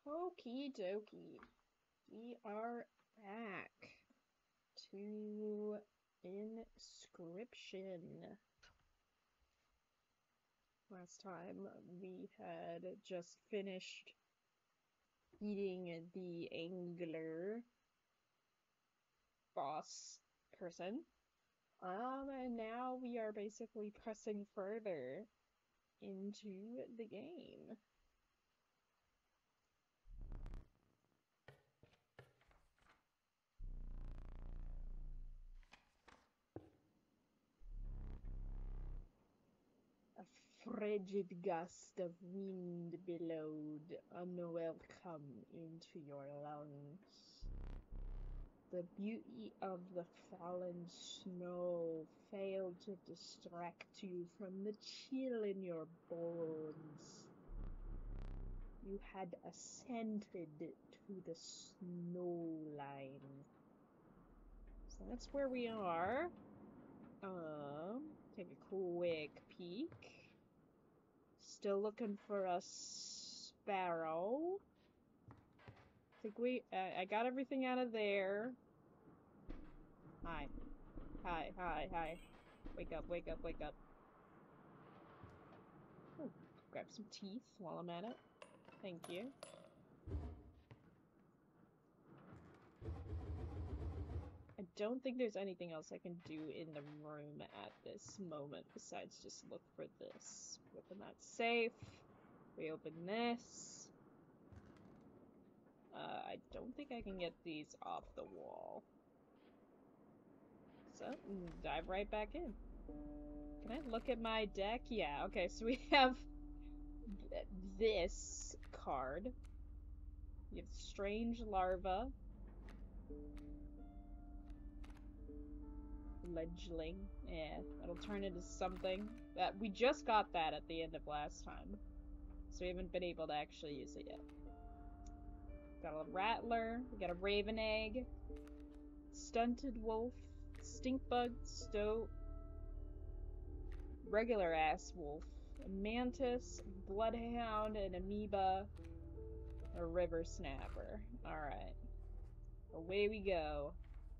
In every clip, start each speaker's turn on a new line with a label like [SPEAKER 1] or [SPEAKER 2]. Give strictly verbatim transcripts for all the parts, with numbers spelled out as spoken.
[SPEAKER 1] Okie dokie. We are back to Inscryption. Last time we had just finished beating the angler boss person. Um, and now we are basically pressing further into the game. A frigid gust of wind billowed unwelcome into your lungs. The beauty of the fallen snow failed to distract you from the chill in your bones. You had ascended to the snow line. So that's where we are. Um, take a quick peek. Still looking for a sparrow. I think we, uh, I got everything out of there. Hi. Hi, hi, hi. Wake up, wake up, wake up. Ooh, grab some teeth while I'm at it. Thank you. I don't think there's anything else I can do in the room at this moment besides just look for this. Open that safe. We open this. Uh, I don't think I can get these off the wall. So, dive right back in. Can I look at my deck? Yeah, okay, so we have th this card. You have Strange Larva. Fledgling. Yeah, that'll turn into something. That we just got that at the end of last time. So we haven't been able to actually use it yet. Got a Rattler, we got a Raven Egg, Stunted Wolf, Stink Bug, Stoat, regular ass wolf, a Mantis, Bloodhound, an Amoeba, a River Snapper. Alright. Away we go.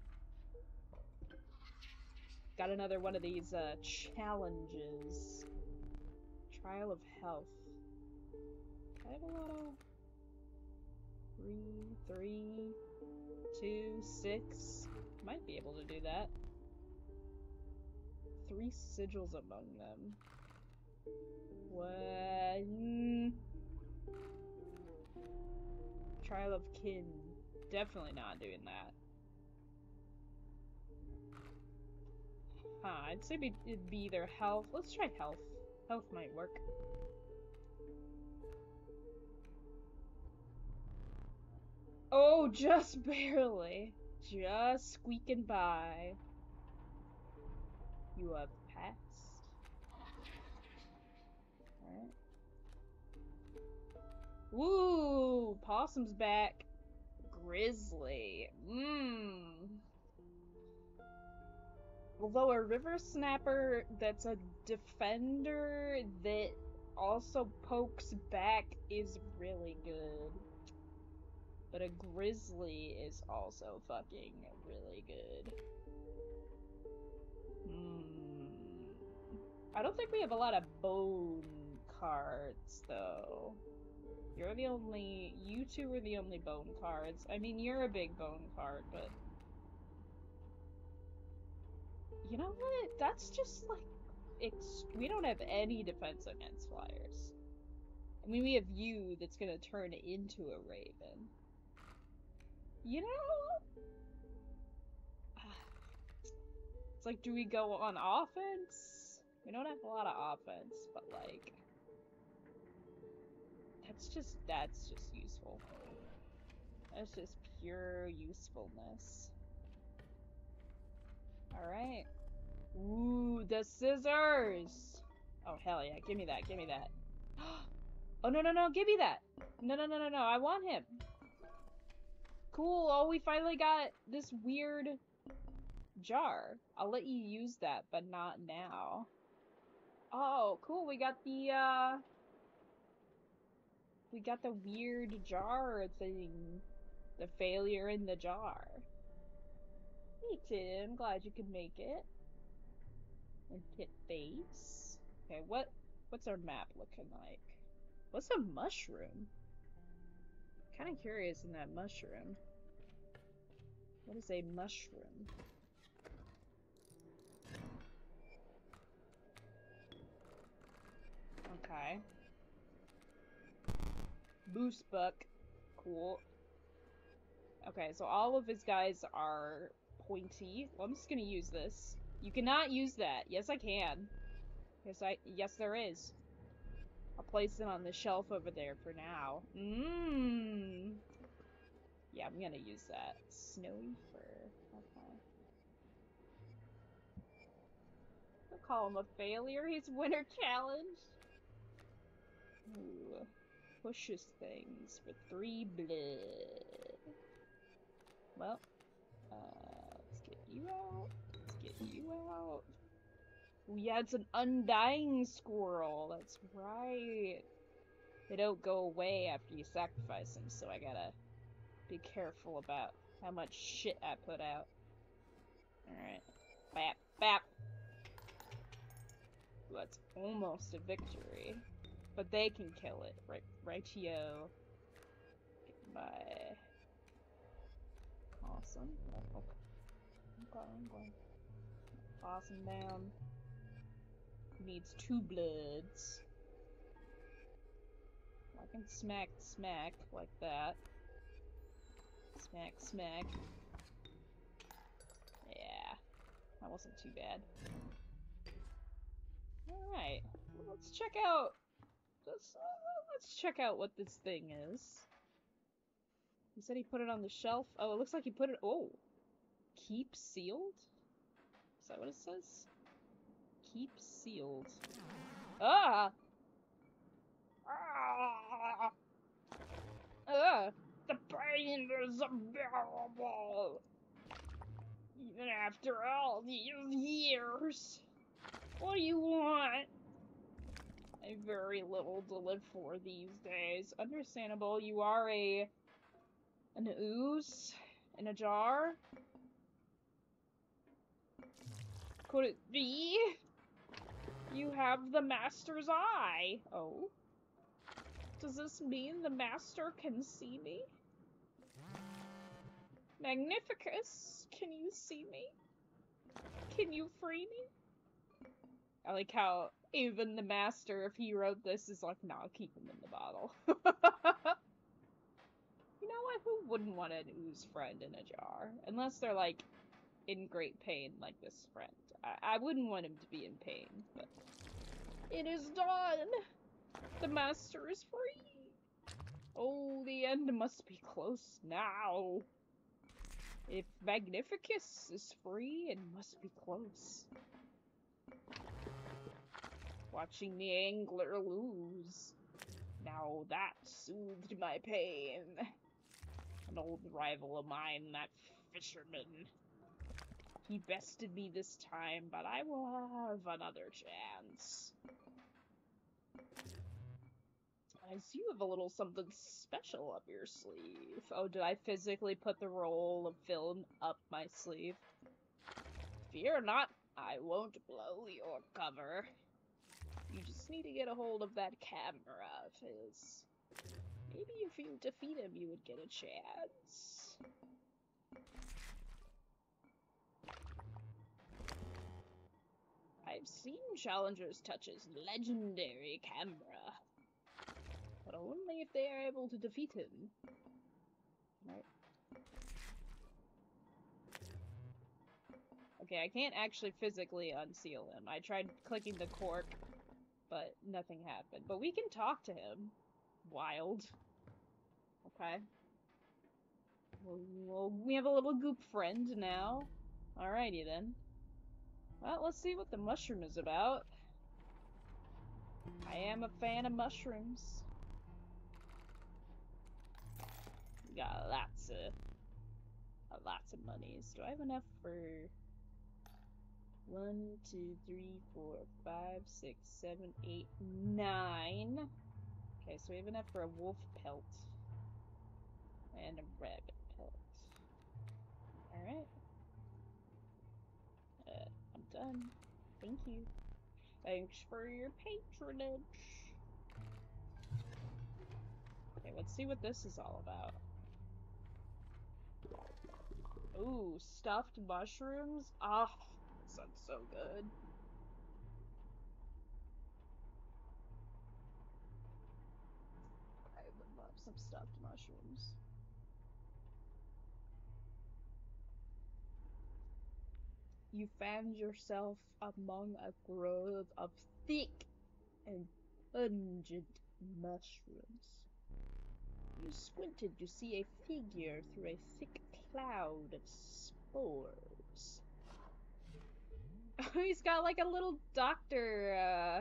[SPEAKER 1] Got another one of these uh, challenges. Trial of Health. I have a lot of... Three, three, two, six. Might be able to do that. Three sigils among them. One. Trial of Kin. Definitely not doing that. Huh, I'd say it'd be either health. Let's try health. Health might work. Oh, just barely. Just squeaking by. You have passed. Alright. Woo! Possum's back. Grizzly. Mmm. Although a river snapper that's a defender that also pokes back is really good. But a grizzly is also fucking really good. Hmm. I don't think we have a lot of bone cards, though. You're the only... You two are the only bone cards. I mean, you're a big bone card, but... You know what? That's just, like... It's... We don't have any defense against flyers. I mean, we have you that's gonna turn into a raven. You know? It's like, do we go on offense? We don't have a lot of offense, but like... That's just, that's just useful. That's just pure usefulness. Alright. Ooh, the scissors! Oh, hell yeah, give me that, give me that. Oh, no, no, no, give me that! No, no, no, no, no, I want him! Cool, oh, we finally got this weird jar. I'll let you use that, but not now. Oh, cool, we got the, uh... We got the weird jar thing. The failure in the jar. Me too. I'm glad you could make it. And hit base. Okay, what what's our map looking like? What's a mushroom? Kind of curious in that mushroom. What is a mushroom? Okay. Boost buck. Cool. Okay, so all of his guys are pointy. Well, I'm just gonna use this. You cannot use that. Yes, I can. Yes, I- yes, there is. I'll place it on the shelf over there for now. Mmm. Yeah, I'm gonna use that. Snowy fur. Okay. I'll call him a failure. He's winter challenge. Ooh. Pushes things for three blood. Well, uh, let's get you out. Let's get you out. Oh, yeah, it's an undying squirrel. That's right. They don't go away after you sacrifice them, so I gotta be careful about how much shit I put out. Alright. Bap, bap. That's almost a victory. But they can kill it. Right, rightio. Bye. Awesome. Oh, okay. Okay, I'm going. Awesome down. Needs two bloods. I can smack smack like that. Smack smack. Yeah. That wasn't too bad. Alright. Well, let's check out let's uh, let's check out what this thing is. He said he put it on the shelf. Oh, it looks like he put it oh. Keep sealed? Is that what it says? Keep sealed. Ah! Ah! Ah! The pain is unbearable! Even after all these years! What do you want? I have very little to live for these days. Understandable, you are a... an ooze? In a jar? Could it be? You have the master's eye! Oh? Does this mean the master can see me? Magnificus, can you see me? Can you free me? I like how even the master, if he wrote this, is like, nah, keep him in the bottle. You know what? Who wouldn't want an ooze friend in a jar? Unless they're, like, in great pain, like this friend. I, I wouldn't want him to be in pain, but... It is done! The master is free! Oh, the end must be close now. If Magnificus is free, it must be close. Watching the angler lose. Now that soothed my pain. An old rival of mine, that fisherman. He bested me this time, but I will have another chance. I see you have a little something special up your sleeve. Oh, did I physically put the roll of film up my sleeve? Fear not, I won't blow your cover. You just need to get a hold of that camera of his. Maybe if you defeat him, you would get a chance. I've seen challengers touch his legendary camera. But only if they are able to defeat him. Right. Okay, I can't actually physically unseal him. I tried clicking the cork, but nothing happened. But we can talk to him. Wild. Okay. Well, well, we have a little goop friend now. Alrighty then. Well, let's see what the mushroom is about. I am a fan of mushrooms. We got lots of, uh, lots of monies. Do I have enough for one, two, three, four, five, six, seven, eight, nine? Okay, so we have enough for a wolf pelt. And a rabbit pelt. Alright. Uh, I'm done. Thank you. Thanks for your patronage. Okay, let's see what this is all about. Ooh, stuffed mushrooms? Ah, oh, sounds so good. I would love some stuffed mushrooms. You found yourself among a grove of thick and pungent mushrooms. You squinted to see a figure through a thick cloud of spores. He's got like a little doctor, uh...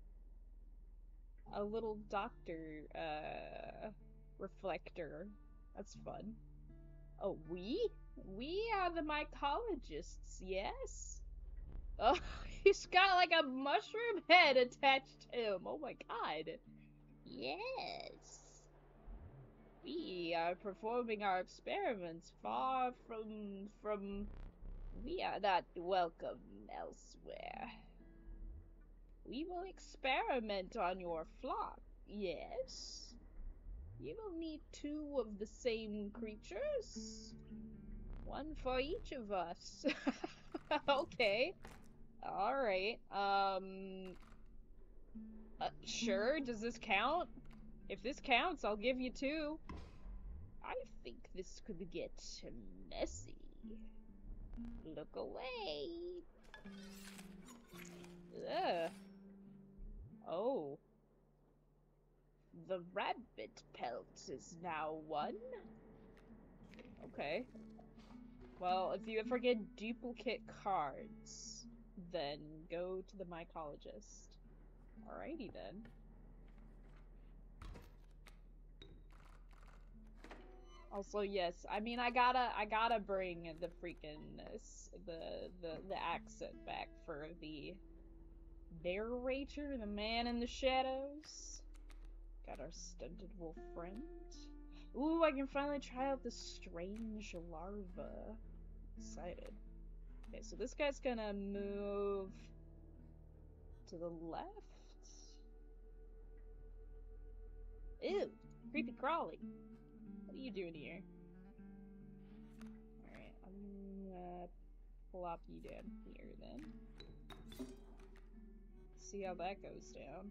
[SPEAKER 1] a little doctor, uh... reflector. That's fun. Oh, we? We are the mycologists, yes? Oh, he's got like a mushroom head attached to him. Oh my god. Yes. We are performing our experiments far from, from... We are not welcome elsewhere. We will experiment on your flock, yes? You will need two of the same creatures. One for each of us. Okay. Alright. Um... Uh, sure, does this count? If this counts, I'll give you two. I think this could get messy. Look away. Ugh. Oh. The rabbit pelt is now one. Okay. Well, if you ever get duplicate cards, then go to the mycologist. Alrighty then. Also, yes, I mean, I gotta, I gotta bring the freaking, the, the, the accent back for the narrator, the man in the shadows. Got our stunted wolf friend. Ooh, I can finally try out the strange larva. Excited. Okay, so this guy's gonna move to the left. Ew, creepy crawly. What are you doing here? Alright, I'm gonna plop you down here then. See how that goes down.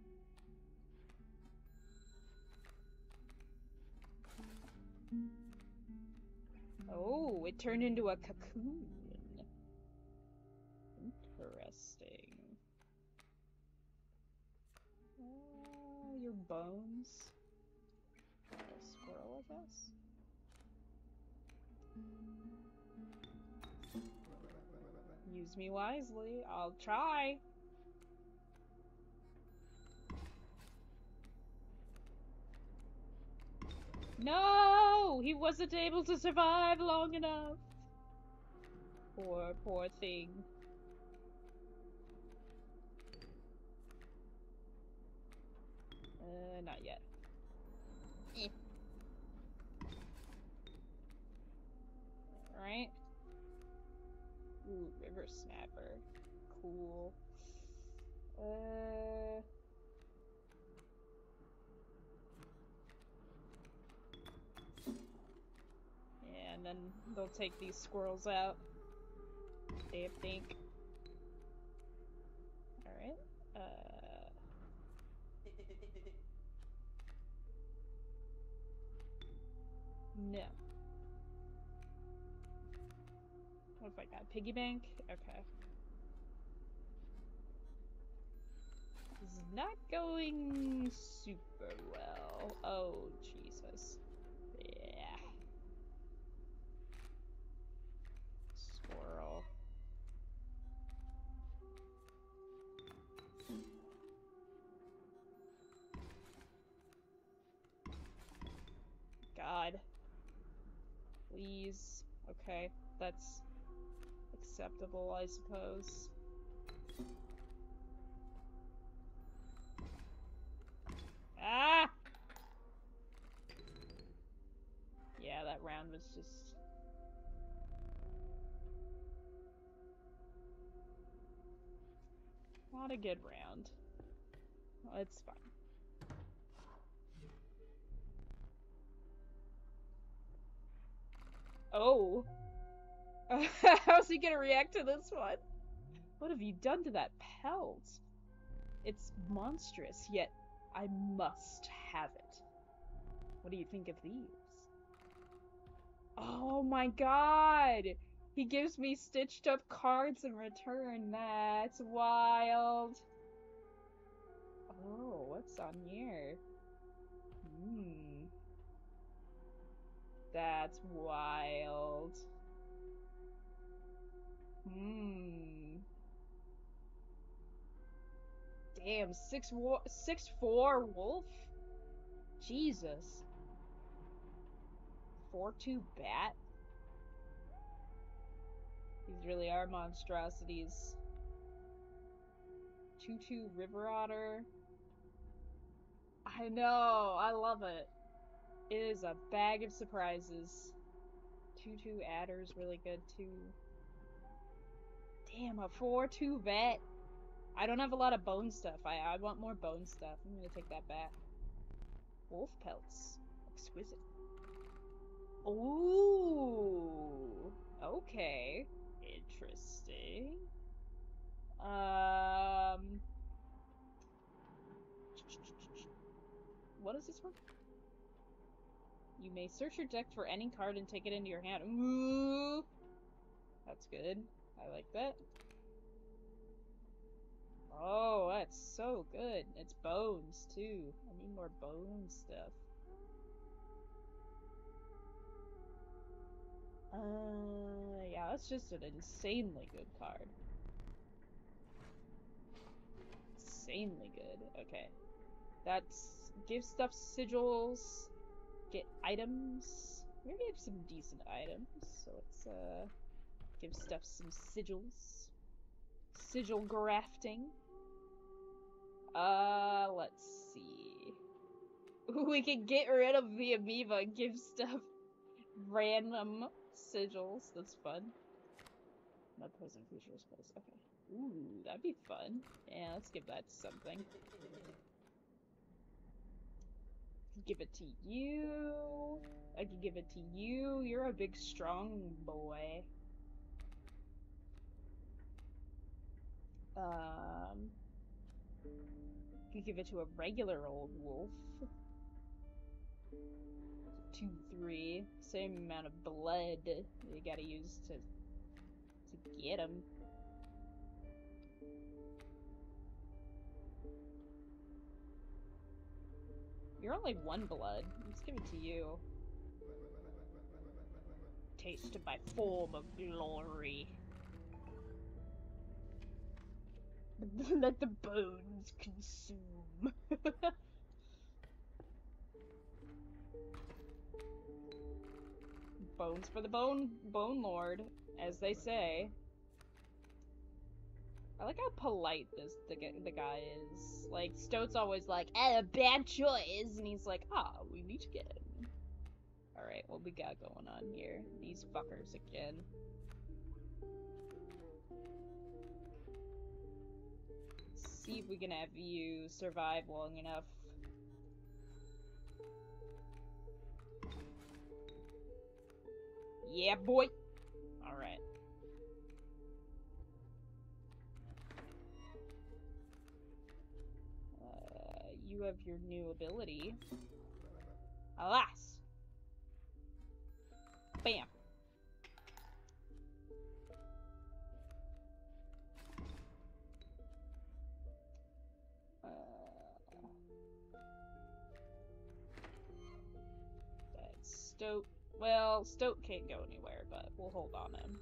[SPEAKER 1] Oh, it turned into a cocoon. Interesting. Oh, your bones. A squirrel, I guess? Use me wisely. I'll try. No! He wasn't able to survive long enough. Poor, poor thing. Uh, not yet. Eh. Alright. Ooh, river snapper. Cool. Uh... Yeah, and then they'll take these squirrels out. They think. Alright. Uh... No. What if I got piggy bank? Okay. This is not going super well. Oh, Jesus. Yeah. Squirrel. God. Please. Okay, that's acceptable, I suppose. Ah! round was just... not a good round. Well, it's fine. Oh! How's he gonna react to this one? What have you done to that pelt? It's monstrous, yet I must have it. What do you think of these? Oh my god! He gives me stitched up cards in return. That's wild. Oh, what's on here? Hmm. That's wild. Hmm. Damn, six war six four wolf? Jesus. Four two bat? These really are monstrosities. Two two river otter. I know, I love it. It is a bag of surprises. two two adder's really good too. Damn, a four two vet. I don't have a lot of bone stuff. I, I want more bone stuff. I'm gonna take that back. Wolf pelts. Exquisite. Ooh. Okay. Interesting. Um. What is this one? You may search your deck for any card and take it into your hand. Ooh. That's good. I like that. Oh, that's so good. It's bones, too. I need more bone stuff. Uh, yeah, that's just an insanely good card. Insanely good. Okay. That's... give stuff sigils. Get items. We're gonna get some decent items. So let's, uh... give stuff some sigils. Sigil grafting. Uh, let's see. We can get rid of the amoeba and give stuff random sigils. That's fun. Not present future spells. Okay. Ooh, that'd be fun. Yeah, let's give that something. Give it to you. I can give it to you. You're a big strong boy. Um... You give it to a regular old wolf. Two, three. Same amount of blood you gotta use to to get him. You're only one blood. Let's give it to you. Taste my form of glory. Let the bones consume. Bones for the bone bone lord, as they say. I like how polite this the the guy is. Like Stoat's always like, "Eh, bad choice," and he's like, "Ah, oh, we need to get him." All right, what we got going on here? These fuckers again. See if we can have you survive long enough. Yeah, boy! Alright. Uh, you have your new ability. Alas! Bam! Stoat. Well, Stoat can't go anywhere, but we'll hold on him.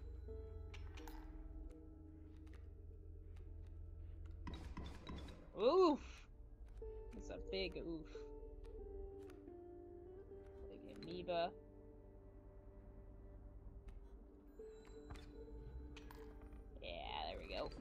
[SPEAKER 1] Oof! It's a big oof. Big amoeba. Yeah, there we go.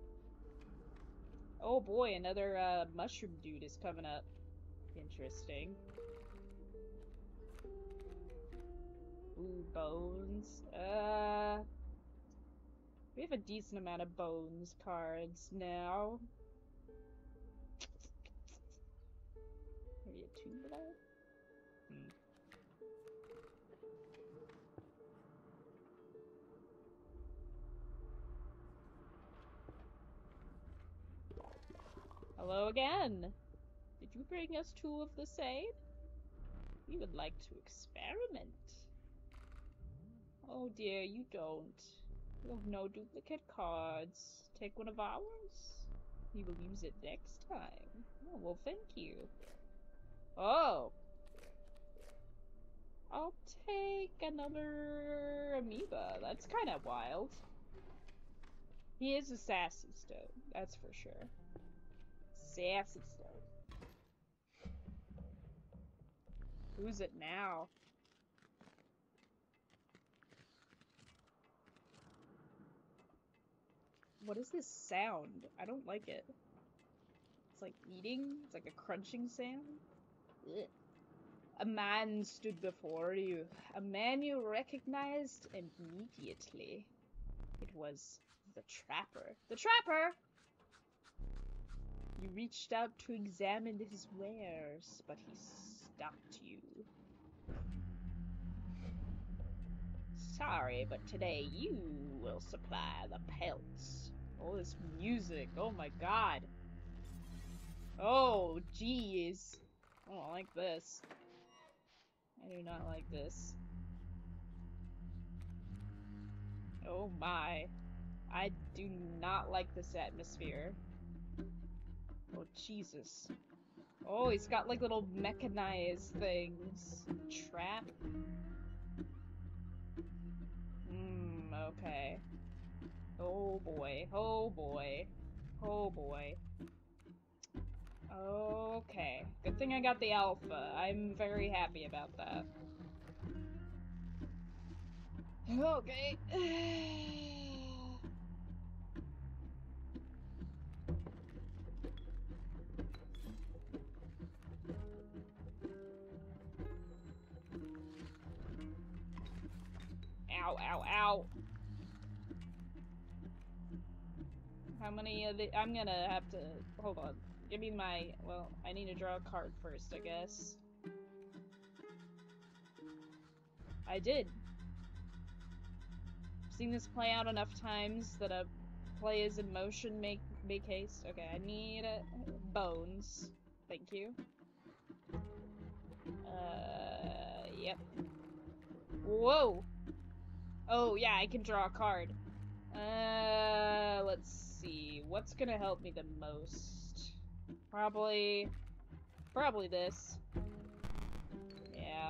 [SPEAKER 1] Oh boy, another uh, mushroom dude is coming up. Interesting. Ooh, bones. Uh, we have a decent amount of bones cards now. Maybe a two blood? Hmm. Hello again! Did you bring us two of the same? We would like to experiment. Oh dear, you don't. You have no duplicate cards. Take one of ours. We will use it next time. Oh, well, thank you. Oh! I'll take another amoeba. That's kind of wild. He is a sassy stone, that's for sure. Sassy stone. Who's it now? What is this sound? I don't like it. It's like eating. It's like a crunching sound. Ugh. A man stood before you. A man you recognized immediately. It was the Trapper. The Trapper! You reached out to examine his wares, but he stopped you. Sorry, but today you will supply the pelts. All this music, oh my god. Oh, jeez. I don't like this. I do not like this. Oh my. I do not like this atmosphere. Oh, Jesus. Oh, he's got like little mechanized things. Trap. Hmm, okay. Oh boy. Oh boy. Oh boy. Okay. Good thing I got the alpha. I'm very happy about that. Okay. Ow, ow, ow. How many of the- I'm gonna have to- hold on. Give me my- well, I need to draw a card first, I guess. I did. I've seen this play out enough times that a play is in motion make make haste. Okay, I need uh, bones. Thank you. Uh, yep. Whoa! Oh, yeah, I can draw a card. Uh, let's see. What's gonna help me the most? Probably... Probably this. Yeah.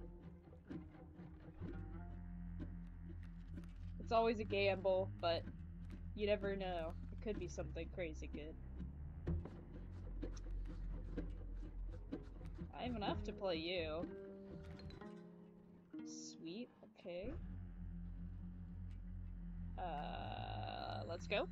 [SPEAKER 1] It's always a gamble, but you never know. It could be something crazy good. I have enough to play you. Sweet, okay. Uh, let's go.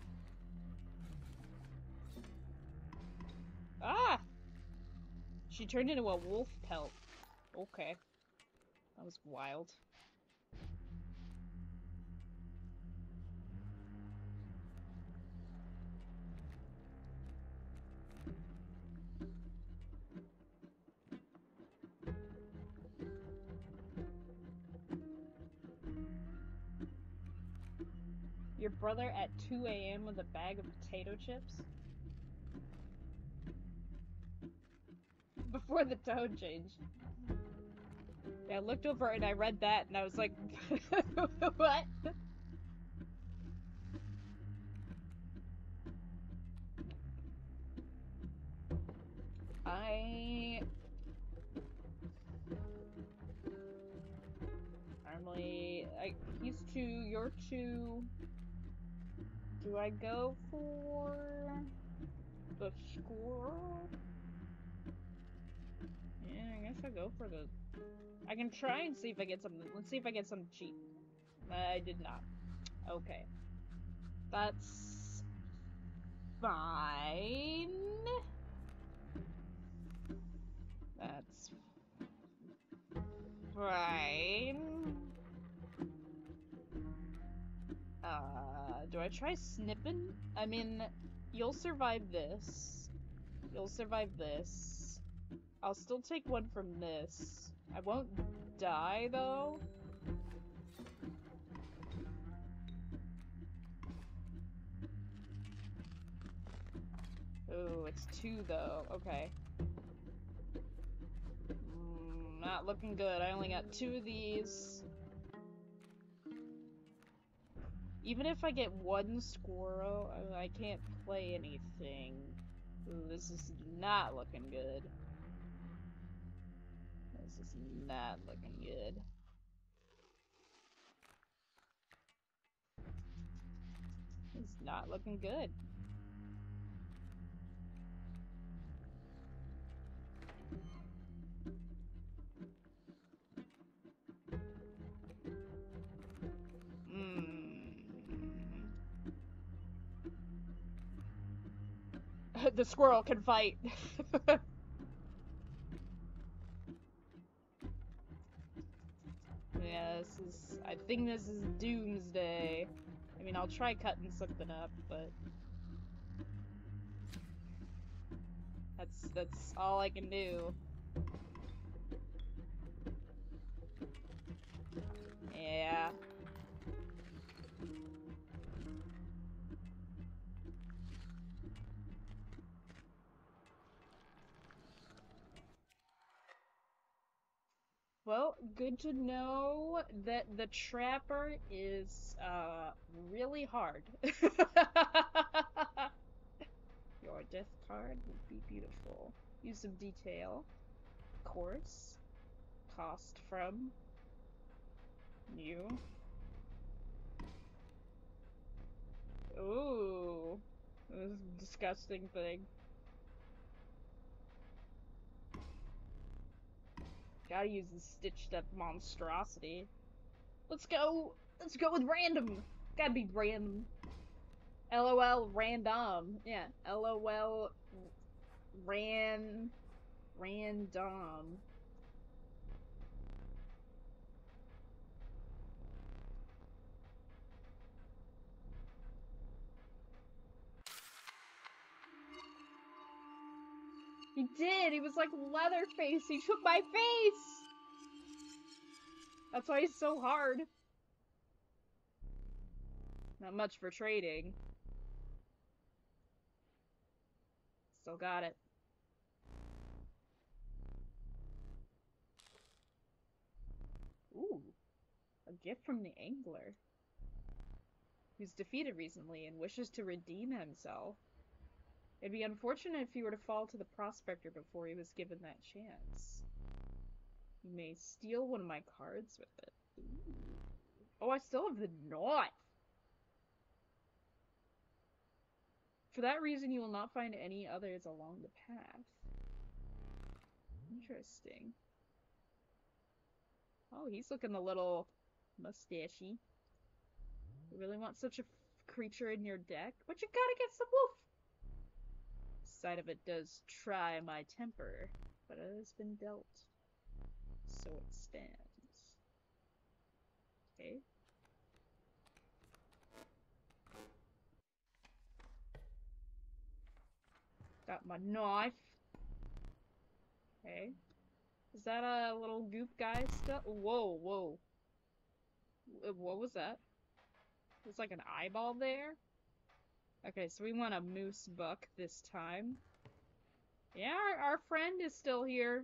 [SPEAKER 1] Ah! She turned into a wolf pelt. Okay. That was wild. Your brother at two A M with a bag of potato chips? Before the tone change. Yeah, I looked over and I read that and I was like, what? I... Normally, I, he's two, you're two. Do I go for the score? Yeah, I guess I go for the... I can try and see if I get something. Let's see if I get something cheap. I did not. Okay. That's... fine. That's... fine. do I try snipping? I mean, you'll survive this. You'll survive this. I'll still take one from this. I won't die, though. Oh, it's two, though. Okay. Mm, not looking good. I only got two of these. Even if I get one squirrel, I, I can't play anything. Ooh, this is not looking good. This is not looking good. It's not looking good. The squirrel can fight. Yeah, this is... I think this is doomsday. I mean, I'll try cutting something up, but... That's, that's all I can do. Yeah. Well, good to know that the trapper is, uh, really hard. Your death card would be beautiful. Use some detail. Course. Cost from. New. Ooh. This is a disgusting thing. Gotta use the stitched up monstrosity. Let's go! Let's go with random! Gotta be random. LOL random. Yeah, LOL ran... random. He did! He was like Leatherface! He took my face! That's why he's so hard. Not much for trading. Still got it. Ooh. A gift from the angler. Who's defeated recently and wishes to redeem himself. It'd be unfortunate if he were to fall to the prospector before he was given that chance. You may steal one of my cards with it. Ooh. Oh, I still have the knot! For that reason, you will not find any others along the path. Interesting. Oh, he's looking a little mustachy. You really want such a creature in your deck? But you gotta get some wolf! Sight of it does try my temper, but it has been dealt. So it stands. Okay. Got my knife. Okay. Is that a little goop guy still? Whoa, whoa. What was that? There's like an eyeball there? Okay, so we want a moose buck this time. Yeah, our, our friend is still here.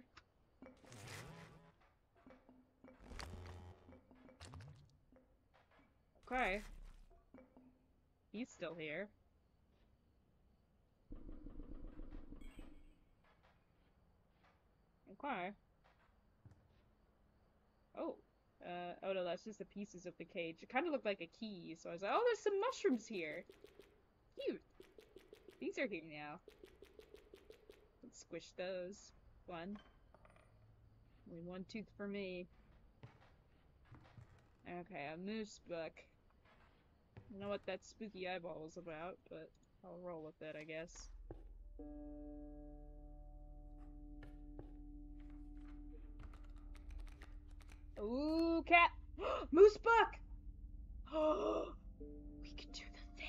[SPEAKER 1] Okay. He's still here. Okay. Oh. Uh, oh no, that's just the pieces of the cage. It kind of looked like a key, so I was like, oh, there's some mushrooms here. Cute. These are here now. Let's squish those. One. Only one tooth for me. Okay, a moose buck. I don't know what that spooky eyeball was about, but I'll roll with it, I guess. Ooh, cat! Moose buck! We can do the thing!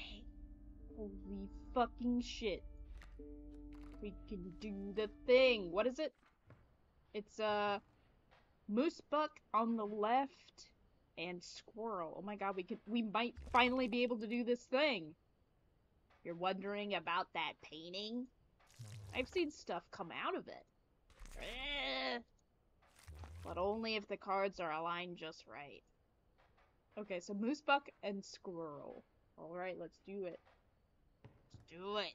[SPEAKER 1] Holy fucking shit. We can do the thing. What is it? It's, uh, moose buck on the left and squirrel. Oh my god, we could- we might finally be able to do this thing. You're wondering about that painting? I've seen stuff come out of it. Eh. But only if the cards are aligned just right. Okay, so moose buck and squirrel. Alright, let's do it. Let's do it.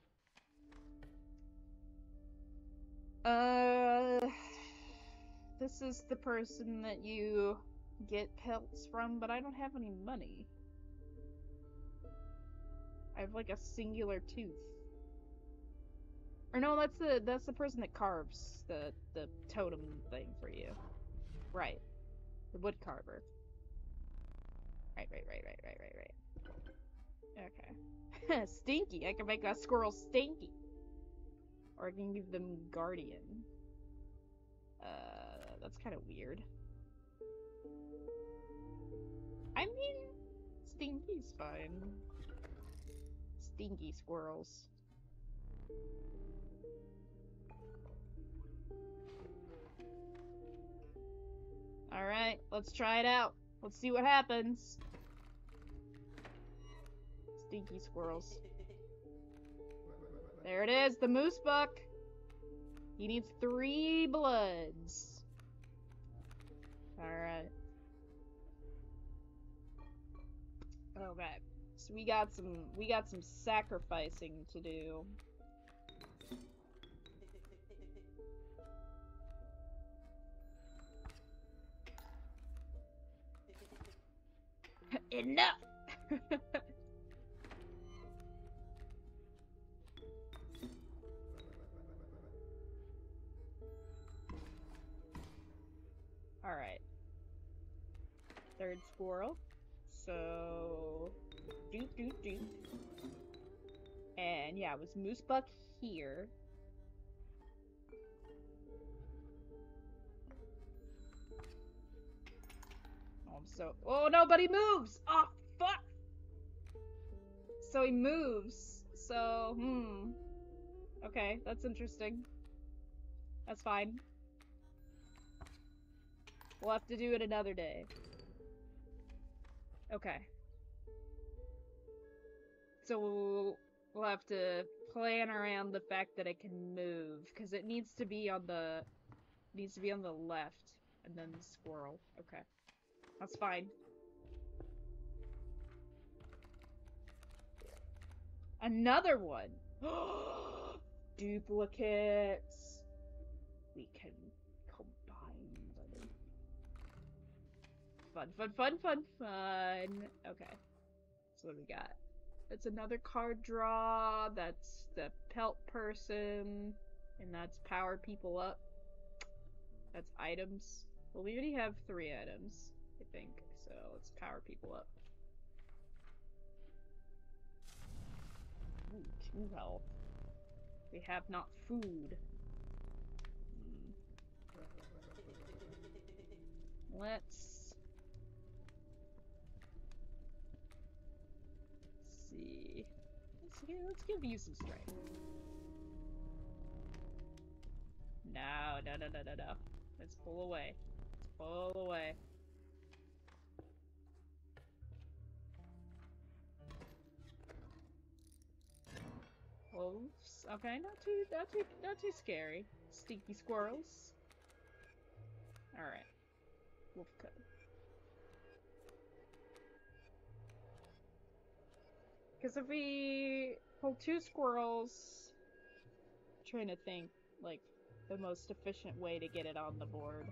[SPEAKER 1] Uh, this is the person that you get pelts from, but I don't have any money. I have like a singular tooth. Or no, that's the that's the person that carves the the totem thing for you. Right. The wood carver. Right, right, right, right, right, right, right. Okay. Stinky. I can make a squirrel stinky. Or I can give them guardian. Uh, that's kind of weird. I mean, stinky's fine. Stinky squirrels. Alright, let's try it out. Let's see what happens. Stinky squirrels. There it is, the moose buck. He needs three bloods. Alright. Okay. So we got some we got some sacrificing to do. Enough! Alright. Third squirrel. So... Doot doot doot. And yeah, it was moose buck here. Oh, I'm so... Oh, nobody moves! Oh, fuck! So he moves. So, hmm. Okay, that's interesting. That's fine. We'll have to do it another day. Okay. So we'll, we'll have to plan around the fact that it can move, because it needs to be on the needs to be on the left, and then the squirrel. Okay. That's fine. Another one! Duplicates! We can combine them. Fun, fun, fun, fun, fun! Okay. So what do we got? That's another card draw. That's the pelt person. And that's power people up. That's items. Well, we already have three items, I think. So let's power people up. Ooh, two health. We have not food. Hmm. Let's see. Let's see. Let's give you some strength. No, no, no, no, no, no. Let's pull away. Let's pull away. Wolves. Okay, not too, not too, not too scary. Stinky squirrels. All right. Wolf code. Because if we pull two squirrels, I'm trying to think like the most efficient way to get it on the board.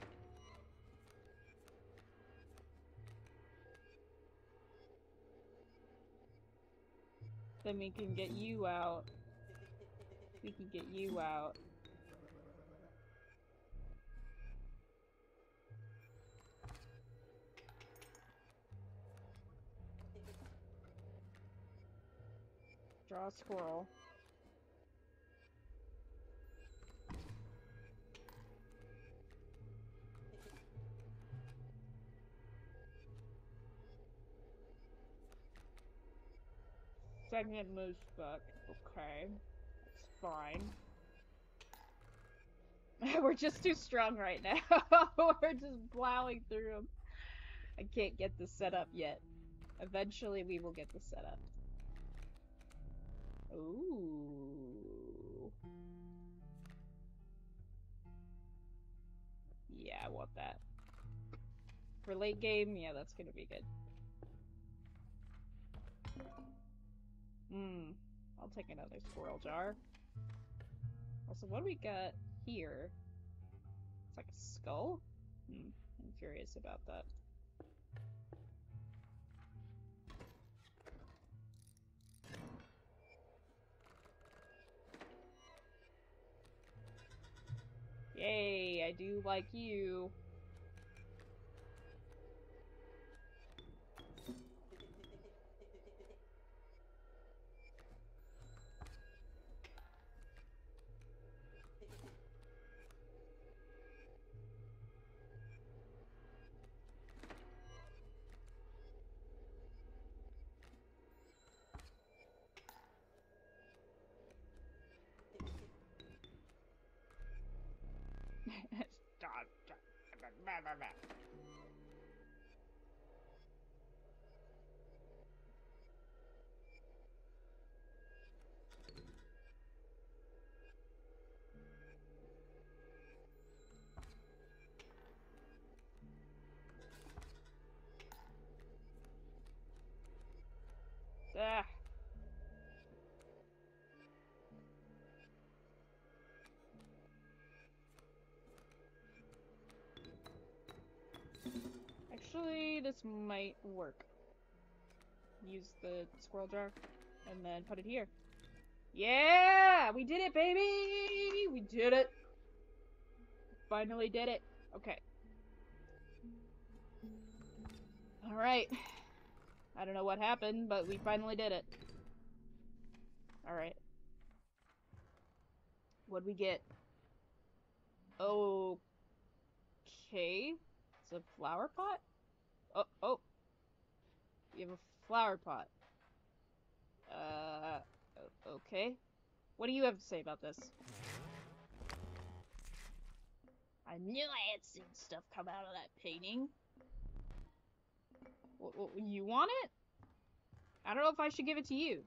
[SPEAKER 1] Then we can get you out. We can get you out. Draw a squirrel. Second most fuck. Okay. That's fine. We're just too strong right now. We're just plowing through them. I can't get this set up yet. Eventually we will get this set up. Ooh. Yeah, I want that. For late game, yeah, that's gonna be good. Hmm. I'll take another squirrel jar. Also, what do we got here? It's like a skull? Hmm. I'm curious about that. Yay, I do like you. Ah. Actually, this might work. Use the squirrel jar and then put it here. Yeah! We did it, baby! We did it! Finally did it. Okay. Alright. I don't know what happened, but we finally did it. Alright. What'd we get? Okay. It's a flower pot? Oh, oh. We have a flower pot. Uh, okay. What do you have to say about this? I knew I had seen stuff come out of that painting. W w you want it? I don't know if I should give it to you.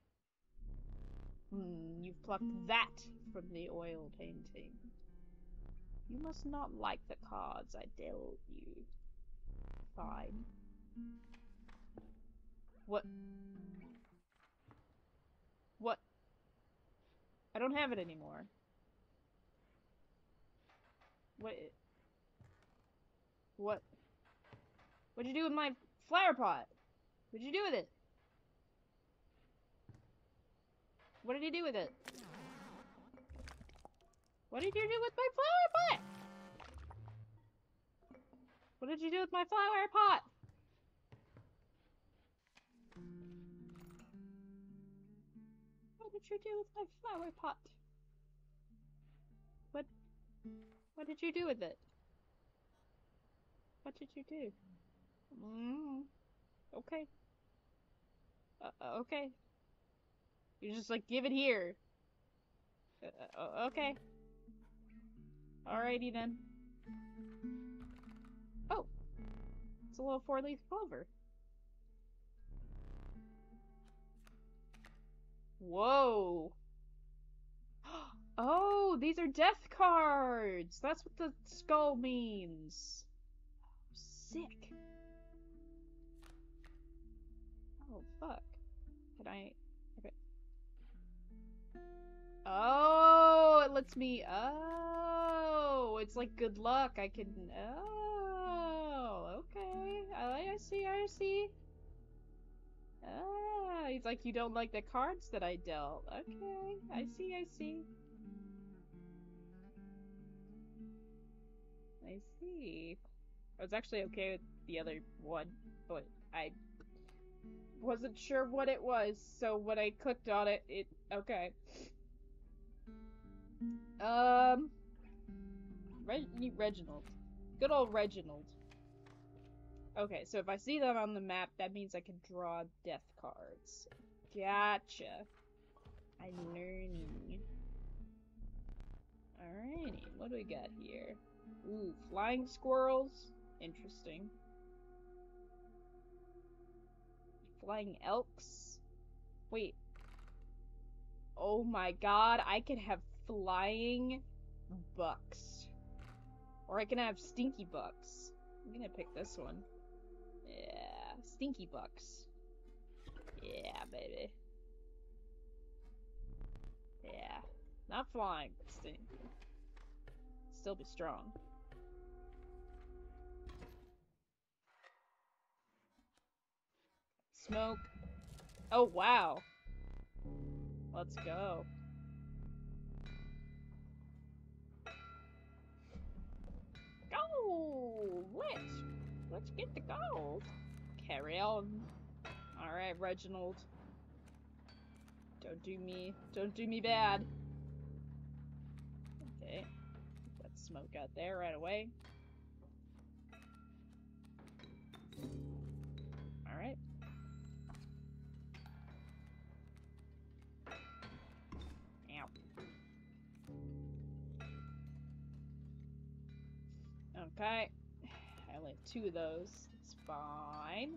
[SPEAKER 1] Hmm, you've plucked that from the oil painting. You must not like the cards I dealt you. Fine. What? What? I don't have it anymore. What? What? What'd you do with my flower pot? What'd you do with it? What did you do with it? What did you do with my flower pot? What did you do with my flower pot? What did you do with my flower pot? What? What did you do with it? What did you do? Mm, okay. Uh, okay. You just like give it here. Uh, okay. Alrighty then. Oh, it's a little four-leaf clover. Whoa. Oh, these are death cards. That's what the skull means. Sick. Oh, fuck. Can I... Okay. Oh, it lets me... Oh, it's like good luck. I can... Oh, okay. I, I see, I see. Ah, he's like, you don't like the cards that I dealt. Okay, I see, I see. I see. I was actually okay with the other one, but I wasn't sure what it was, so when I clicked on it, it... Okay. Um... Reg Reginald. Good old Reginald. Okay, so if I see that on the map, that means I can draw death cards. Gotcha. I'm learning. Alrighty, what do we got here? Ooh, flying squirrels. Interesting. Flying elks. Wait. Oh my god, I can have flying bucks. Or I can have stinky bucks. I'm gonna pick this one. Yeah, stinky bucks. Yeah, baby. Yeah. Not flying, but stinky. Still be strong. Smoke. Oh, wow. Let's go. Gold! Let's, let's get the gold. Carry on. Alright, Reginald. Don't do me, don't do me bad. Okay. Get that smoke out there right away. Alright. Okay. I only have two of those. It's fine.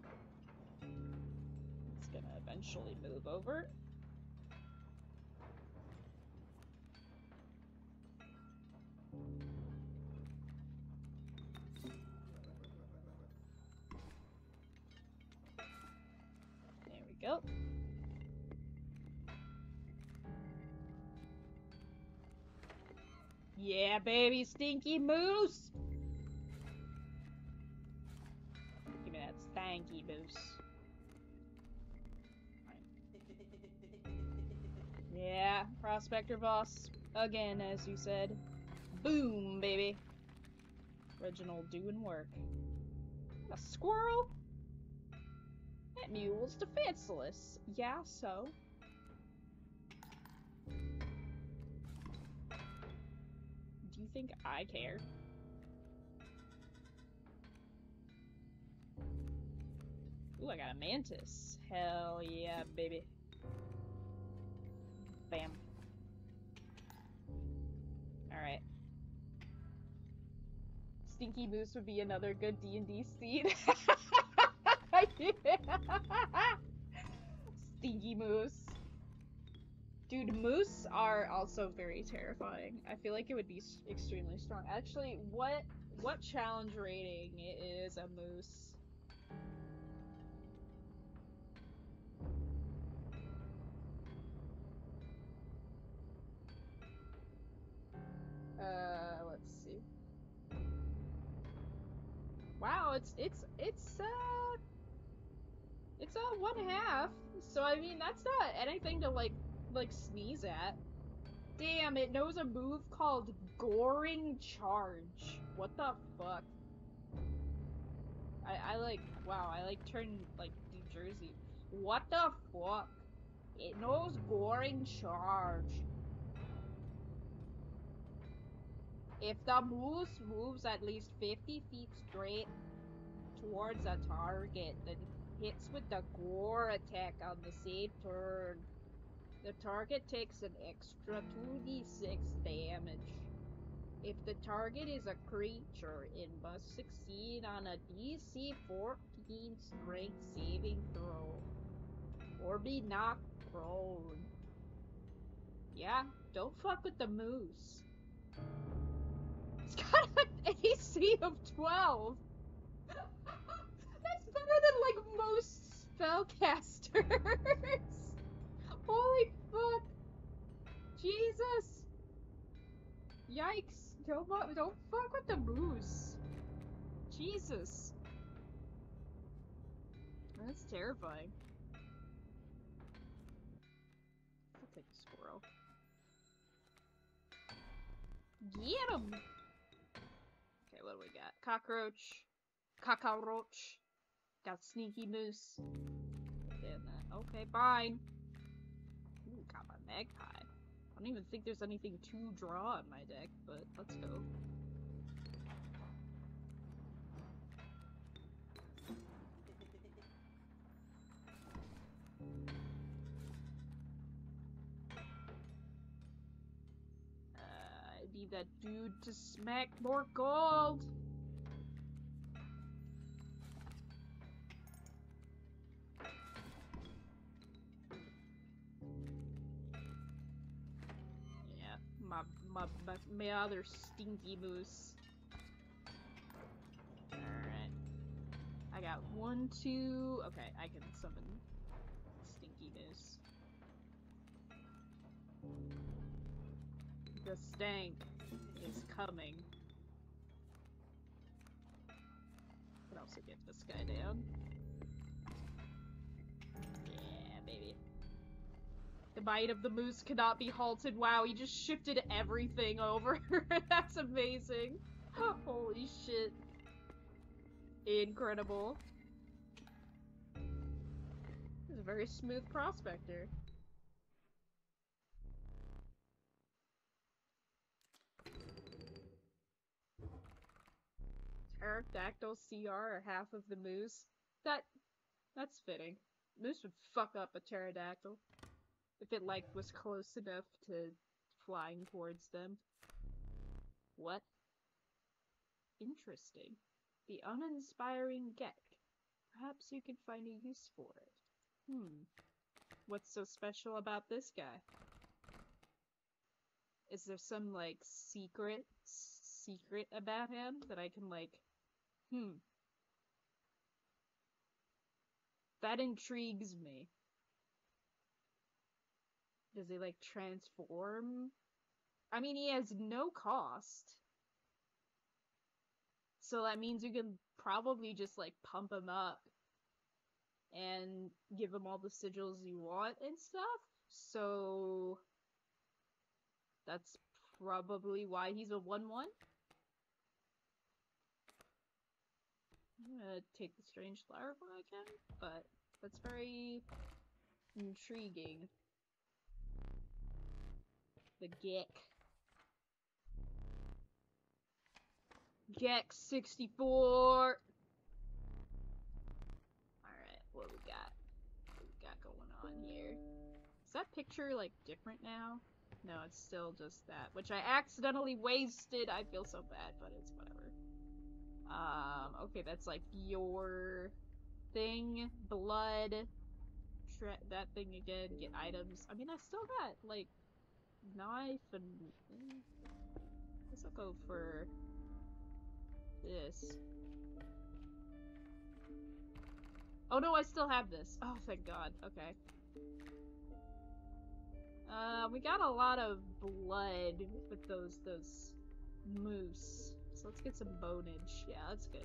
[SPEAKER 1] It's gonna eventually move over. There we go. Yeah, baby, stinky moose! Give me that stanky moose. Yeah, Prospector Boss. Again, as you said. Boom, baby. Reginald doing work. A squirrel? That mule's defenseless. Yeah, so? Do you think I care? Ooh, I got a mantis. Hell yeah, baby. Bam. Alright. Stinky Moose would be another good D and D steed. Yeah. Stinky Moose. Dude, moose are also very terrifying. I feel like it would be extremely strong. Actually, what what challenge rating is a moose? Uh, let's see. Wow, it's it's it's uh it's a one half. So I mean, that's not anything to like like sneeze at. Damn, it knows a move called Goring Charge. What the fuck? I I like wow, I like turned like New Jersey. What the fuck? It knows Goring Charge. If the moose moves at least fifty feet straight towards a target, then hits with the gore attack on the same turn, the target takes an extra two d six damage. If the target is a creature, it must succeed on a D C fourteen strength saving throw, or be knocked prone. Yeah, don't fuck with the moose. It's got an A C of twelve! That's better than, like, most spellcasters! Holy fuck! Jesus! Yikes! Don't, don't fuck with the moose! Jesus! That's terrifying. I'll take a squirrel. Get him! Okay, what do we got? Cockroach. Cockroach. Got sneaky moose. And that. Okay, fine. Ooh, got my magpie. I don't even think there's anything to draw in my deck, but let's go. need that dude to smack more gold. Yeah, my, my, my, my other stinky moose. Alright. I got one, two... Okay, I can summon Stinky Moose. The stank is coming. Can also get this guy down. Yeah, baby. The might of the moose cannot be halted. Wow, he just shifted everything over. That's amazing. Holy shit. Incredible. He's a very smooth prospector. Pterodactyl C R or half of the moose. That that's fitting. Moose would fuck up a pterodactyl if it like was close enough to flying towards them. What? Interesting. The uninspiring Gek. Perhaps you could find a use for it. Hmm. What's so special about this guy? Is there some, like, secret, secret about him that I can, like, hmm. That intrigues me. Does he, like, transform? I mean, he has no cost. So that means you can probably just, like, pump him up and give him all the sigils you want and stuff. So that's probably why he's a one one. I'm gonna take the strange flower when I can, but that's very intriguing. The Gek. Gek sixty-four! Alright, what we got? What we got going on here? Is that picture, like, different now? No, it's still just that, which I accidentally wasted. I feel so bad, but it's whatever. Um, okay, that's like your thing, blood, that thing again, get items. I mean, I still got, like, knife and... I guess I'll go for this. Oh no, I still have this. Oh, thank God. Okay. Uh, we got a lot of blood with those, those moose. So let's get some bonage. Yeah, that's good.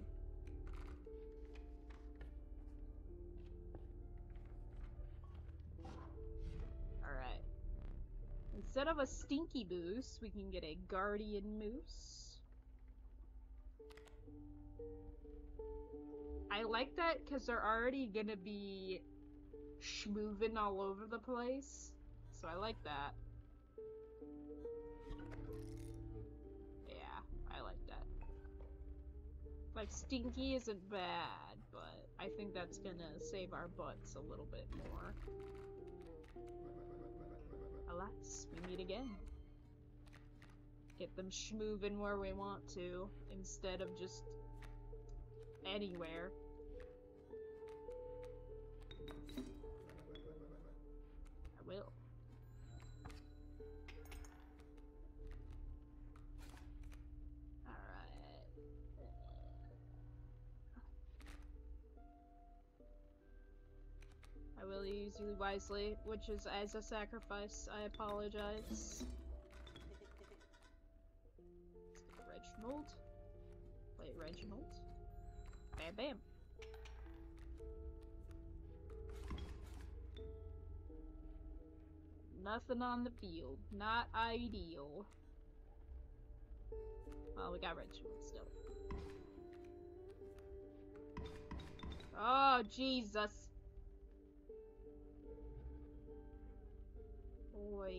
[SPEAKER 1] Alright. Instead of a stinky moose, we can get a guardian moose. I like that because they're already gonna be schmoovin' all over the place. So I like that. Yeah, I like that. Like, stinky isn't bad, but I think that's gonna save our butts a little bit more. Alas, we meet again. Get them schmoovin' where we want to, instead of just anywhere. I will. I will use you wisely, which is as a sacrifice. I apologize. Reginald? Wait, Reginald? Bam bam. Nothing on the field. Not ideal. Well, we got Reginald still. Oh, Jesus. Boy.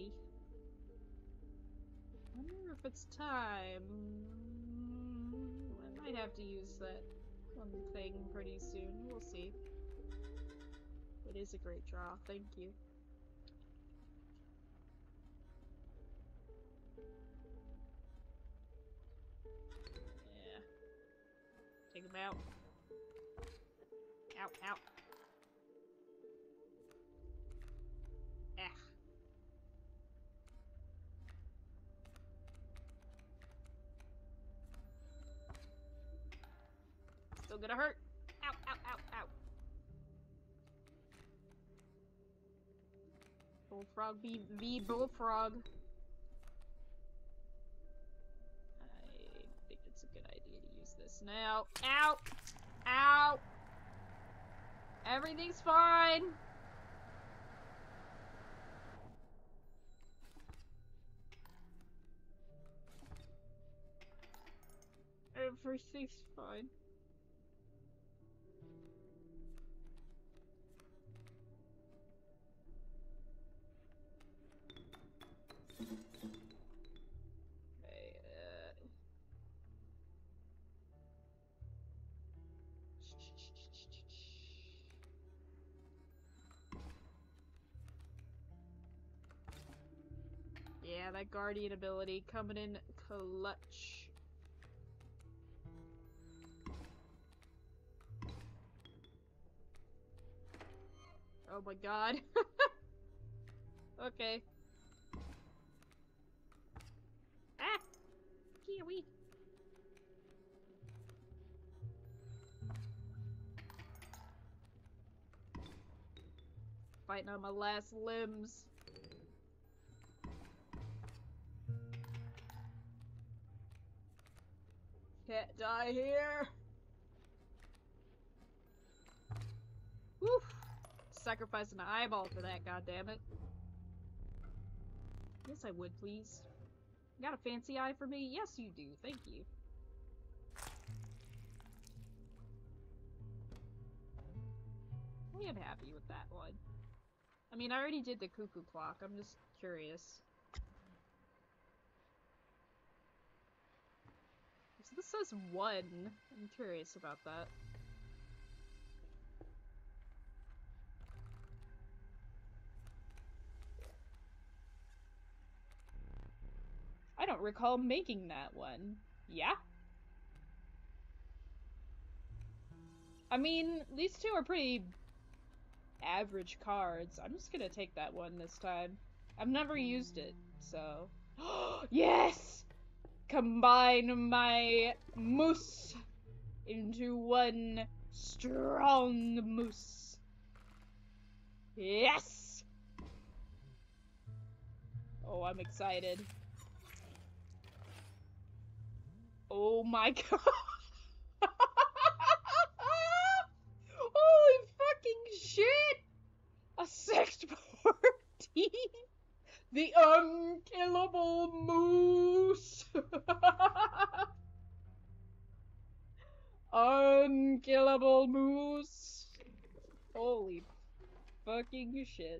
[SPEAKER 1] I wonder if it's time. I might have to use that one thing pretty soon. We'll see. It is a great draw. Thank you.
[SPEAKER 2] Take him out. Ow, ow. Ah. Still gonna hurt. Ow, ow, ow, ow. Bullfrog be the bullfrog. I think it's a good idea to use this now. Ow! Ow! Everything's fine! Everything's fine. Yeah, that guardian ability coming in clutch. Oh my god. Okay. Ah! Kiwi! Fighting on my last limbs. Can't die here. Woo! Sacrificing an eyeball for that, goddammit. Yes, I would, please. You got a fancy eye for me? Yes, you do. Thank you. I am happy with that one. I mean, I already did the cuckoo clock. I'm just curious. So this says one. I'm curious about that. I don't recall making that one. Yeah? I mean, these two are pretty average cards. I'm just gonna take that one this time. I've never used it, so... Yes! Combine my moose into one strong moose. Yes! Oh, I'm excited. Oh my god! Holy fucking shit! A six fourteen! The unkillable moose! Unkillable moose! Holy fucking shit.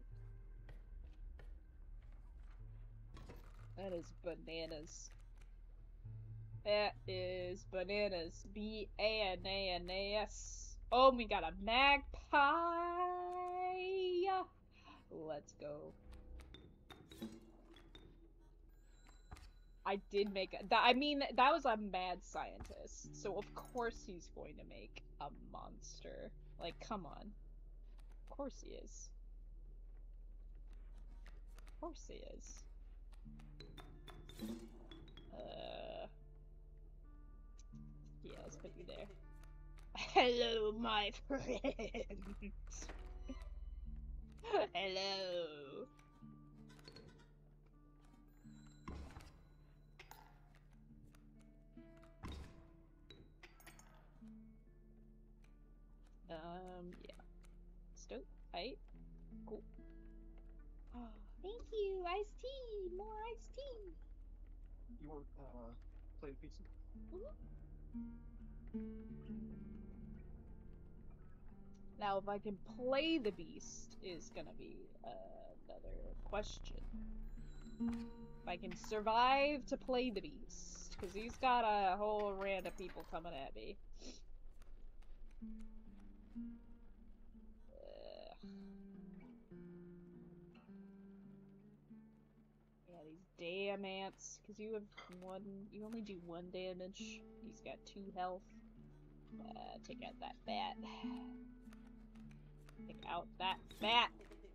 [SPEAKER 2] That is bananas. That is bananas. B A N A N A S. Oh, we got a magpie! Let's go. I did make a- that. I mean, that was a mad scientist, so of course he's going to make a monster. Like, come on. Of course he is. Of course he is. Uh... Yeah, let's put you there. Hello, my friend! Hello! Um, yeah. Stoke, right? Cool. Oh, thank you! Iced tea! More iced tea!
[SPEAKER 3] You want, uh, play the pizza?
[SPEAKER 2] Mm-hmm. Now, if I can play the beast is gonna be uh, another question. If I can survive to play the beast, because he's got a whole rand of people coming at me. Uh, yeah, these damn ants, because you have one, you only do one damage. He's got two health. Uh, take out that bat. Take out that bat.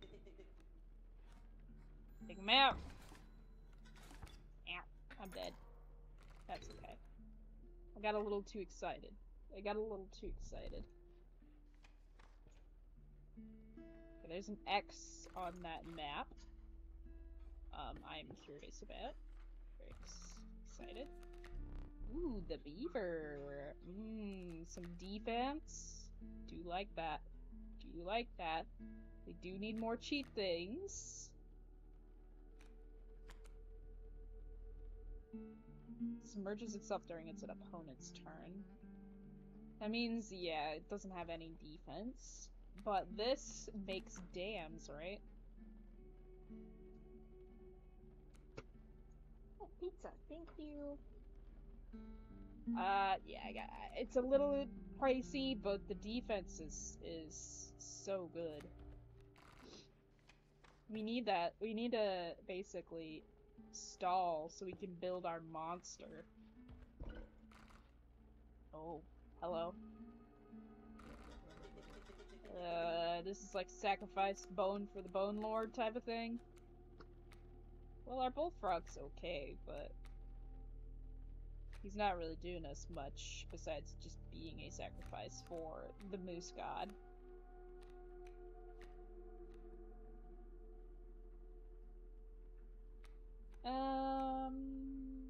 [SPEAKER 2] Take him out. Ow, I'm dead. That's okay. I got a little too excited. I got a little too excited. Okay, there's an X on that map. Um, I'm curious about. Very ex excited. Ooh, the beaver. Mmm, some defense. Do like that. Do like that. They do need more cheat things. Submerges itself during its opponent's turn. That means, yeah, it doesn't have any defense. But this makes dams, right?
[SPEAKER 1] Oh, pizza, thank you.
[SPEAKER 2] Uh, yeah, I got. It's a little pricey, but the defense is is so good. We need that. We need to basically stall so we can build our monster. Oh, hello. Uh, this is like sacrifice bone for the Bone Lord type of thing. Well, our bullfrog's okay, but he's not really doing us much besides just being a sacrifice for the moose god. Um...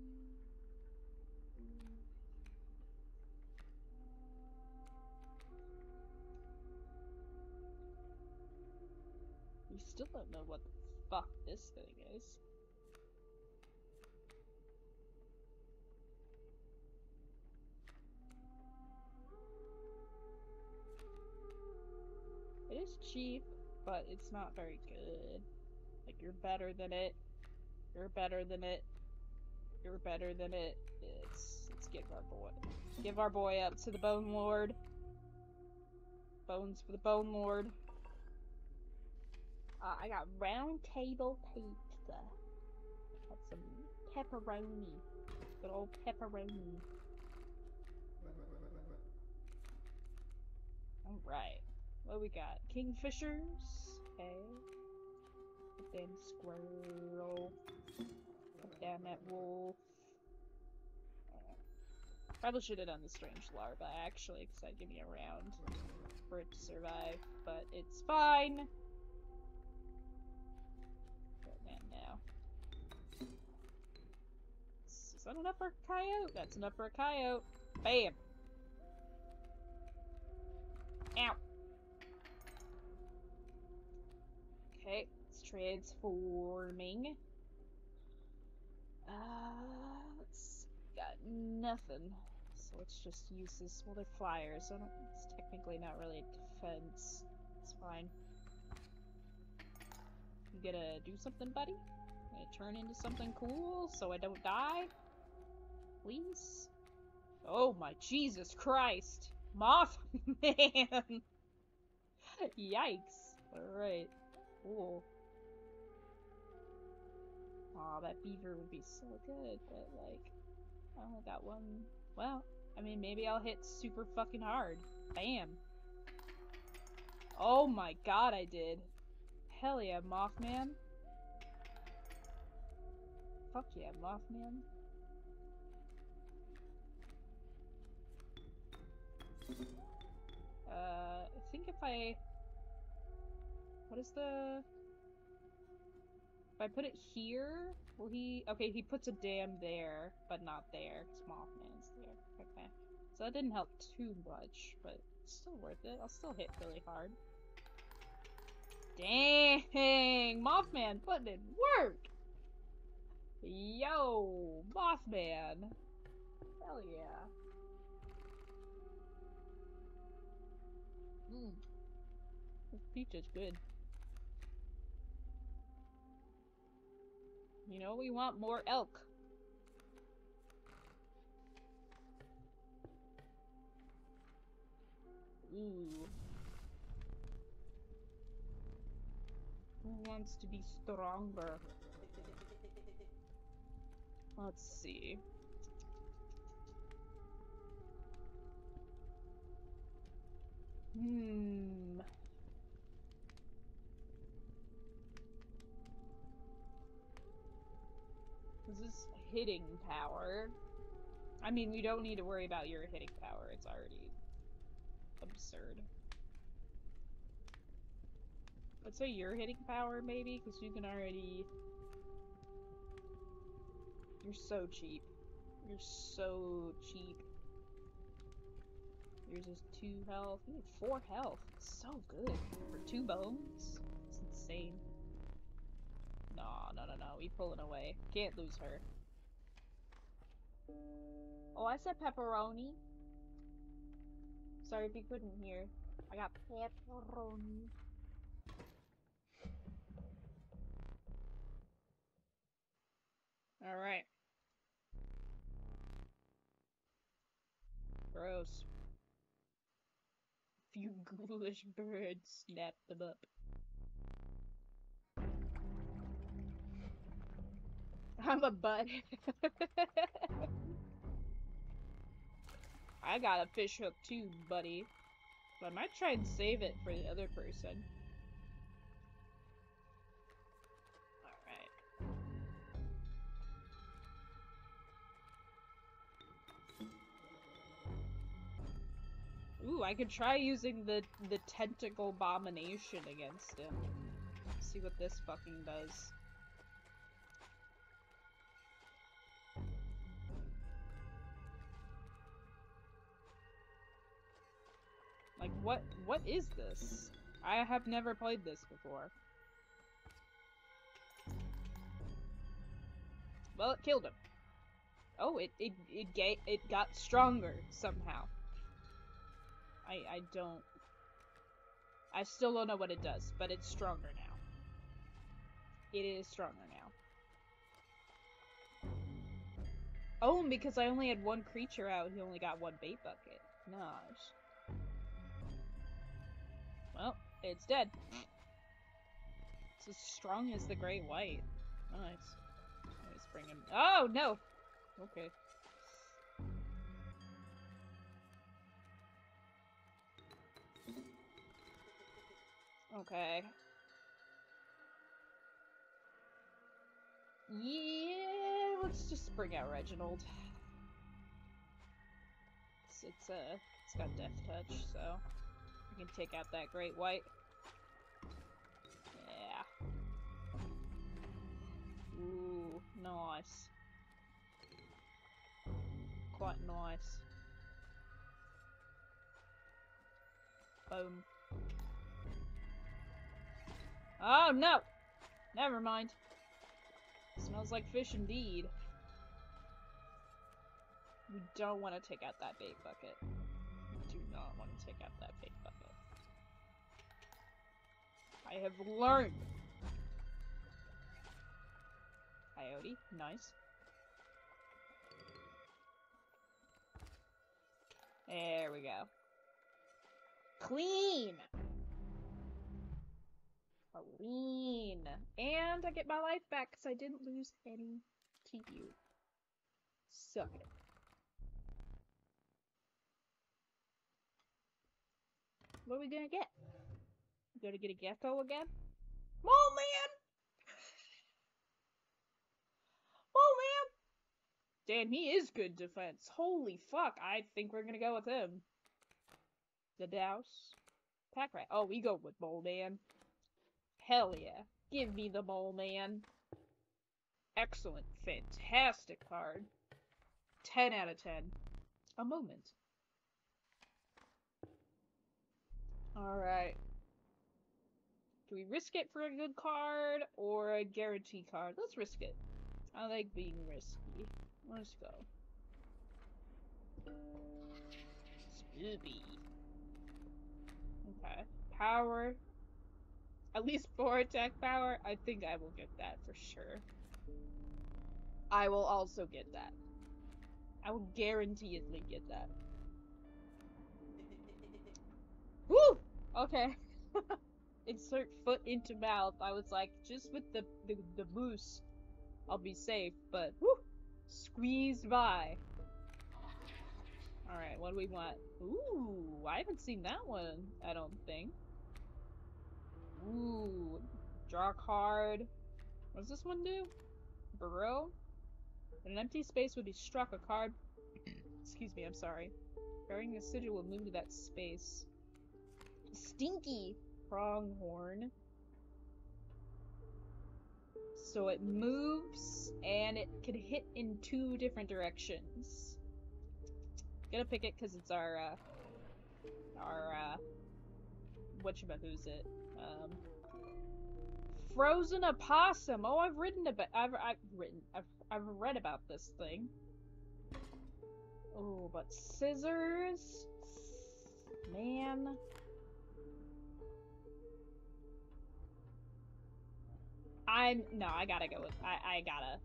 [SPEAKER 2] We still don't know what the fuck this thing is. It is cheap, but it's not very good. Like, you're better than it. You're better than it. You're better than it. It's, let's give our boy. Give our boy up to the Bone Lord. Bones for the Bone Lord. Uh, I got round table pizza. Got some pepperoni. Good old pepperoni. Alright. What we got? Kingfishers. Okay. Put down squirrel. Put down that wolf. Uh, probably should have done the strange larva actually, because that'd give me a round for it to survive. But it's fine. Is that enough for a coyote? That's enough for a coyote. Bam! Ow! Okay, it's transforming. Uh, let's got nothing. So let's just use this. Well, they're flyers, so it's technically not really a defense. It's fine. You gonna do something, buddy? You gonna turn into something cool so I don't die? Please? Oh my Jesus Christ! Mothman! Yikes. Alright. Cool. Aw, that beaver would be so good, but like, I only got one. Well, I mean, maybe I'll hit super fucking hard. Bam. Oh my god, I did. Hell yeah, Mothman. Fuck yeah, Mothman. Uh, I think if I... What is the... If I put it here, will he... Okay, he puts a dam there, but not there, because Mothman's there. Okay. So that didn't help too much, but it's still worth it. I'll still hit really hard. Dang! Mothman putting in work! Yo! Mothman! Hell yeah. Mmm. This pizza's good. You know, we want more elk. Ooh. Who wants to be stronger? Let's see. Hmm. This is hitting power. I mean, we don't need to worry about your hitting power. It's already absurd. Let's say your hitting power, maybe, because you can already... You're so cheap. You're so cheap. Yours is two health. You have four health. It's so good. For two bones? It's insane. No, no, no, no. We pulling away. Can't lose her. Oh, I said pepperoni. Sorry if you couldn't hear. I got pepperoni. Alright. Gross. Few ghoulish birds snapped them up. I'm a butt. I got a fish hook too, buddy. But I might try and save it for the other person. Alright. Ooh, I could try using the, the tentacle abomination against him. See what this fucking does. Like, what, what is this? I have never played this before. Well, it killed him. Oh, it, it, it, ga it got stronger somehow. I, I don't... I still don't know what it does, but it's stronger now. It is stronger now. Oh, and because I only had one creature out, he only got one bait bucket. Nice. Well, it's dead. It's as strong as the great white. Nice. Let's bring him. Oh, no! Okay. Okay. Yeah, let's just bring out Reginald. It's, it's, uh, it's got Death Touch, so I can take out that great white. Yeah. Ooh, nice. Quite nice. Boom. Oh, no! Never mind. Smells like fish indeed. We don't want to take out that bait bucket. We do not want to take out that bait bucket. I have learned. Coyote, nice. There we go. Clean! Clean. And I get my life back because I didn't lose any to you. Suck it. What are we gonna get? We gonna get a gecko again? Oh man! Oh man! Damn, he is good defense. Holy fuck, I think we're gonna go with him. The Douse. Pack rat. Oh, we go with Mole Man. Hell yeah. Give me the Mole Man. Excellent. Fantastic card. ten out of ten. A moment. Alright. Do we risk it for a good card or a guarantee card? Let's risk it. I like being risky. Let's go. Spoopy. Okay. Power. At least four attack power. I think I will get that for sure. I will also get that. I will guaranteedly get that. Woo! Okay. Insert foot into mouth. I was like, just with the, the, the moose, I'll be safe, but woo! Squeezed by. Alright, what do we want? Ooh, I haven't seen that one, I don't think. Ooh, draw a card. What does this one do? Burrow? In an empty space would be struck a card. Excuse me, I'm sorry. Carrying a sigil will move to that space. Stinky pronghorn. So it moves and it can hit in two different directions. Gonna pick it because it's our uh, our uh, whatchamacallit it? Um, frozen opossum. Oh, I've written about. I've I've written. I've I've read about this thing. Oh, but scissors, man. I'm no. I gotta go with. I I gotta.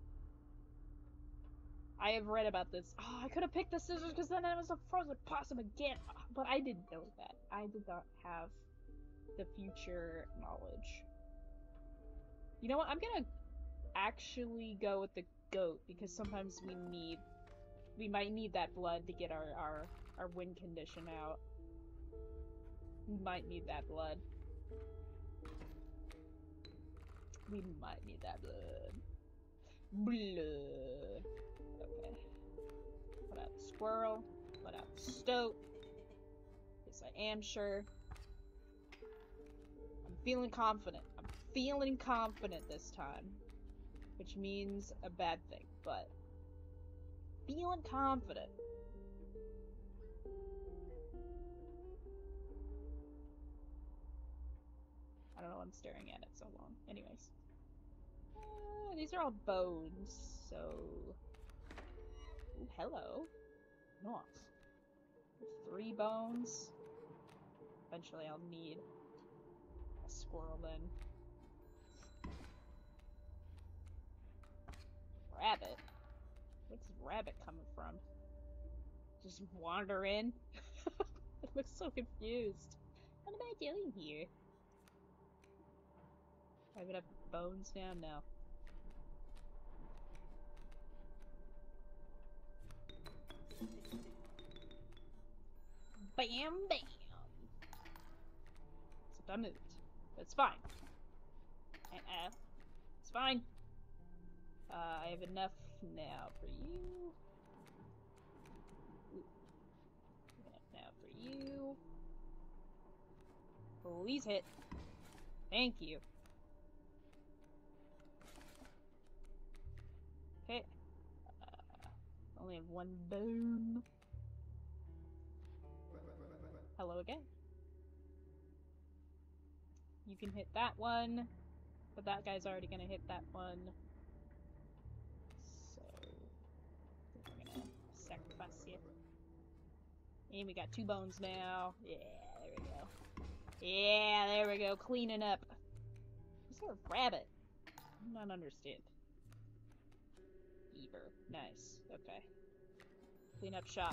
[SPEAKER 2] I have read about this. Oh, I could have picked the scissors because then it was a frozen possum again. But I didn't know that. I did not have the future knowledge. You know what? I'm gonna actually go with the goat because sometimes we need, we might need that blood to get our our our win condition out. We might need that blood. We might need that blood. Blood. Okay. Put out the squirrel. Put out the stoat. Yes, I am sure. I'm feeling confident. I'm feeling confident this time. Which means a bad thing, but feeling confident. I don't know why I'm staring at it so long. Anyways. Uh, these are all bones, so... Ooh, hello. Nice. Three bones. Eventually I'll need a squirrel then. Rabbit? Where's this rabbit coming from? Just wander in? I look so confused. What am I doing here? I would have bones now? No. Bam, bam! Except I moved. But it's fine. Uh-uh. It's fine. Uh, I have enough now for you. Ooh. Enough now for you. Please hit. Thank you. Okay. Uh, only have one bone. Hello again. You can hit that one, but that guy's already gonna hit that one. So, we're gonna sacrifice you. And we got two bones now. Yeah, there we go. Yeah, there we go. Cleaning up. Is there a rabbit? I don't understand. Beaver. Nice. Okay. Clean up shop.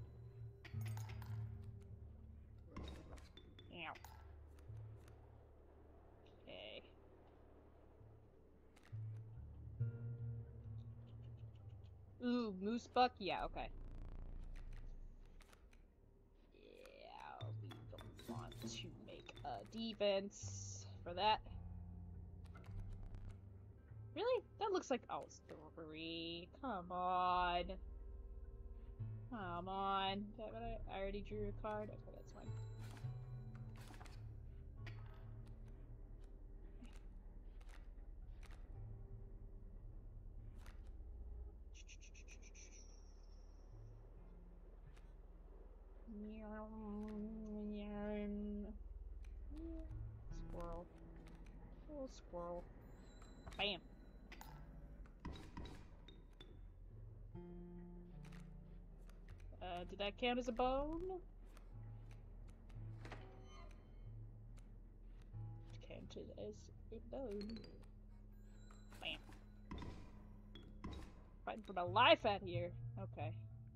[SPEAKER 2] Ow. Okay. Ooh, moose buck? Yeah, okay. Yeah, we don't want to make a defense for that. Really? That looks like... Oh, it's three. Come on. Come on. Is that what I... I already drew a card? Okay, that's fine. Squirrel. Oh, squirrel. Bam. Uh, did that count as a bone? It counted as a bone. Bam. Fighting for my life out here. Okay.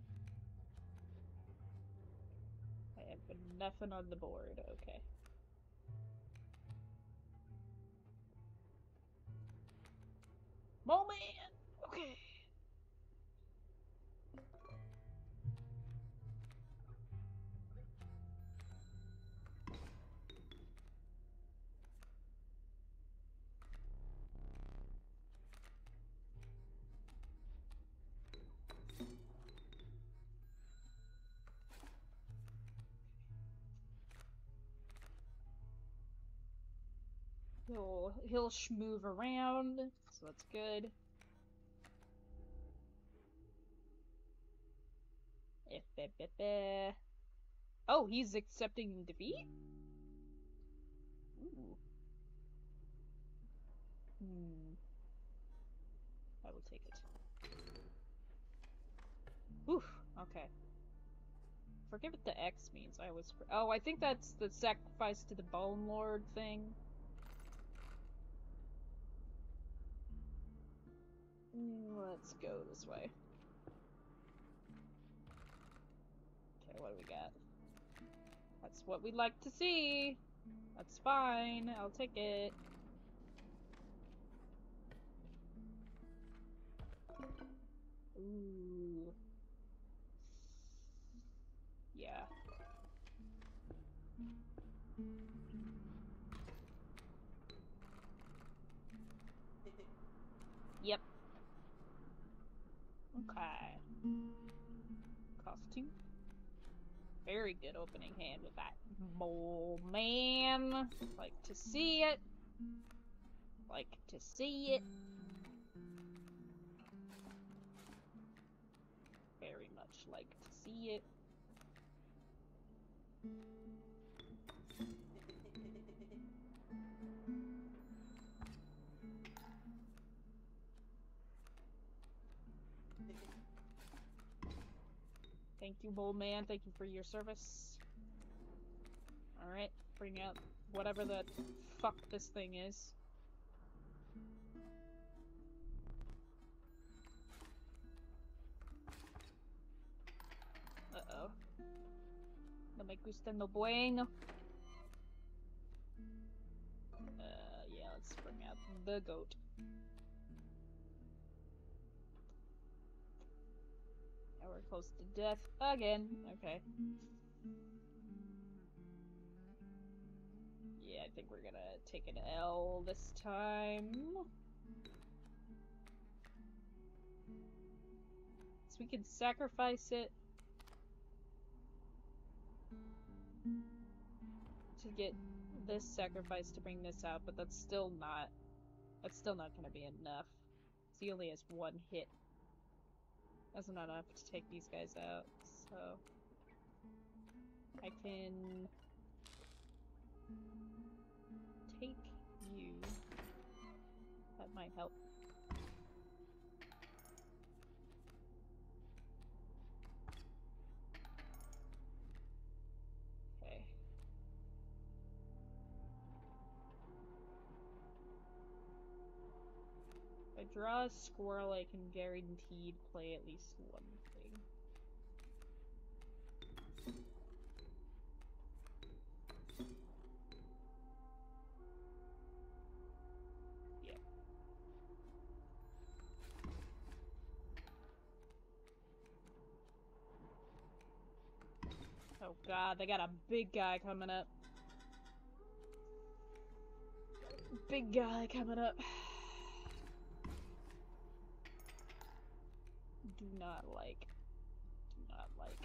[SPEAKER 2] I have nothing on the board. Okay. Moment! Okay. He'll, he'll schmove around, so that's good. If, if, if, if. Oh, he's accepting defeat? Ooh. Hmm. I will take it. Oof, okay. Forget what the X means. I was. Oh, I think that's the sacrifice to the Bone Lord thing. Let's go this way. Okay, what do we got? That's what we'd like to see. That's fine. I'll take it. Ooh. Yeah. Yep. Okay. Costume. Very good opening hand with that mole man. Like to see it. Like to see it. Very much like to see it. Thank you, Mole Man. Thank you for your service. Alright, bring out whatever the fuck this thing is. Uh-oh. No me gusta no bueno. Uh, yeah, let's bring out the goat. Now we're close to death again. Okay. Yeah, I think we're gonna take an L this time. So we can sacrifice it to get this sacrifice to bring this out, but that's still not that's still not gonna be enough. So he only has one hit. That's not enough to take these guys out, so I can take you. That might help. Okay. If I draw a squirrel, I can guaranteed play at least one thing. Yeah. Oh god, they got a big guy coming up. Big guy coming up. Do not like. Do not like.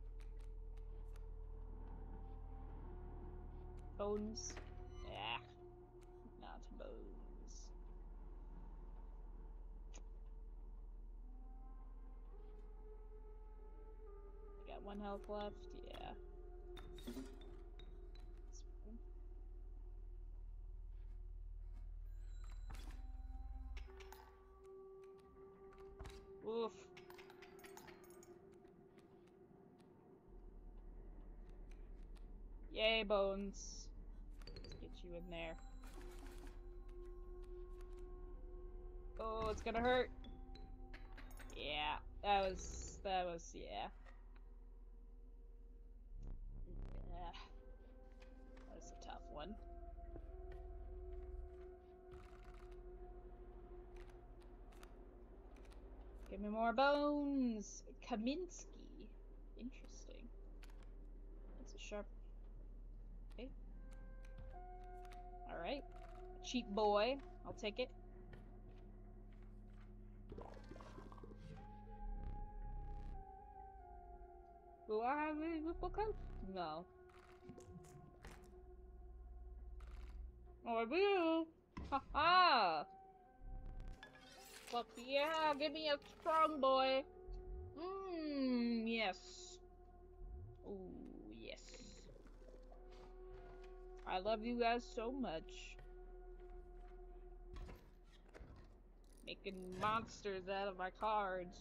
[SPEAKER 2] Bones? Yeah. Not bones. I got one health left? Yeah. Oof. Yay, bones. Let's get you in there. Oh, it's gonna hurt. Yeah, that was, that was, yeah. Yeah. That was a tough one. Give me more bones! Kaminsky. Interesting. That's a sharp... Okay. Alright. Cheap boy. I'll take it. Do I have any football coat? No. Oh, I will! Ha ha! Fuck yeah, give me a strong boy! Mmm, yes. Ooh, yes. I love you guys so much. Making monsters out of my cards.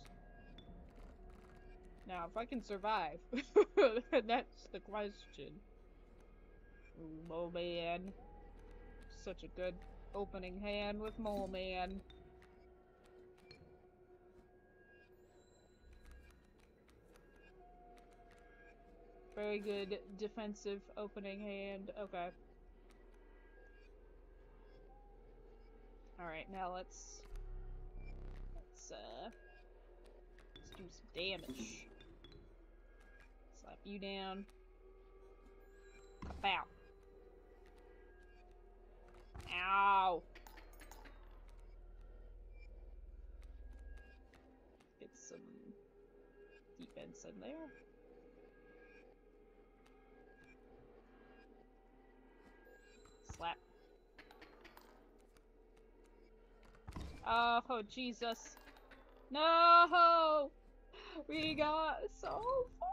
[SPEAKER 2] Now, if I can survive, that's the question. Ooh, Mole Man. Such a good opening hand with Mole Man. Very good defensive opening hand. Okay. Alright, now let's... Let's, uh... Let's do some damage. Slap you down. Pow. Ow! Get some defense in there. Slap. Oh, Jesus. No! We got so far.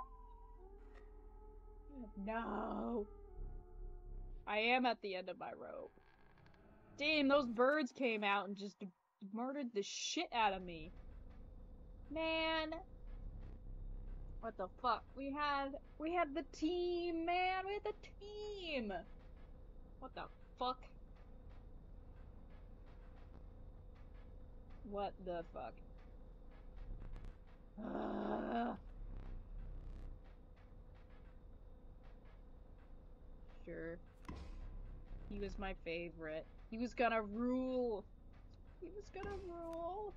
[SPEAKER 2] No. I am at the end of my rope. Damn, those birds came out and just murdered the shit out of me. Man. What the fuck? We had, we had the team, man. We had the team. What the fuck? What the fuck? Uh, sure. He was my favorite. He was gonna rule. He was gonna rule.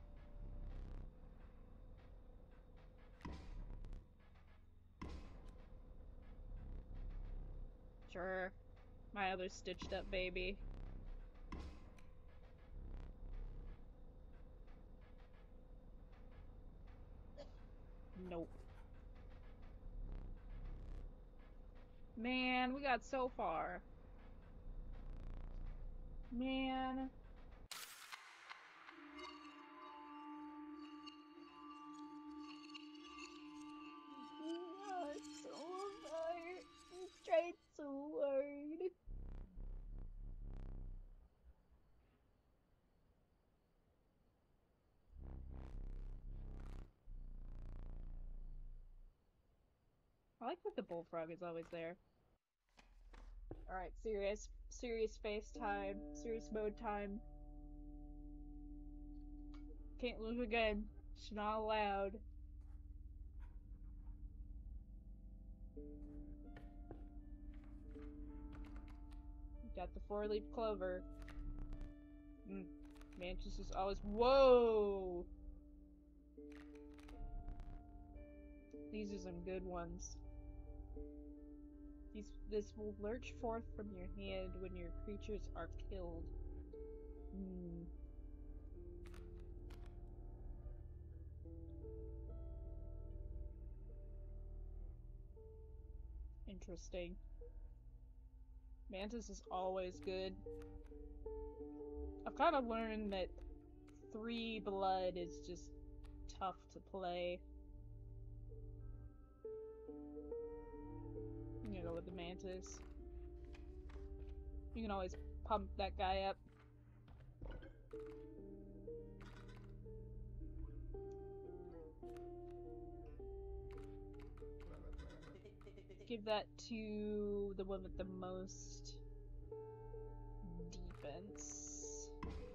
[SPEAKER 2] Sure. My other stitched up baby. Nope. Man, we got so far. Man. I'm so tired. I tried so hard. I like that the bullfrog is always there. Alright, serious, serious face time, serious mode time. Can't lose again. It's not allowed. Got the four-leaf clover. Mm. Mantis is always— whoa! These are some good ones. These, this will lurch forth from your hand when your creatures are killed. Hmm. Interesting. Mantis is always good. I've kind of learned that three blood is just tough to play. I'm gonna go with the Mantis. You can always pump that guy up. Give that to the one with the most defense.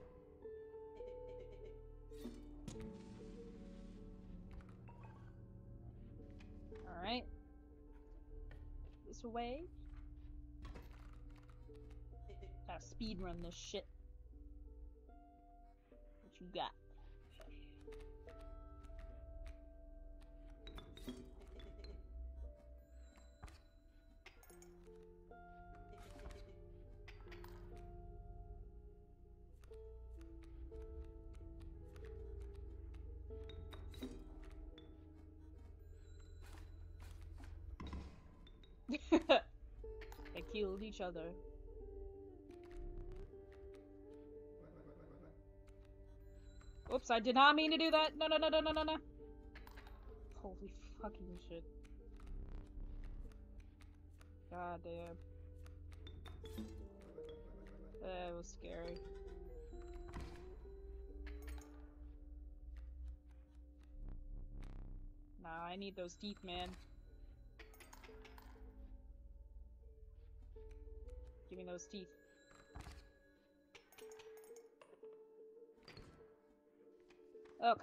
[SPEAKER 2] Alright. This way. Gotta speed run this shit. What you got? They killed each other. Whoops, I did not mean to do that. No, no, no, no, no, no, no. Holy fucking shit. God damn. That was scary. Nah, I need those teeth, man. Give me those teeth. Okay.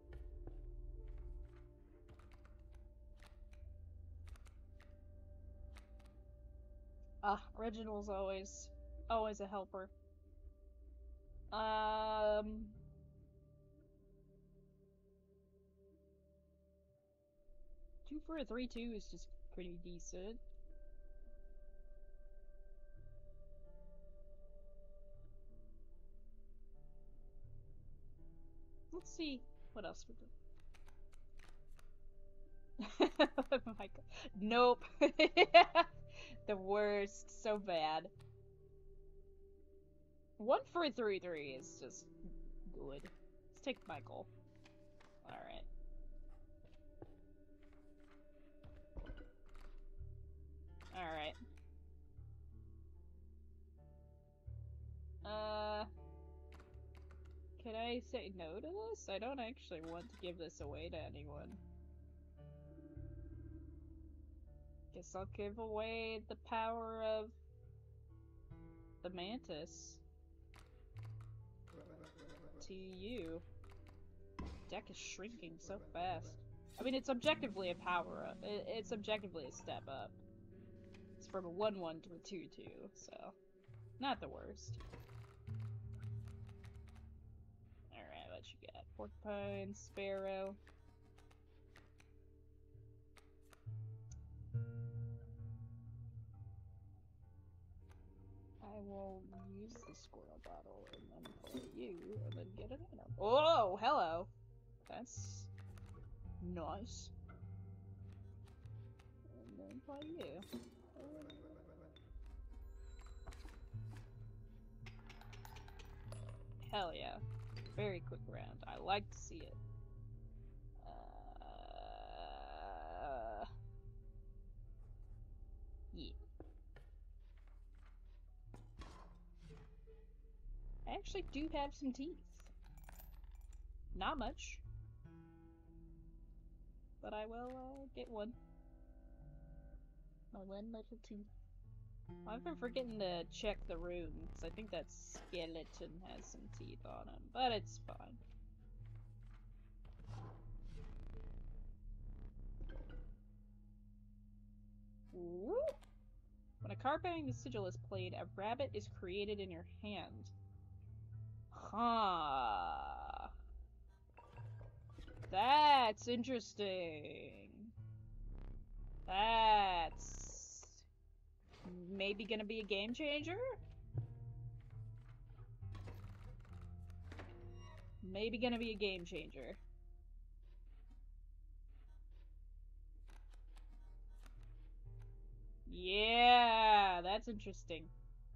[SPEAKER 2] Ah, Reginald's always, always a helper. Um... Two for a three two is just pretty decent. Let's see what else we do. Oh my god. Nope. The worst. So bad. One for a three three is just good. Let's take Michael. Alright. Alright. Uh... Can I say no to this? I don't actually want to give this away to anyone. Guess I'll give away the power of the mantis to you. Deck is shrinking so fast. I mean, it's objectively a power up. It's objectively a step up. It's from a one one to a two two, so not the worst. Alright, what you got? Porcupine, sparrow. I will use the squirrel bottle and then play you and then get an item. Oh, hello! That's nice. And then play you. Hell yeah. Very quick round. I like to see it. Uh... Yeah. I actually do have some teeth. Not much. But I will uh, get one. My one little tooth. I've been forgetting to check the room, because I think that skeleton has some teeth on him, but it's fine. Ooh. When a card bearing the sigil is played, a rabbit is created in your hand. Huh. That's interesting. That's maybe gonna be a game changer? Maybe gonna be a game changer. Yeah, that's interesting.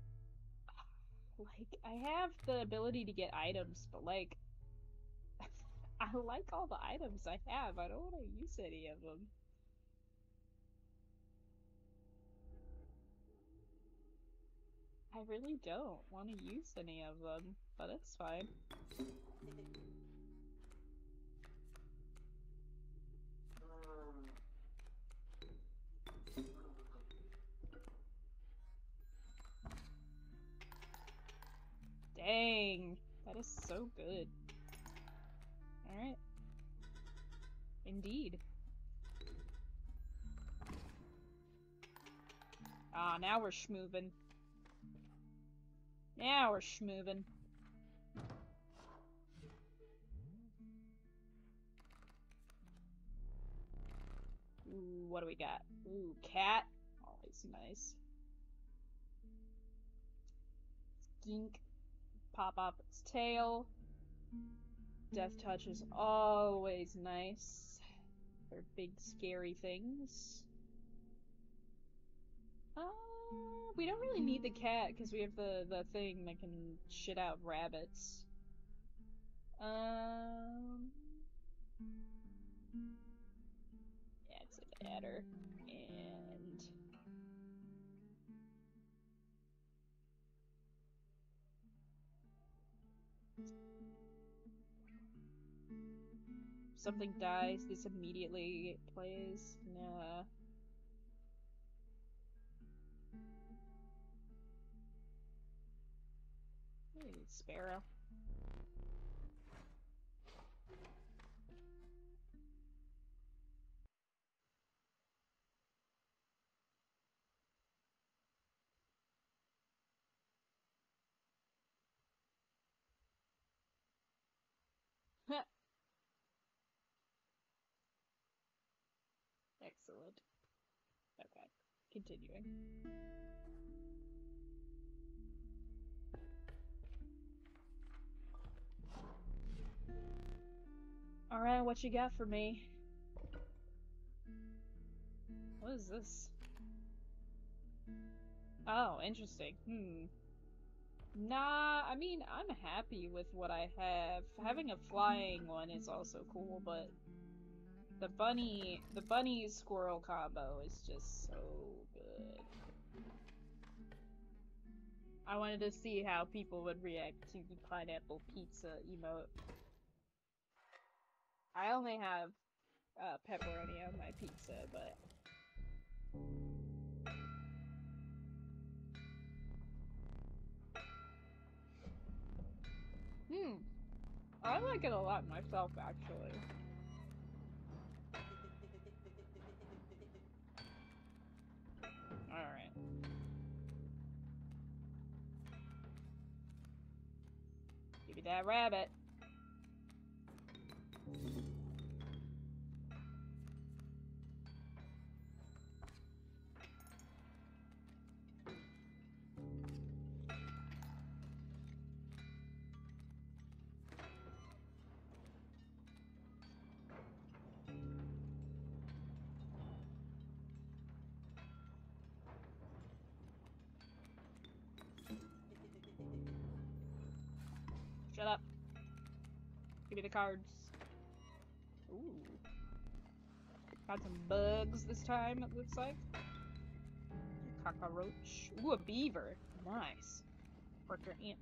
[SPEAKER 2] Like, I have the ability to get items, but like, I like all the items I have. I don't want to use any of them. I really don't want to use any of them, but it's fine. Dang, that is so good. Alright. Indeed. Ah, now we're schmoovin'. Now we're schmoovin'. Ooh, what do we got? Ooh, cat. Always nice. Skink. Pop off its tail. Death touch is always nice. They're big, scary things. Uh, we don't really need the cat because we have the, the thing that can shit out rabbits. Um, yeah, it's an adder, and something dies, this immediately plays. Nah. Maybe sparrow. Excellent. Okay, continuing. Alright, what you got for me? What is this? Oh, interesting. Hmm. Nah, I mean, I'm happy with what I have. Having a flying one is also cool, but the bunny, the bunny squirrel combo is just so good. I wanted to see how people would react to the pineapple pizza emote. I only have uh, pepperoni on my pizza, but hmm, I like it a lot myself, actually. Alright. Give me that rabbit. Shut up. Give me the cards. Ooh. Got some bugs this time, it looks like. Cockroach. Ooh, a beaver. Nice. Worker ant.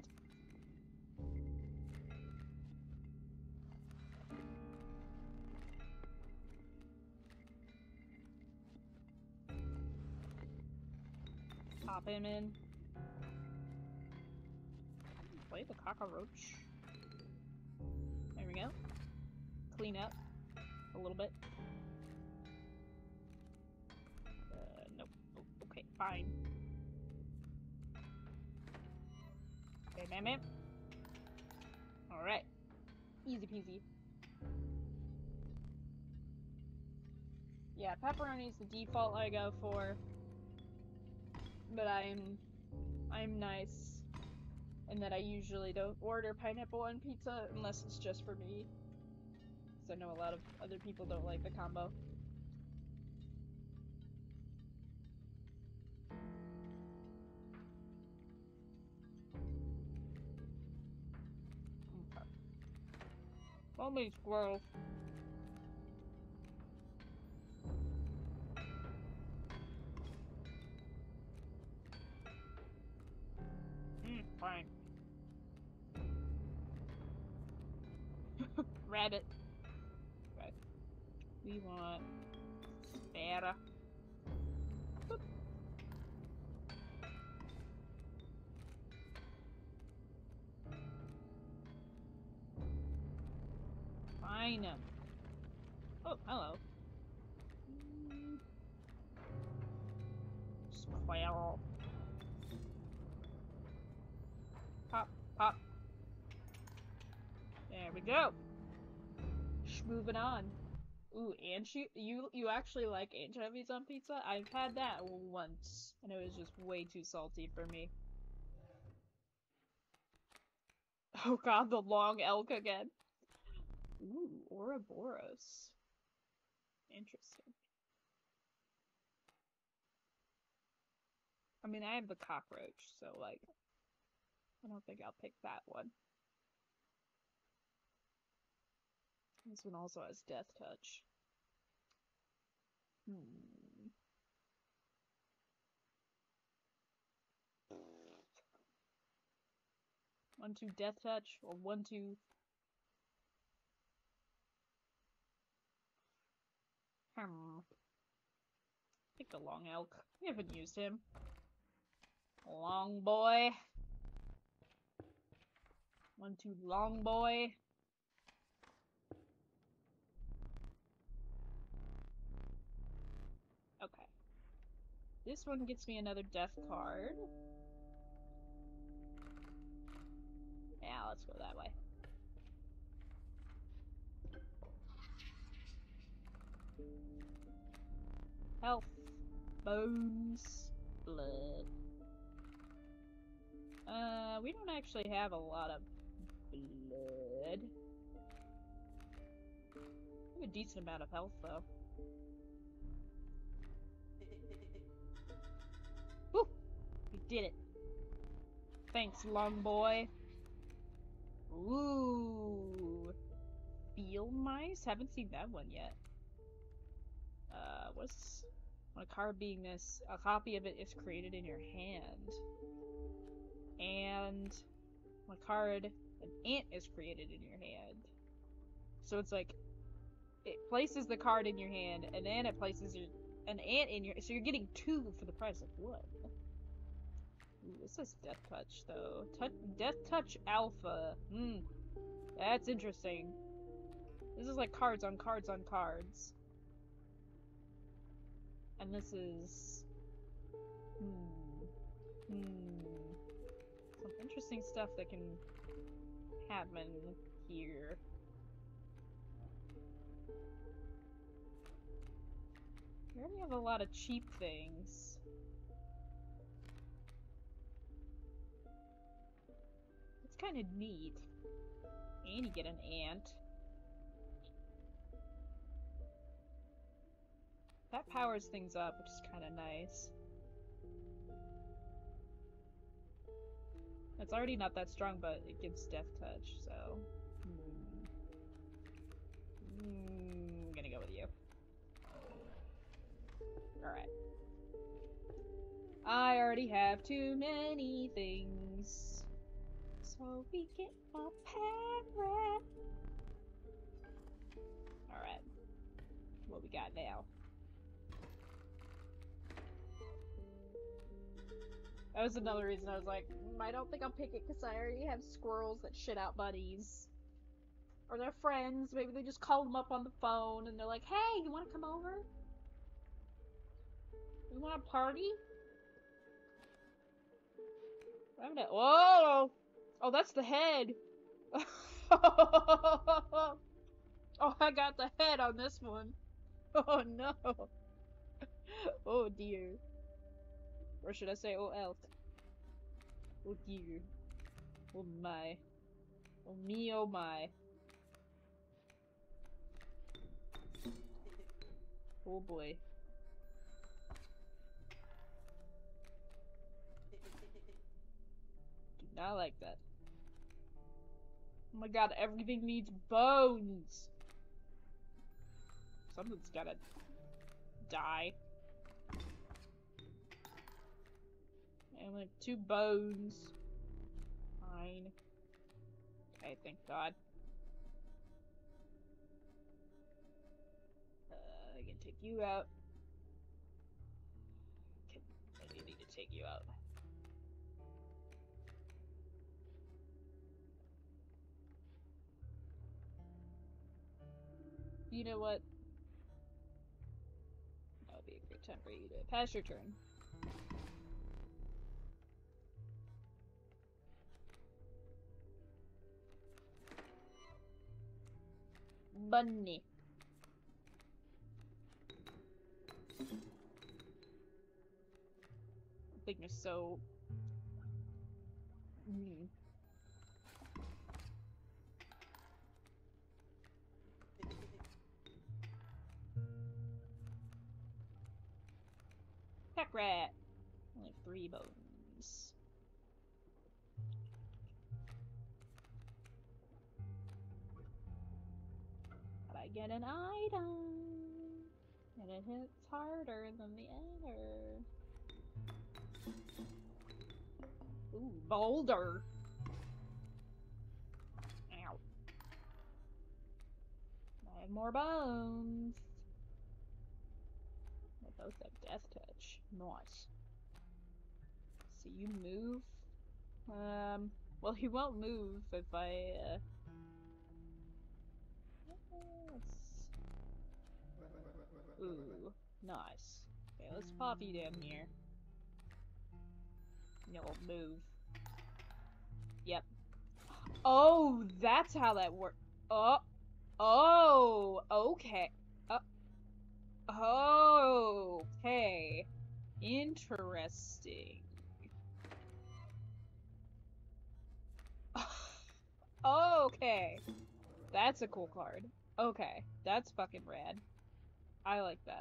[SPEAKER 2] Pop him in. Play the cockroach. There we go. Clean up a little bit. Uh, nope. Oh, okay, fine. Okay, man, man. Alright. Easy peasy. Yeah, pepperoni's the default I go for. But I'm... I'm nice. And that I usually don't order pineapple on pizza unless it's just for me. Because I know a lot of other people don't like the combo. Okay. So many squirrels. Mm, fine. Rabbit. Okay. We want sparrow. Boop. Fine. Oh, hello. Squirrel. Pop, pop. There we go. Sh moving on. Ooh, anchovy? You you actually like anchovies on pizza? I've had that once, and it was just way too salty for me. Oh god, the long elk again. Ooh, Ouroboros. Interesting. I mean, I have the cockroach, so, like, I don't think I'll pick that one. This one also has Death Touch. Hmm. One, two, Death Touch, or one, two. Hmm. Pick the Long Elk. We haven't used him. Long Boy. One, two, Long Boy. Okay. This one gets me another death card. Yeah, let's go that way. Health. Bones. Blood. Uh, we don't actually have a lot of blood. We have a decent amount of health, though. Woo! We did it. Thanks, Long Boy. Ooh. Field Mice? Haven't seen that one yet. Uh, what's... On a card being this, a copy of it is created in your hand. And... On a card, an ant is created in your hand. So it's like... It places the card in your hand, and then it places your, an ant in your... So you're getting two for the price of one. Ooh, this is Death Touch, though. Touch, Death Touch Alpha. Hmm. That's interesting. This is like cards on cards on cards. And this is... Hmm. Hmm. Some interesting stuff that can happen here. We already have a lot of cheap things. It's kind of neat. And you get an ant. That powers things up, which is kind of nice. It's already not that strong, but it gives Death Touch, so... Hmm. Hmm, I'm gonna go with you. Alright. I already have too many things. So we get a parrot. Alright. What we got now? That was another reason I was like, mm, I don't think I'll pick it because I already have squirrels that shit out buddies. Or their friends. Maybe they just call them up on the phone and they're like, hey, you want to come over? You want to party? I'm gonna... Whoa! Oh, that's the head. Oh, I got the head on this one. Oh, no. Oh, dear. Or should I say, oh, elk. Oh, dear. Oh, my. Oh, me, oh, my. Oh, boy. Do not like that. Oh my god, everything needs bones! Something's gotta die. I only have two bones. Fine. Okay, thank god. Uh, I can take you out. Can, I do need to take you out. You know what? That would be a great time for you to pass your turn. Bunny. I think you're so... Mm. Pack rat. Only have three bones. I get an item. And it hits harder than the other. Ooh, boulder. Ow. I have more bones. They both have death touch. Nice. So you move? Um, well, he won't move if I, uh... Let's... Ooh, nice. Okay, let's pop you down here. No, move. Yep. Oh, that's how that works. Oh, oh, okay. Uh, oh, okay. Interesting. Okay. That's a cool card. Okay, that's fucking rad. I like that.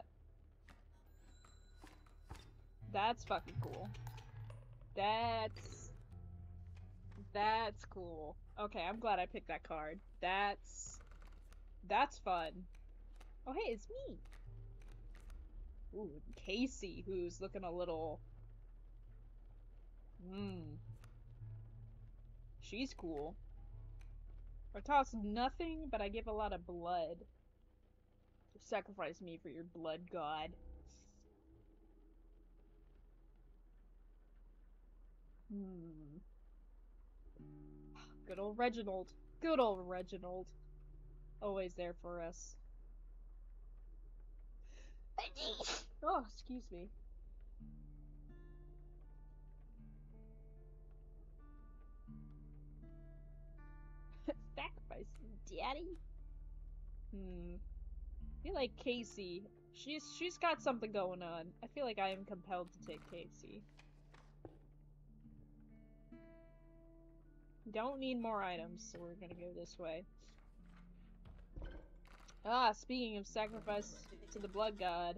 [SPEAKER 2] That's fucking cool. That's... That's cool. Okay, I'm glad I picked that card. That's... That's fun. Oh, hey, it's me! Ooh, Casey, who's looking a little... Mmm. She's cool. I toss nothing, but I give a lot of blood. Sacrifice me for your blood god. Hmm. Good old Reginald. Good old Reginald. Always there for us. Oh, excuse me. Sacrifice, daddy? Hmm. I feel like Casey. She's she's got something going on. I feel like I am compelled to take Casey. Don't need more items, so we're gonna go this way. Ah, speaking of sacrifice to the blood god.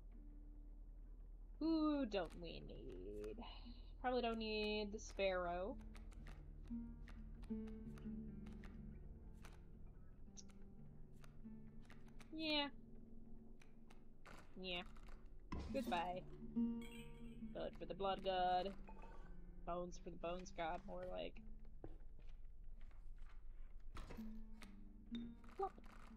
[SPEAKER 2] Who don't we need? Probably don't need the sparrow. Yeah. Yeah. Goodbye. Blood for the blood god. Bones for the bones god, more like. Plop.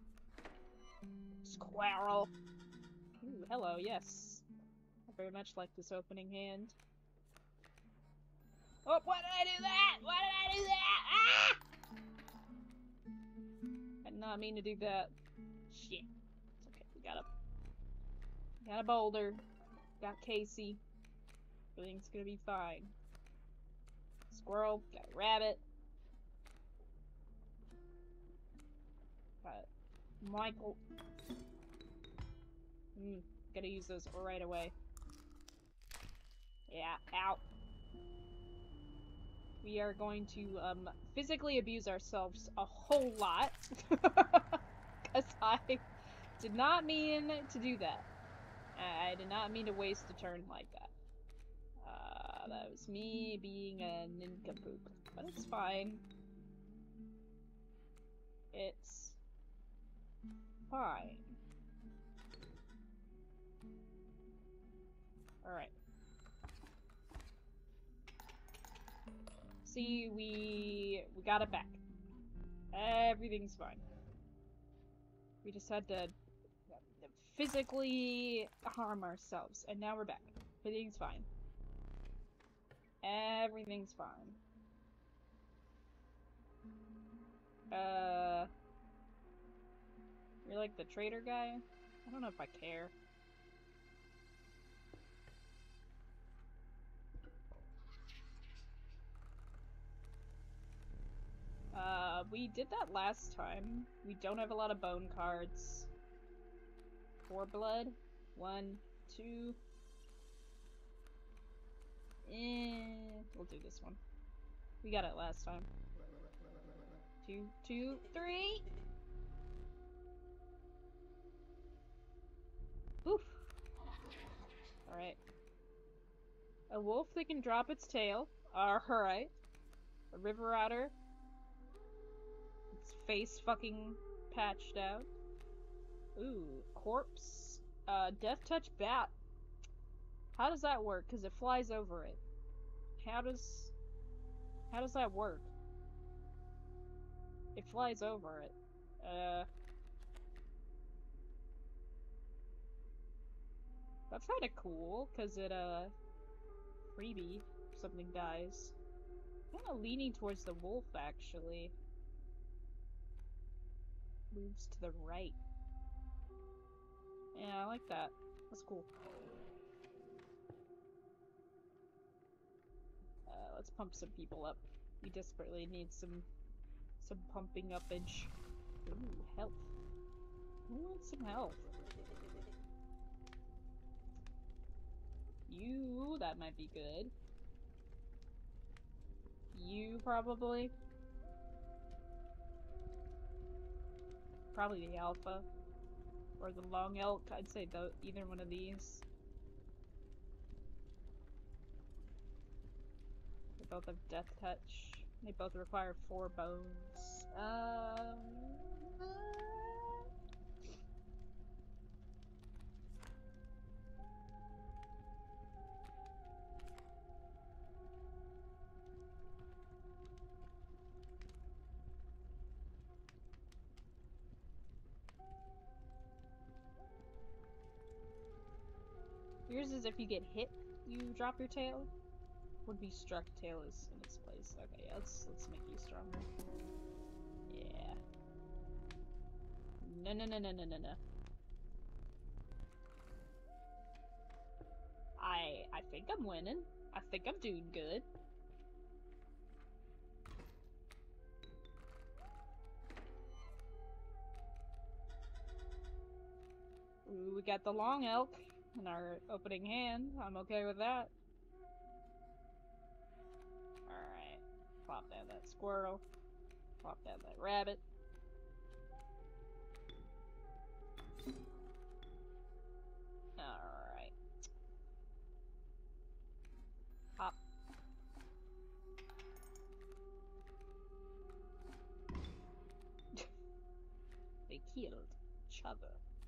[SPEAKER 2] Squirrel. Ooh, hello, yes. I very much like this opening hand. Oh, why did I do that? Why did I do that? Ah! I did not mean to do that. Shit. It's okay, we got a... Got a boulder. Got Casey. Everything's gonna be fine. Squirrel. Got a rabbit. Got Michael. Mm, gotta use those right away. Yeah, ow. We are going to um, physically abuse ourselves a whole lot. Because I did not mean to do that. I did not mean to waste a turn like that. Uh, that was me being a nincompoop. But it's fine. It's fine. Alright. See, we we got it back. Everything's fine. We just had to physically harm ourselves, and now we're back. Everything's fine. Everything's fine. Uh, you're like the trader guy? I don't know if I care. Uh, we did that last time. We don't have a lot of bone cards. Four blood. One, two. Eh, we'll do this one. We got it last time. Two, two, three. Oof. Alright. A wolf that can drop its tail. Alright. A river otter. Its face fucking patched out. Ooh, corpse. Uh, death touch bat. How does that work? Because it flies over it. How does... How does that work? It flies over it. Uh... That's kind of cool, because it, uh... freebie if something dies. I'm kind of leaning towards the wolf, actually. Moves to the right. Yeah, I like that. That's cool. Uh, let's pump some people up. We desperately need some some pumping up-age. Ooh, health. Who wants some health? You, that might be good. You, probably. Probably the alpha. Or the long elk. I'd say th either one of these. They both have death touch. They both require four bones. Um... Yours is if you get hit, you drop your tail. Would be struck, tail is in its place. Okay, yeah, let's let's make you stronger. Yeah. No no no no no no no. I I think I'm winning. I think I'm doing good. Ooh, we got the long elk in our opening hand. I'm okay with that. Alright. Plop down that squirrel. Plop down that rabbit. Alright. Hop. They killed each other.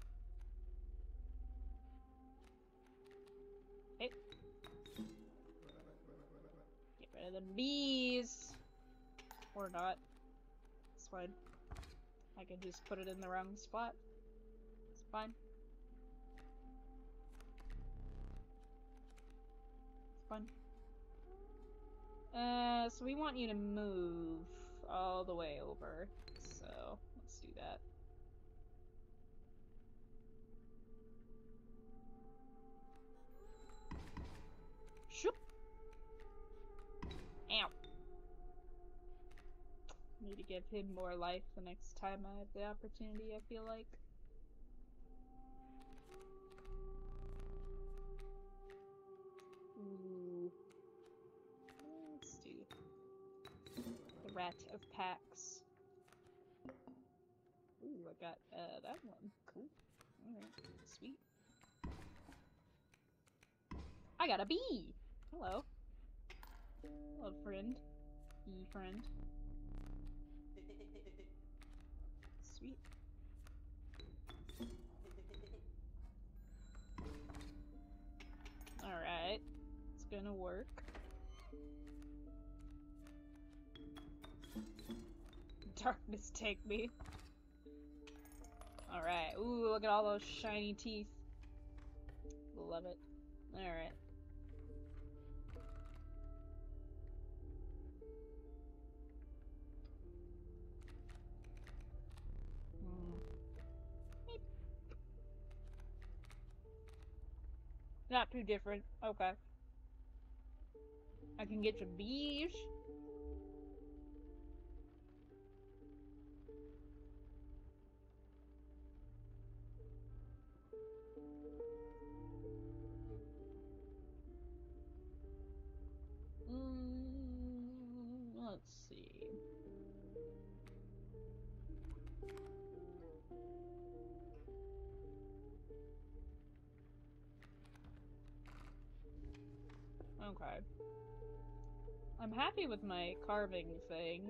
[SPEAKER 2] Okay. Get rid of the bees. Or not. It's fine. I can just put it in the wrong spot. It's fine. It's fine. Uh, so we want you to move all the way over. So, let's do that. Shoop! Ow! Need to give him more life the next time I have the opportunity, I feel like. Ooh. Let's do the Rat of Packs. Ooh, I got uh, that one. Cool. Alright, sweet. I got a bee! Hello. Hello, friend. Bee friend. Sweet. Alright. It's gonna work. Darkness take me. Alright. Ooh, look at all those shiny teeth. Love it. Alright. Not too different. Okay. I can get some bees. Mm, let's see. Okay. I'm happy with my carving thing.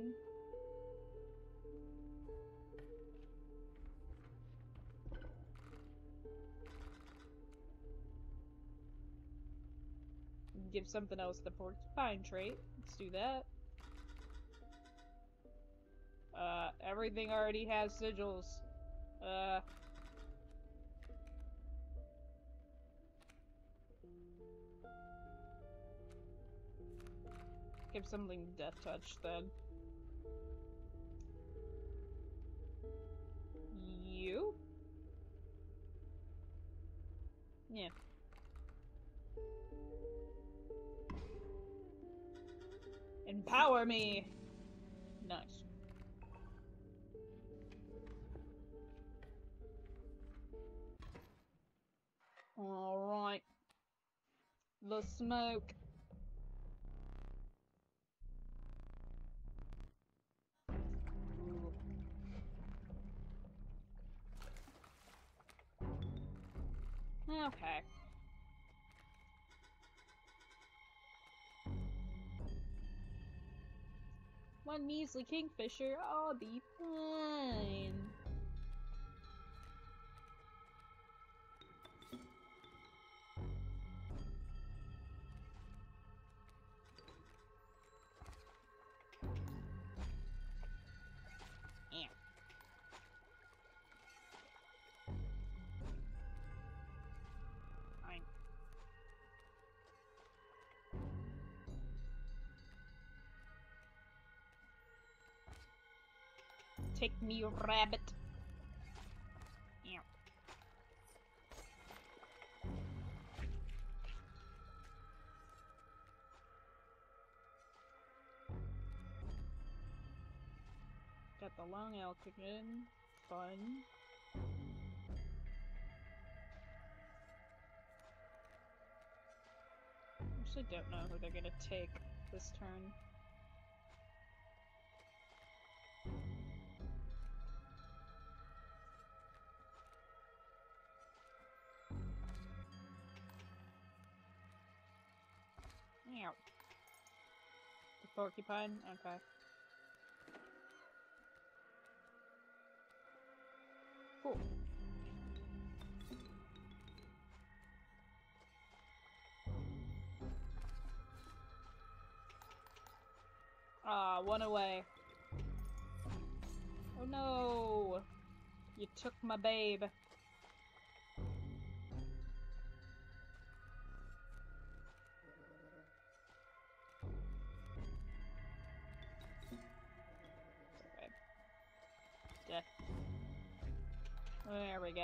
[SPEAKER 2] give something else the porcupine trait. Let's do that. Uh, everything already has sigils. Uh... Give something death touch, then. You? Yeah. Empower me! Nice. Alright. The smoke. Ooh. Okay. One measly kingfisher, I'll be fine. Yeah. Fine. Take me, rabbit. Yeah. Got the long elk again. Fun. Actually don't know who they're gonna take this turn. Meow. The porcupine? Okay. Cool. Ah, one away. Oh no! You took my babe. Okay. Death. There we go.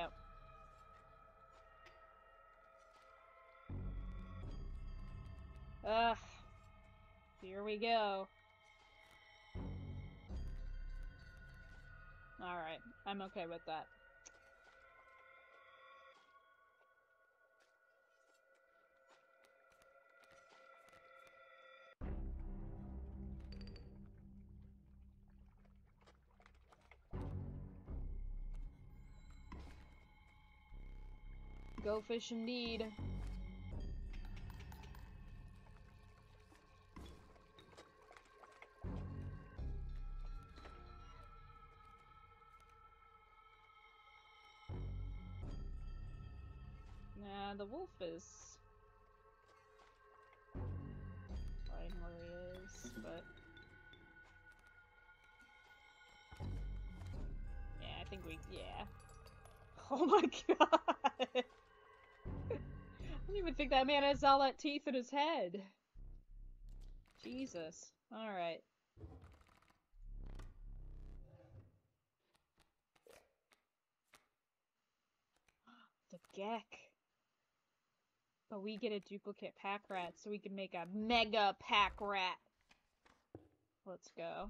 [SPEAKER 2] Ugh. Here we go. Alright, I'm okay with that. Go fish indeed. Nah, the wolf is fine where he is, but yeah, I think we yeah. Oh my god! I don't even think that man has all that teeth in his head. Jesus. Alright. The Gek. But we get a duplicate pack rat, so we can make a mega pack rat. Let's go.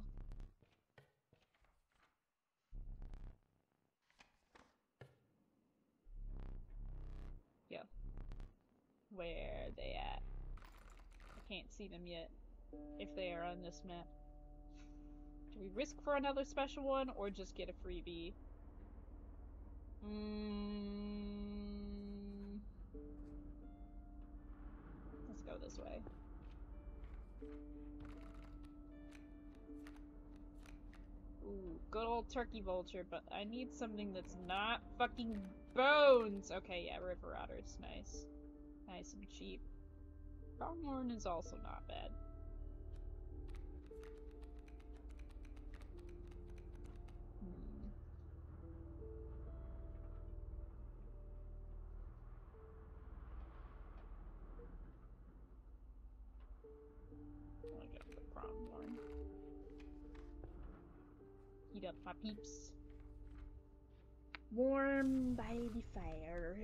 [SPEAKER 2] Yo. Where are they at? I can't see them yet. If they are on this map. Do we risk for another special one, or just get a freebie? Mm. Let's go this way. Ooh, good old turkey vulture, but I need something that's not fucking bones! Okay, yeah, river otter's nice. Nice and cheap. Pronghorn is also not bad. Hmm. I got the pronghorn. Heat up my peeps.
[SPEAKER 1] Warm by the fire.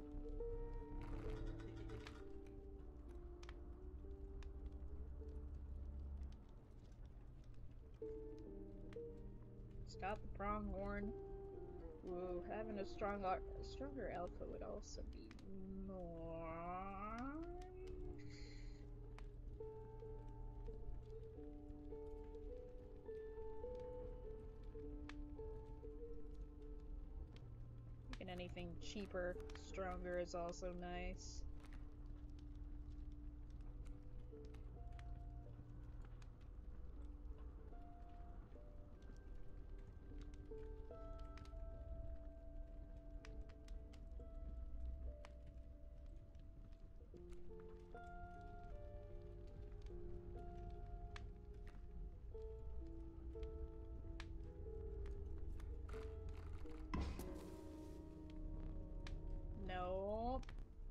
[SPEAKER 2] Got the pronghorn. Ooh, having a strong, a stronger alpha would also be more. Making anything cheaper, stronger is also nice. Nope.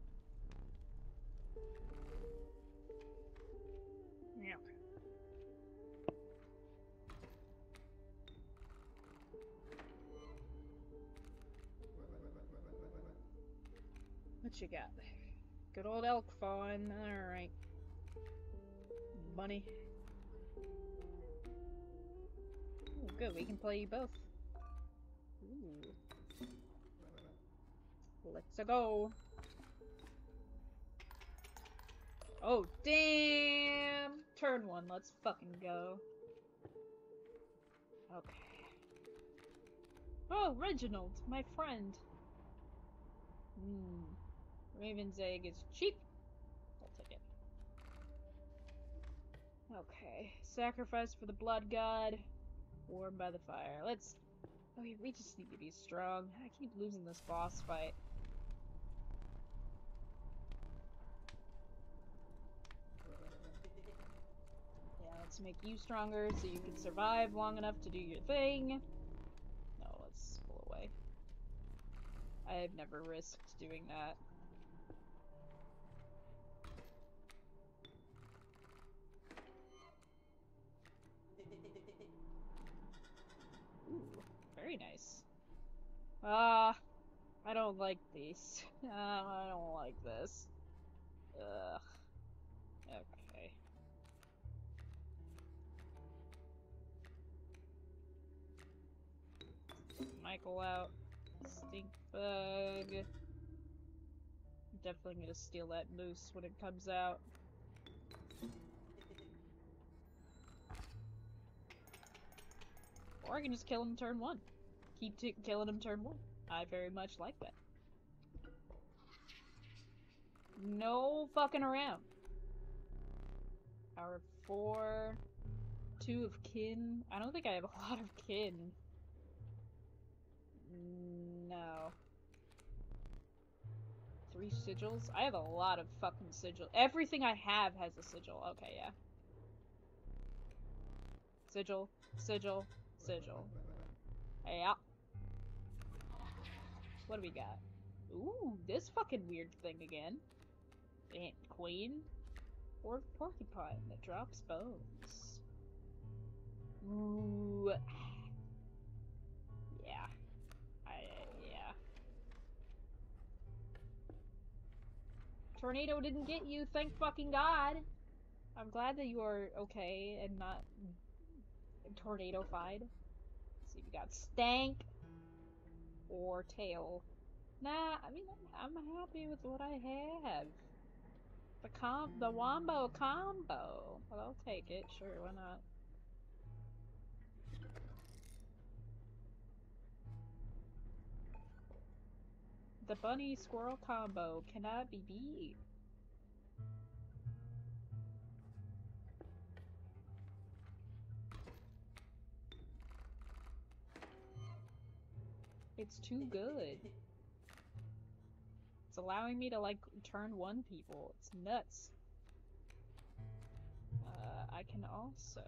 [SPEAKER 2] Yeah. What you got? Good old elk fawn. Alright. Bunny. Ooh, good. We can play you both. Ooh. Let's go. Oh, damn! Turn one. Let's fucking go. Okay. Oh, Reginald, my friend. Hmm. Raven's egg is cheap. I'll take it. Okay. Sacrifice for the blood god. Warmed by the fire. Let's... Oh, we just need to be strong. I keep losing this boss fight. Yeah, let's make you stronger so you can survive long enough to do your thing. No, let's pull away. I've never risked doing that. Ooh, very nice. Ah, uh, I don't like these. Uh, I don't like this. Ugh. Okay. Michael out. Stink bug. I'm definitely gonna steal that moose when it comes out. Or I can just kill him turn one. Keep t killing him turn one. I very much like that. No fucking around. Power of four. Two of kin. I don't think I have a lot of kin. No. Three sigils? I have a lot of fucking sigil. Everything I have has a sigil. Okay, yeah. Sigil. Sigil. Sigil. Yeah. What do we got? Ooh, this fucking weird thing again. Ant queen. Or porcupine that drops bones. Ooh. Yeah. I, yeah. Tornado didn't get you, thank fucking God. I'm glad that you are okay and not tornado-fied. Let's see, we got stank or tail. Nah, I mean, I'm, I'm happy with what I have. The com- the wombo combo. Well, I'll take it. Sure, why not? The bunny squirrel combo cannot be beat. It's too good. It's allowing me to, like, turn one people. It's nuts. I can also...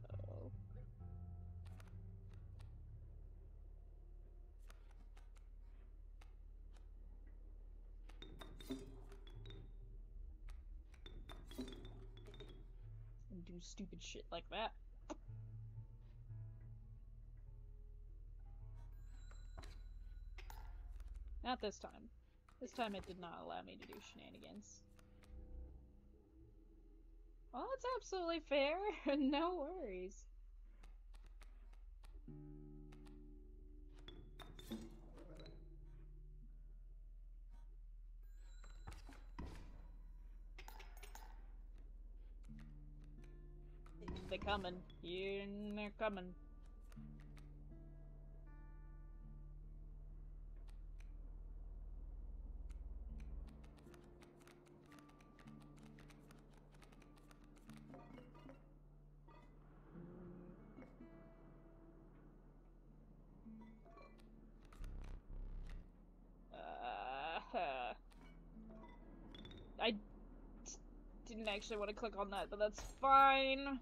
[SPEAKER 2] and do stupid shit like that. Not this time. This time it did not allow me to do shenanigans. Well, that's absolutely fair. No worries. They're coming. Yeah, they're coming. Uh, I didn't actually want to click on that, but that's fine.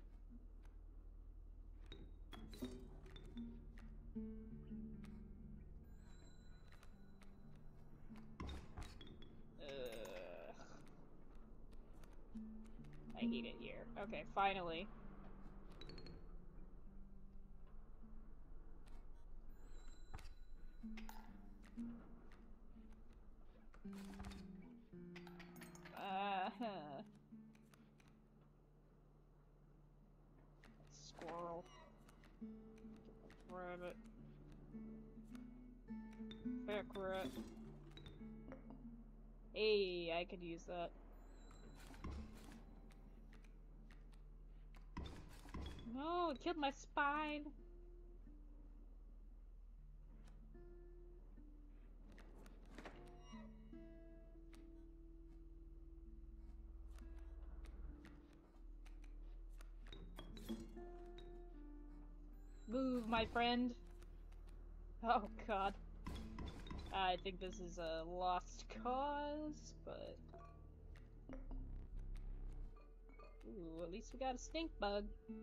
[SPEAKER 2] Uh, I hate it here. Okay, finally. Uh-huh. Squirrel. Rabbit. Back rat. Hey, I could use that. No, it killed my spine. Move, my friend. Oh god. I think this is a lost cause, but... Ooh, at least we got a stink bug.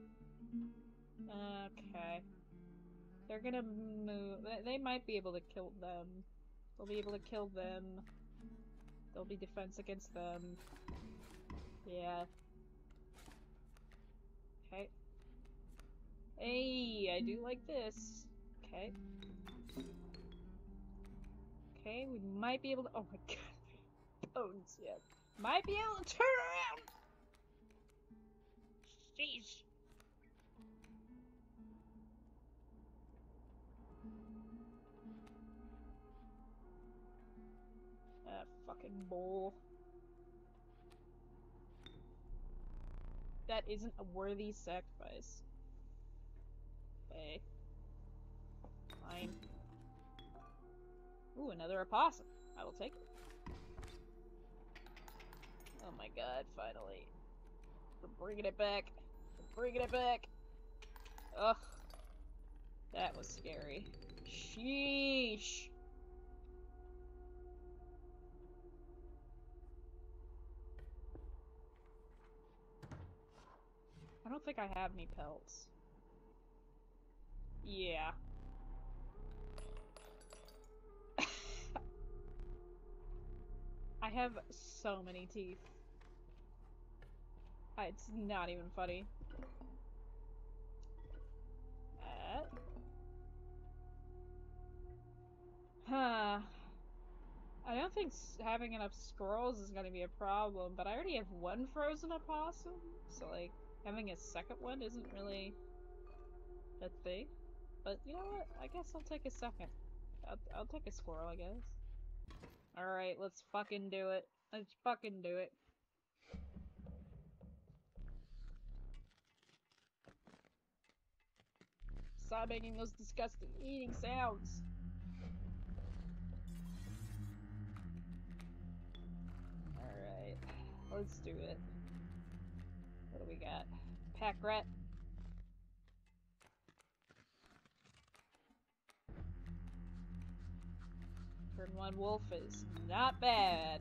[SPEAKER 2] Okay. They're gonna move... They might be able to kill them. They'll be able to kill them. There'll be defense against them. Yeah. Okay. Hey, I do like this. Okay. Okay, we might be able to- oh my god. Bones, yeah. Might be able to turn around! Sheesh. That fucking bull. That isn't a worthy sacrifice. Okay. Fine. Ooh, another opossum. I will take it. Oh my god, finally. We're bringing it back. We're bringing it back. Ugh. That was scary. Sheesh. I don't think I have any pelts. Yeah. I have so many teeth. Uh, It's not even funny. Uh. Huh. I don't think s having enough squirrels is gonna be a problem, but I already have one frozen opossum, so like, having a second one isn't really a thing. But you know what? I guess I'll take a second. I'll, I'll take a squirrel, I guess. Alright, let's fucking do it. Let's fucking do it. Stop making those disgusting eating sounds. Alright, let's do it. What do we got? Pack rat. Turn one wolf is not bad.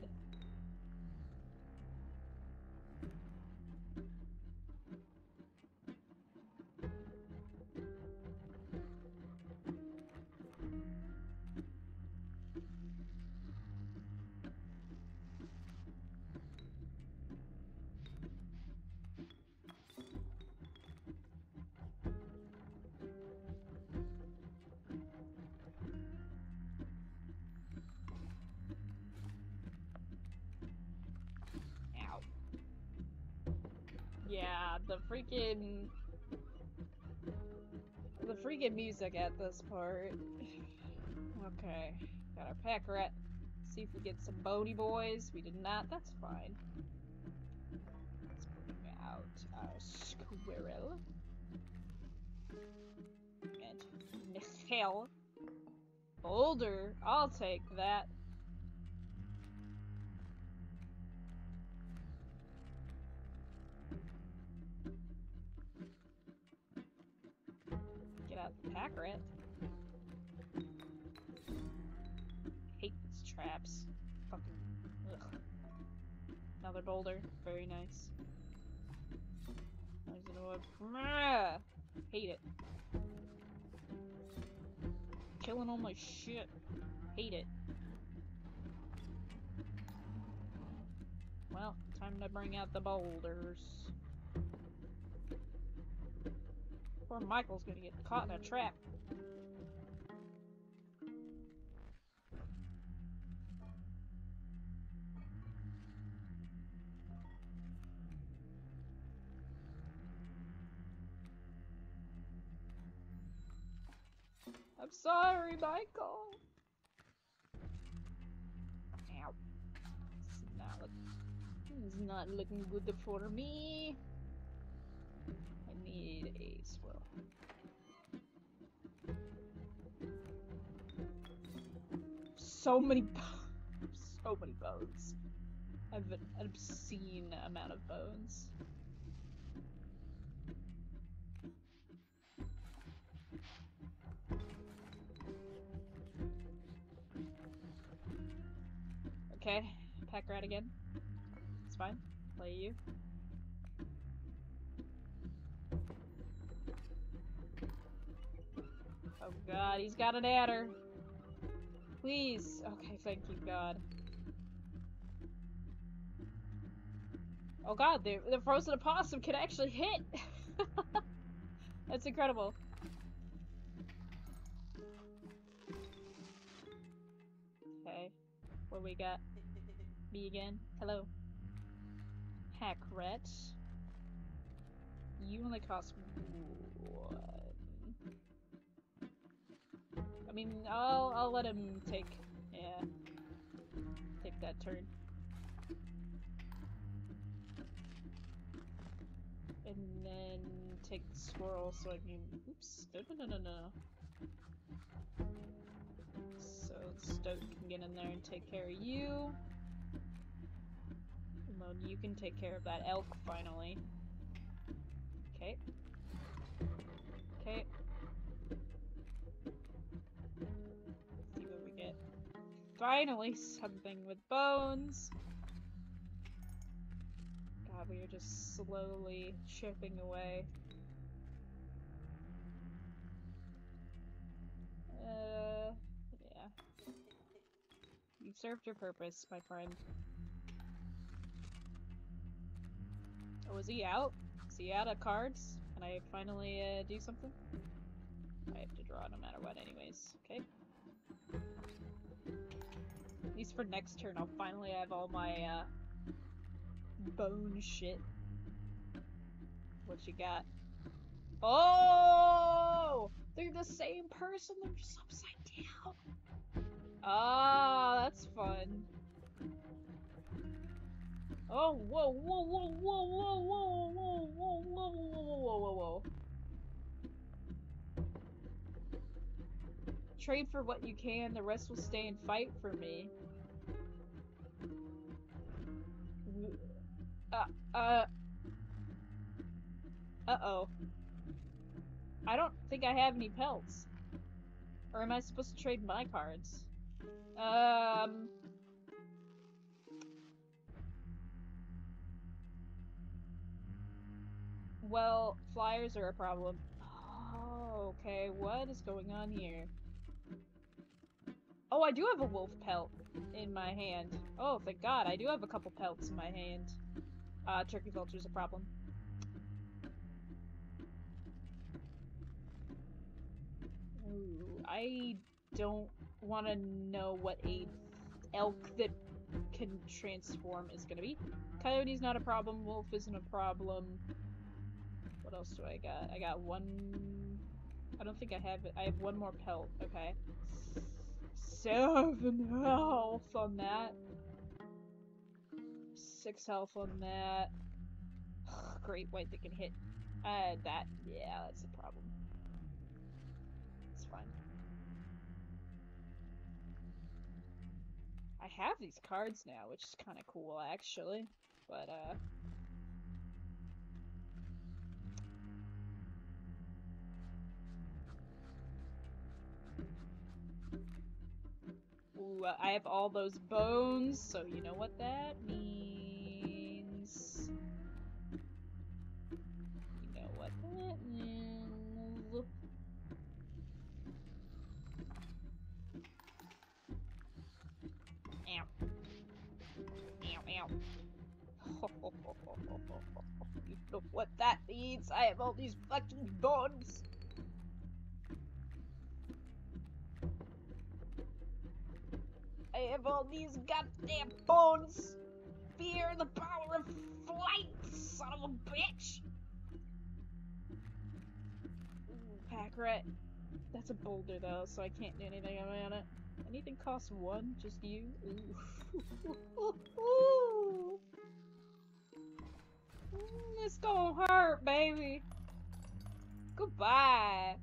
[SPEAKER 2] the freaking... The freaking music at this part. Okay, got our pack rat. See if we get some bony boys. We did not, that's fine. Let's bring out our squirrel. And hell. Boulder, I'll take that. Get out the pack rat. Hate these traps. Fucking ugh. Another boulder, very nice. There's an orb. Ah, hate it. Killing all my shit. Hate it. Well, time to bring out the boulders. Poor Michael's gonna get caught in a trap. I'm sorry, Michael. Ow. This is not, look this is not looking good for me. I need a swirl. So many bones. So many bones. I have an obscene amount of bones. Okay, pack rat again. It's fine. Play you. Oh god, he's got an adder. Please. Okay, thank you, God. Oh god, the, the frozen opossum can actually hit! That's incredible. Okay, what we got? Me again. Hello. Hack rat. You only cost one. I mean, I'll I'll let him take yeah take that turn. And then take the squirrel so I can oops no no no no no. So Stoat can get in there and take care of you. Well, you can take care of that elk finally. Okay. Okay. See what we get. Finally, something with bones. God, we are just slowly chipping away. Uh, yeah. You've served your purpose, my friend. Oh, is he out? Is he out of cards? Can I finally uh, do something? I have to draw no matter what anyways, okay? At least for next turn I'll finally have all my uh, bone shit. What you got? Oh! They're the same person, they're just upside down! Ah, that's fun. Oh, whoa, whoa, whoa, whoa, whoa, whoa, whoa, whoa, whoa, whoa, whoa, whoa, whoa. Trade for what you can, the rest will stay and fight for me. Uh, uh... Uh-oh. I don't think I have any pelts. Or am I supposed to trade my cards? Um... Well, flyers are a problem. Oh, okay. What is going on here? Oh, I do have a wolf pelt in my hand. Oh, thank God. I do have a couple pelts in my hand. Uh, turkey vulture's a problem. Ooh, I don't want to know what a elk that can transform is gonna be. Coyote's not a problem. Wolf isn't a problem. What else do I got? I got one... I don't think I have it. I have one more pelt. Okay. Seven health on that. Six health on that. Great white that can hit. Uh, that. Yeah, that's a problem. It's fine. I have these cards now, which is kind of cool, actually. But, uh... Ooh, I have all those bones, so you know what that means. You know what that means. Ow. Ow, ow. You know what that means? I have all these fucking bones. I have all these goddamn bones. Fear the power of flight, son of a bitch. Ooh, pack rat. That's a boulder though, so I can't do anything about it. Anything costs one? Just you? Ooh. Ooh. Mm, it's gonna hurt, baby. Goodbye.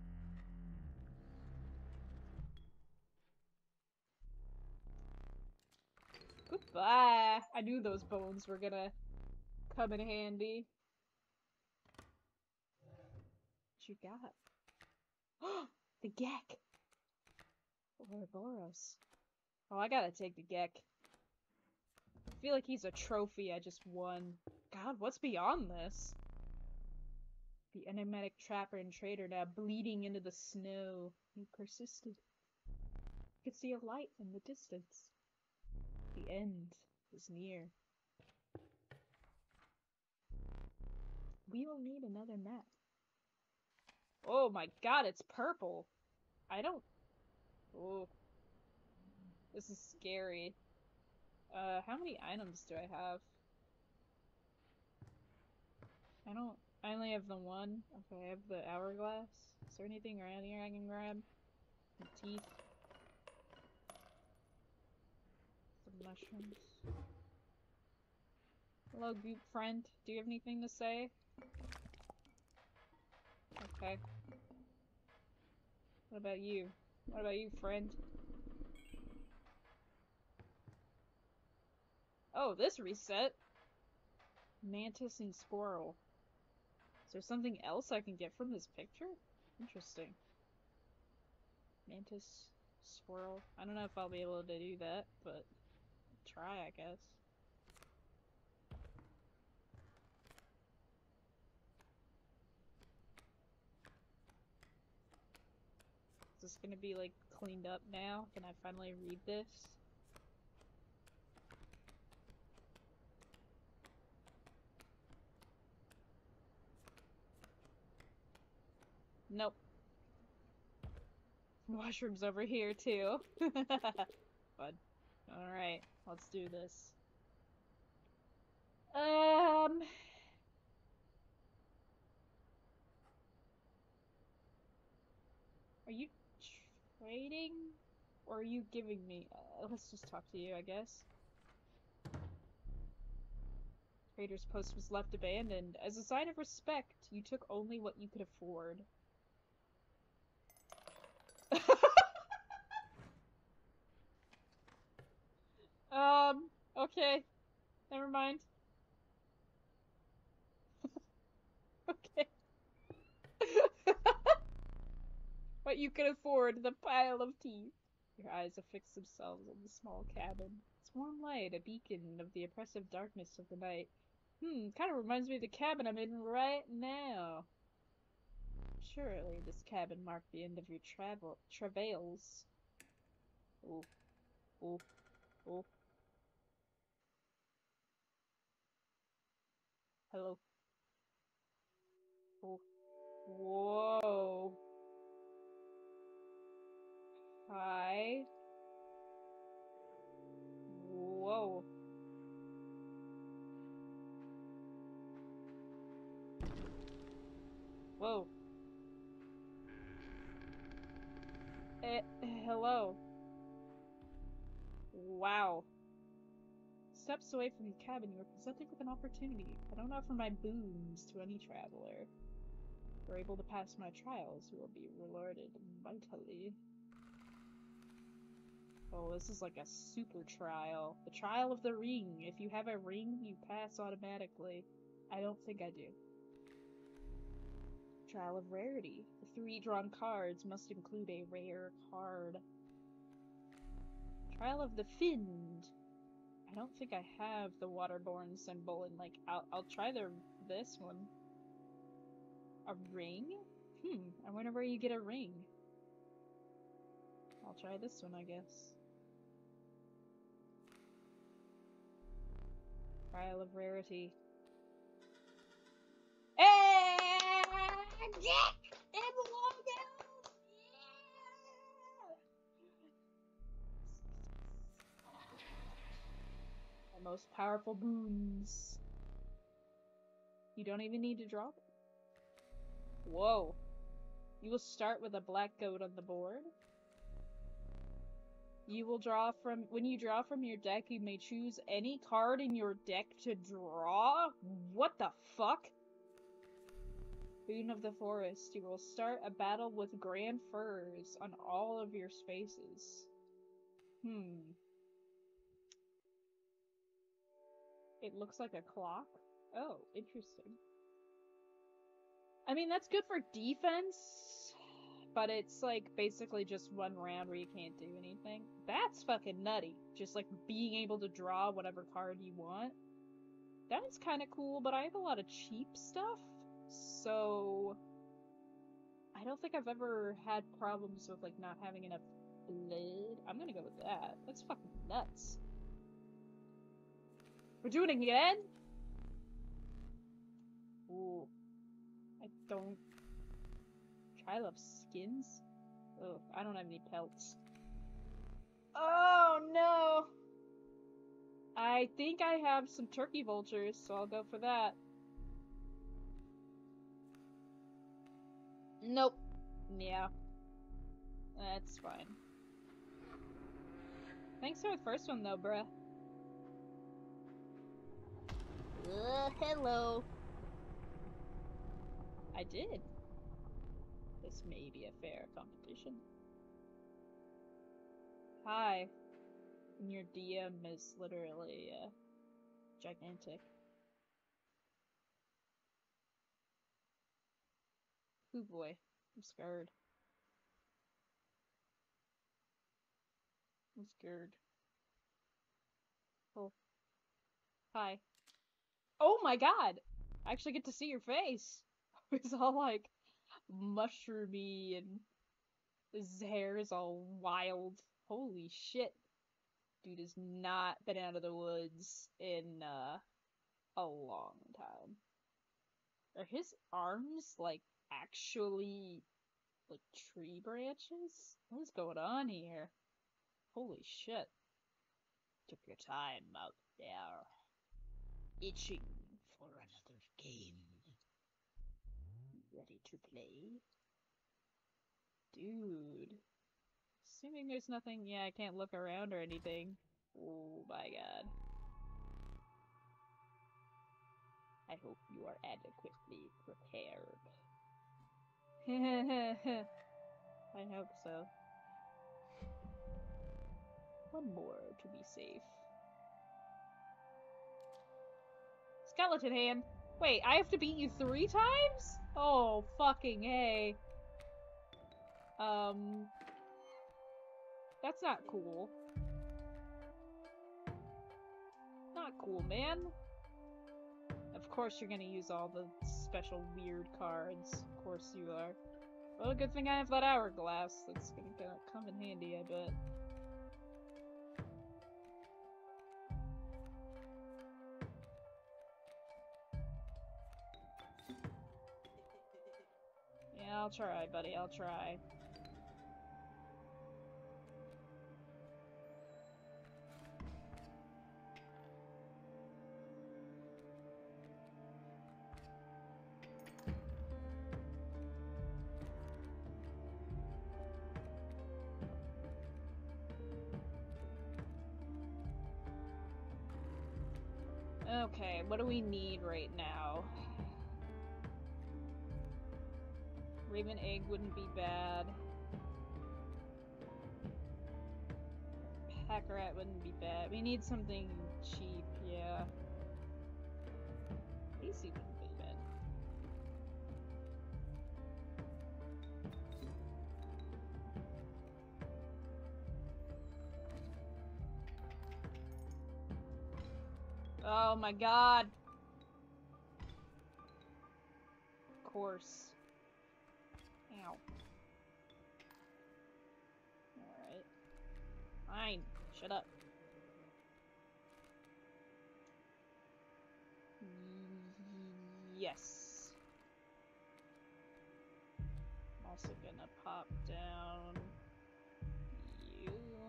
[SPEAKER 2] Goodbye. I knew those bones were gonna come in handy. What you got? The Gek! Ouroboros. Oh, I gotta take the Gek. I feel like he's a trophy I just won. God, what's beyond this? The enigmatic trapper and trader now bleeding into the snow. He persisted. He could see a light in the distance. The end is near. We will need another map. Oh my god, it's purple! I don't... Oh. This is scary. Uh, how many items do I have? I don't... I only have the one. Okay, I have the hourglass. Is there anything around here I can grab? Some teeth. Some mushrooms. Hello, goop friend. Do you have anything to say? Okay. What about you? What about you, friend? Oh, this reset! Mantis and squirrel. Is there something else I can get from this picture? Interesting. Mantis, squirrel. I don't know if I'll be able to do that, but try, I guess. Is this gonna be, like, cleaned up now? Can I finally read this? Nope. Mushrooms over here, too. Fun. Alright, let's do this. Um... Are you trading? Or are you giving me? Uh, let's just talk to you, I guess. Trader's post was left abandoned. As a sign of respect, you took only what you could afford. um, okay. Never mind. Okay. What you could afford, the pile of teeth. Your eyes affix themselves on the small cabin. Its warm light, a beacon of the oppressive darkness of the night. Hmm, kind of reminds me of the cabin I'm in right now. Surely this cabin marked the end of your travel travails. Oh, oh, oh. Hello. Oh. Whoa. Hi. Whoa. Whoa. Eh, hello. Wow. Steps away from the cabin, you are presented with an opportunity. I don't offer my boons to any traveler. If you're able to pass my trials, you will be rewarded mightily. Oh, this is like a super trial. The trial of the ring. If you have a ring, you pass automatically. I don't think I do. Trial of rarity. The three drawn cards must include a rare card. Trial of the Find. I don't think I have the waterborne symbol, and like, I'll, I'll try the this one. A ring? Hmm, I wonder where you get a ring. I'll try this one, I guess. Trial of rarity. Hey! Dick! And logo! Yeah! The most powerful boons. You don't even need to drop. Whoa. You will start with a black goat on the board. You will draw from, when you draw from your deck, you may choose any card in your deck to draw? What the fuck? Boon of the Forest. You will start a battle with grand firs on all of your spaces. Hmm. It looks like a clock. Oh, interesting. I mean, that's good for defense, but it's like basically just one round where you can't do anything. That's fucking nutty. Just like being able to draw whatever card you want. That is kind of cool, but I have a lot of cheap stuff, so I don't think I've ever had problems with like not having enough blood. I'm gonna go with that. That's fucking nuts. We're doing it again? Ooh. I don't... Trial of skins? Ugh, I don't have any pelts. Oh no! I think I have some turkey vultures, so I'll go for that. Nope. Yeah. That's fine. Thanks for the first one though, bruh. Uh, hello. I did. This may be a fair competition. Hi. And your D M is literally, uh, gigantic. Ooh boy. I'm scared. I'm scared. Oh. Hi. Oh my god! I actually get to see your face! It's all like mushroomy and his hair is all wild. Holy shit. Dude has not been out of the woods in uh, a long time. Are his arms like actually like tree branches? What is going on here? Holy shit. Took your time out there. Itching for another game. Ready to play? Dude. Assuming there's nothing, yeah, I can't look around or anything. Oh my god. I hope you are adequately prepared. I hope so. One more to be safe. Skeleton hand! Wait, I have to beat you three times? Oh, fucking hey. Um... That's not cool. Not cool, man. Of course you're gonna use all the special weird cards. Of course you are. Well, good thing I have that hourglass. That's gonna, gonna come in handy, I bet. Yeah, I'll try, buddy. I'll try. Okay, what do we need right now? Raven egg wouldn't be bad. Pack rat wouldn't be bad. We need something cheap, yeah. Casey wouldn't be bad. Oh my god! Of course. Ow. Alright. Fine. Shut up. Yes. I'm also gonna pop down you.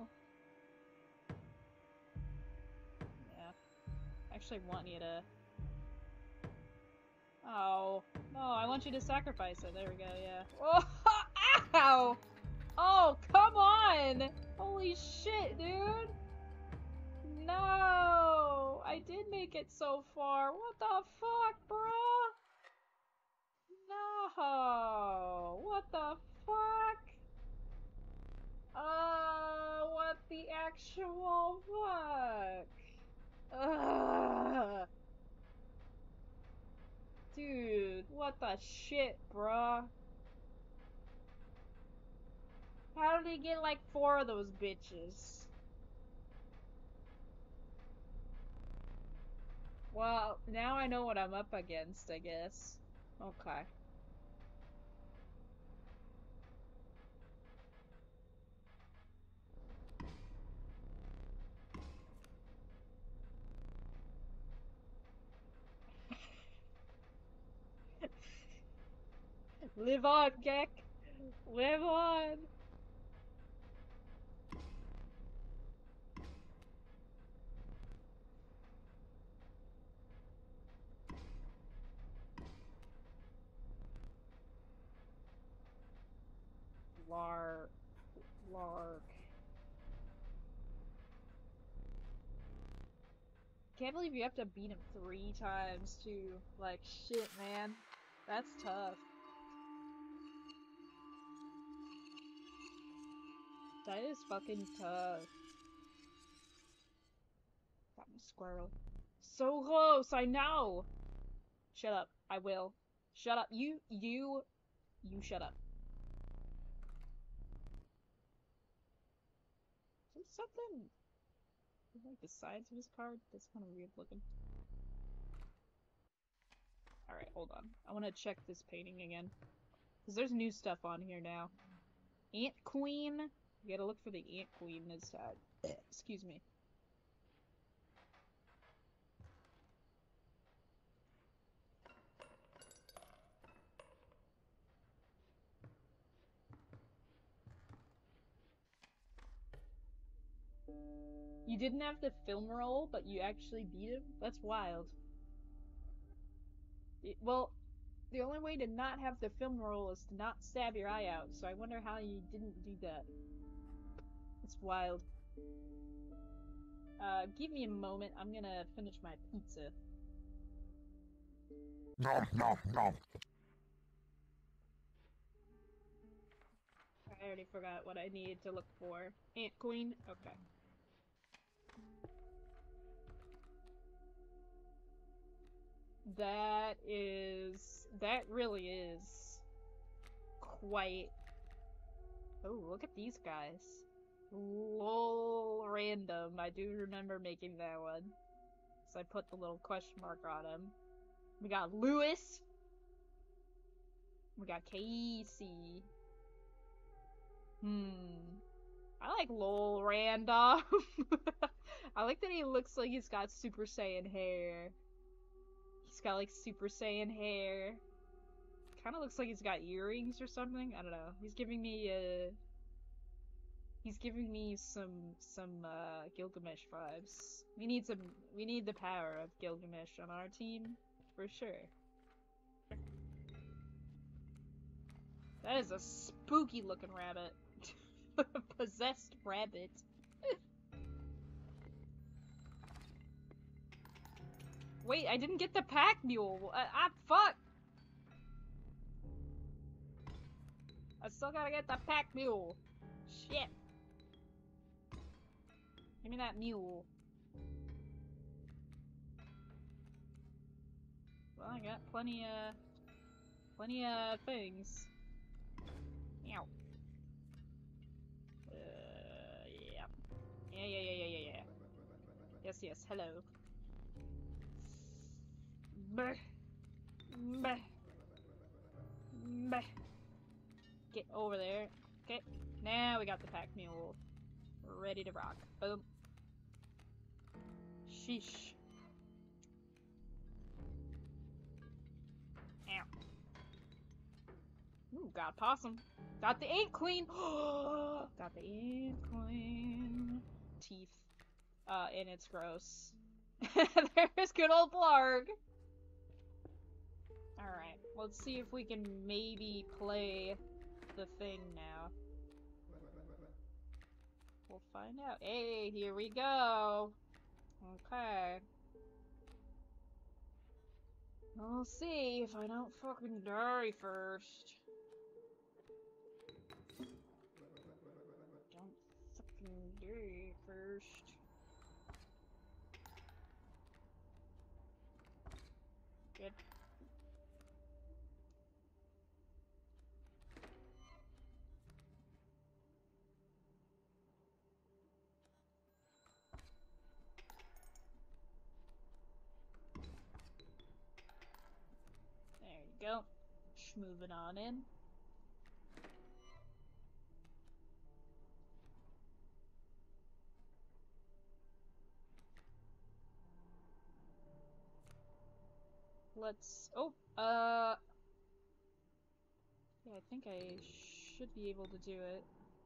[SPEAKER 2] Yeah. I actually want you to... Oh. No, I want you to sacrifice it. There we go, yeah. Oh, ow! Oh, come on! Holy shit, dude! No! I did make it so far. What the fuck, bruh? No! What the fuck? Uh, what the actual fuck? Ugh. Dude, what the shit, bruh? How did he get like four of those bitches? Well, now I know what I'm up against, I guess. Okay. Live on, Gek! Live on! Lark. Lark. Can't believe you have to beat him three times, too. Like, shit, man. That's tough. That is fucking tough. Got my squirrel. So close, I know! Shut up. I will. Shut up. You, you, you shut up. Is there something... like the sides of his card? That's kind of weird looking. Alright, hold on. I want to check this painting again. Because there's new stuff on here now. Ant Queen? You gotta look for the Ant Queen this time. Excuse me. You didn't have the film roll, but you actually beat him? That's wild. It, well, the only way to not have the film roll is to not stab your eye out, so I wonder how you didn't do that. It's wild. Uh, give me a moment. I'm gonna finish my pizza.
[SPEAKER 4] Nom, nom, nom.
[SPEAKER 2] I already forgot what I needed to look for. Ant Queen? Okay. That is... that really is quite... Oh, look at these guys. Lol, random. I do remember making that one. So I put the little question mark on him. We got Lewis. We got Casey. Hmm. I like lol random. I like that he looks like he's got Super Saiyan hair. He's got like Super Saiyan hair. Kind of looks like he's got earrings or something. I don't know. He's giving me a. Uh, he's giving me some some uh, Gilgamesh vibes. We need some. We need the power of Gilgamesh on our team for sure. That is a spooky looking rabbit. Possessed rabbit. Wait, I didn't get the pack mule. Uh, ah, fuck. I still gotta get the pack mule. Shit. Give me that mule. Well, I got plenty of, plenty of things. Meow. Uh, yeah. Yeah, yeah, yeah, yeah, yeah, yeah. Yes, yes, hello. Bleh. Bleh. Bleh. Get over there. Okay, now we got the pack mule. We're ready to rock. Boom. Sheesh. Ow. Ooh, got possum. Got the ink queen. Got the ink queen. Teeth. Uh, and it's gross. There's good old Blarg. Alright, let's see if we can maybe play the thing now. We'll find out. Hey, here we go. Okay. We'll see if I don't fucking die first. Don't fucking die first. Good. There you go. Moving on in. Let's. Oh, uh. Yeah, I think I should be able to do it.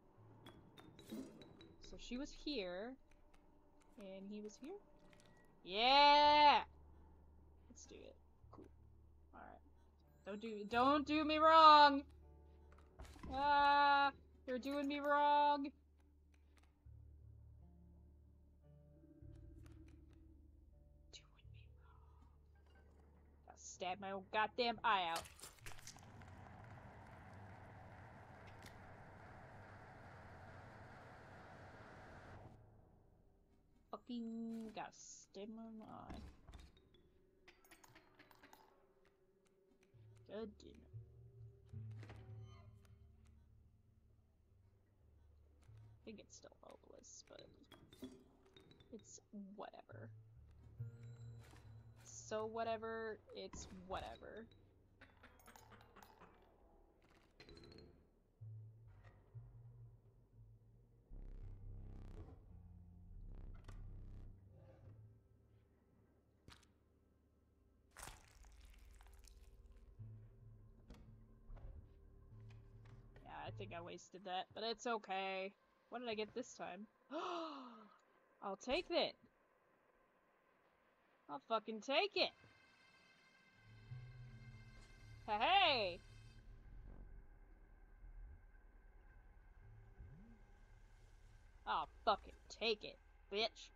[SPEAKER 2] So she was here, and he was here? Yeah! Let's do it. Cool. Alright. Don't do- don't do me wrong! Ah! You're doing me wrong! Doing me wrong. Gotta stab my own goddamn eye out. Fucking gotta stab my eye. God damn it. I think it's still hopeless, but it's whatever. So whatever, it's whatever. Yeah, I think I wasted that, but it's okay. What did I get this time? I'll take it. I'll fucking take it. Hey! I'll fucking take it, bitch.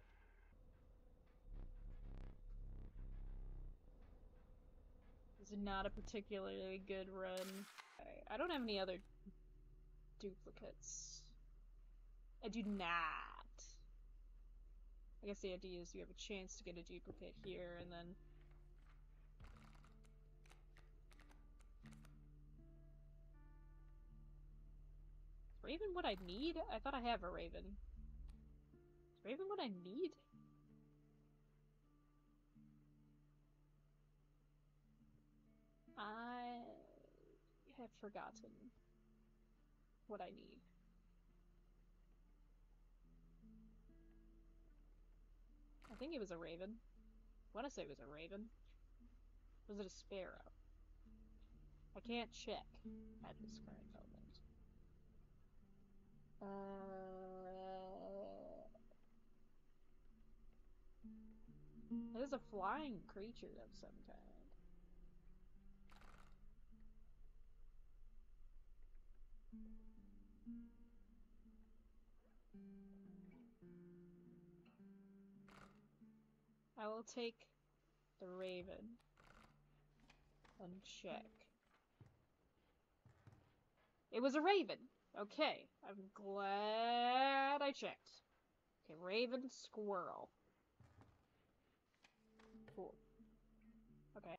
[SPEAKER 2] This is not a particularly good run. I don't have any other duplicates. I do not. I guess the idea is you have a chance to get a duplicate here, and then... Is Raven what I need? I thought I have a Raven. Is Raven what I need? I have forgotten what I need. I think it was a Raven. I want to say it was a Raven. Was it a Sparrow? I can't check at this current moment. Uh, it is a flying creature of some kind. I will take The raven. Uncheck. It was a raven. Okay, I'm glad I checked. Okay, raven, squirrel. Cool. Okay.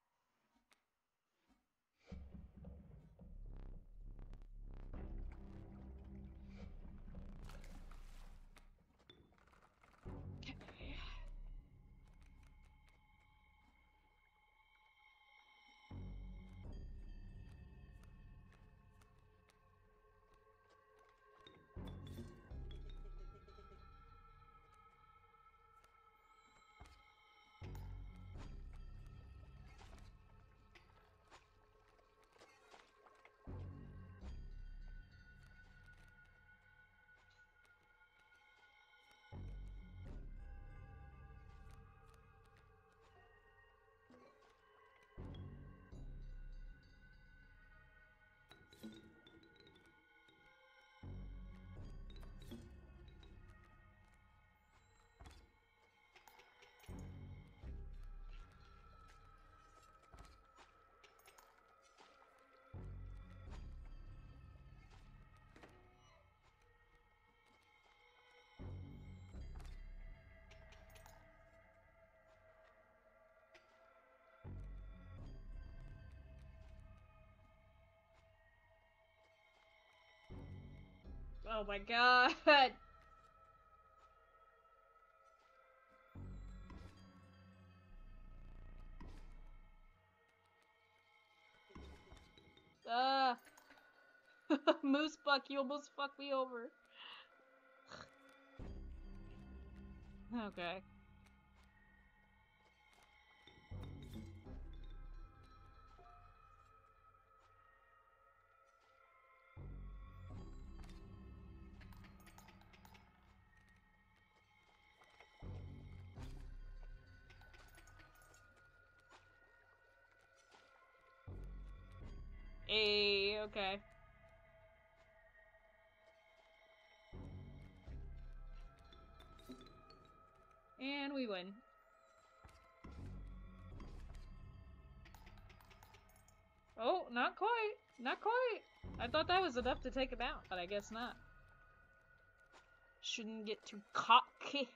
[SPEAKER 2] Oh my god! Ah! Moose Buck, you almost fucked me over. Okay. Hey, okay. And we win. Oh, not quite. Not quite. I thought that was enough to take him out, but I guess not. Shouldn't get too cocky.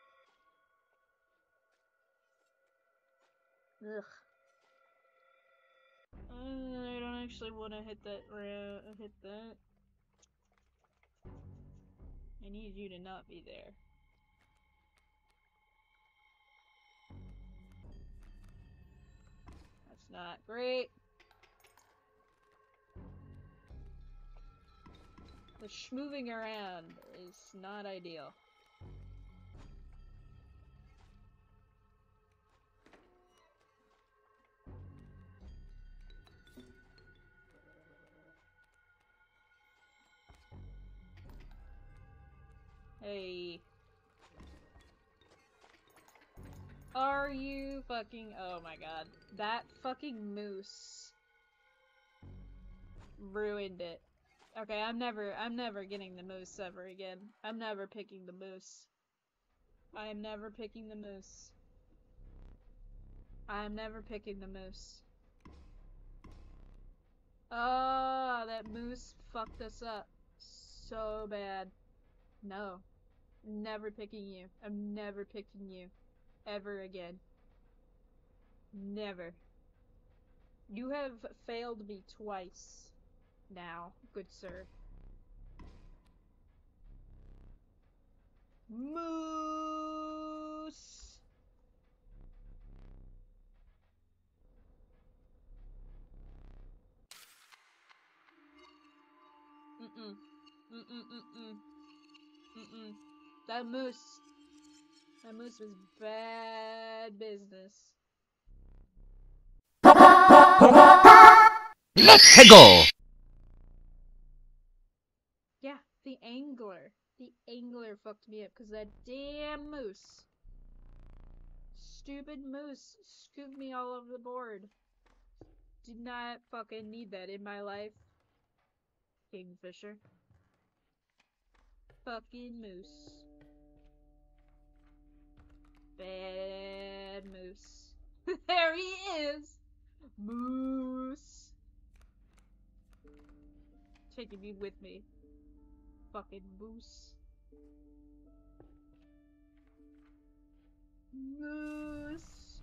[SPEAKER 2] Ugh. Uh, I don't actually want to hit that. Uh, hit that. I need you to not be there. That's not great. The schmoving around is not ideal. Hey. Are you fucking- oh my god. That fucking moose ruined it. Okay, I'm never- I'm never getting the moose ever again. I'm never picking the moose. I am never picking the moose. I am never picking the moose. Ah, oh, that moose fucked us up so bad. No. Never picking you. I'm never picking you. Ever again. Never. You have failed me twice now, good sir. Moose! Mm-mm. Mm-mm-mm-mm. Mm-mm. That moose. That moose was bad business.
[SPEAKER 4] Let's go!
[SPEAKER 2] Yeah, the angler. The angler fucked me up because that damn moose. Stupid moose scooped me all over the board. Did not fucking need that in my life. Kingfisher. Fucking moose. Bad moose. There he is! Moose! Taking me with me. Fucking moose. Moose!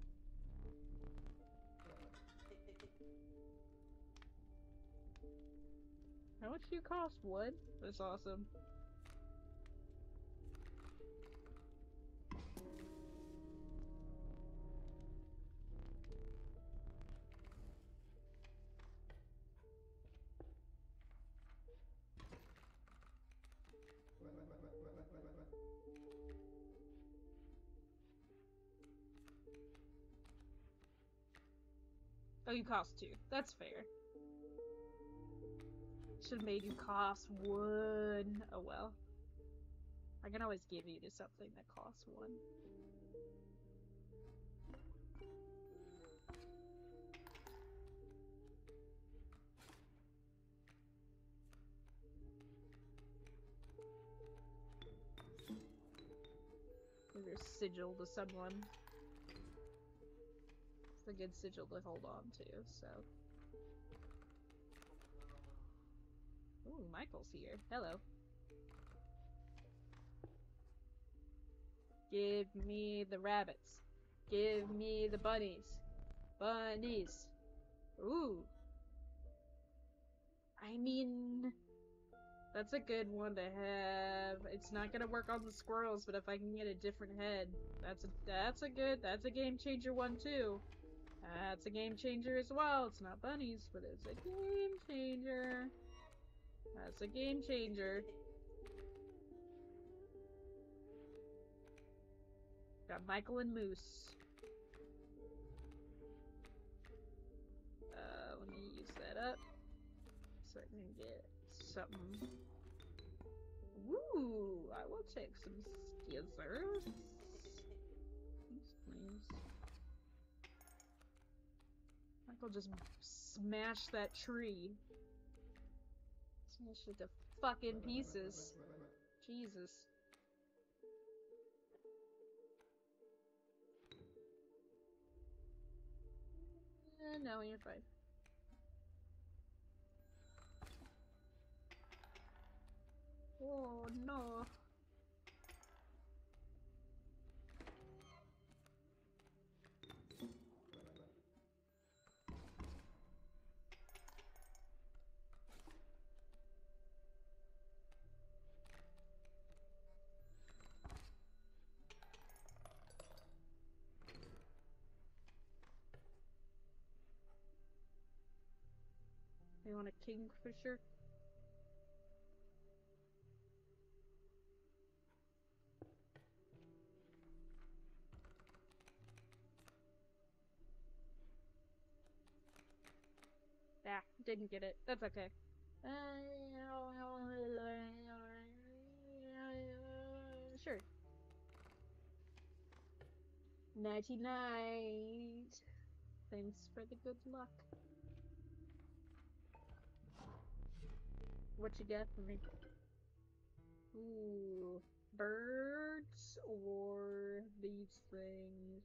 [SPEAKER 2] How much do you cost? Wood? That's awesome. Oh, you cost two. That's fair. Should have made you cost one. Oh well. I can always give you to something that costs one. Give your sigil to someone. It's a good sigil to hold on to, so. Ooh, Michael's here. Hello. Give me the rabbits. Give me the bunnies. Bunnies. Ooh. I mean, that's a good one to have. It's not gonna work on the squirrels, but if I can get a different head, that's a that's a good that's a game changer one too. That's a game changer as well. It's not bunnies, but it's a game changer. That's a game changer. Got Michael and Moose. Uh, let me use that up so I can get something. Woo! I will take some skizzers. Please, please. Michael just smashed that tree. Smashed it to fucking pieces. Jesus. Eh, no, you're fine. Oh no. You want a kingfisher? Ah, didn't get it. That's okay. Uh, sure. Nighty night. Thanks for the good luck. What you got for me? Ooh, birds or these things?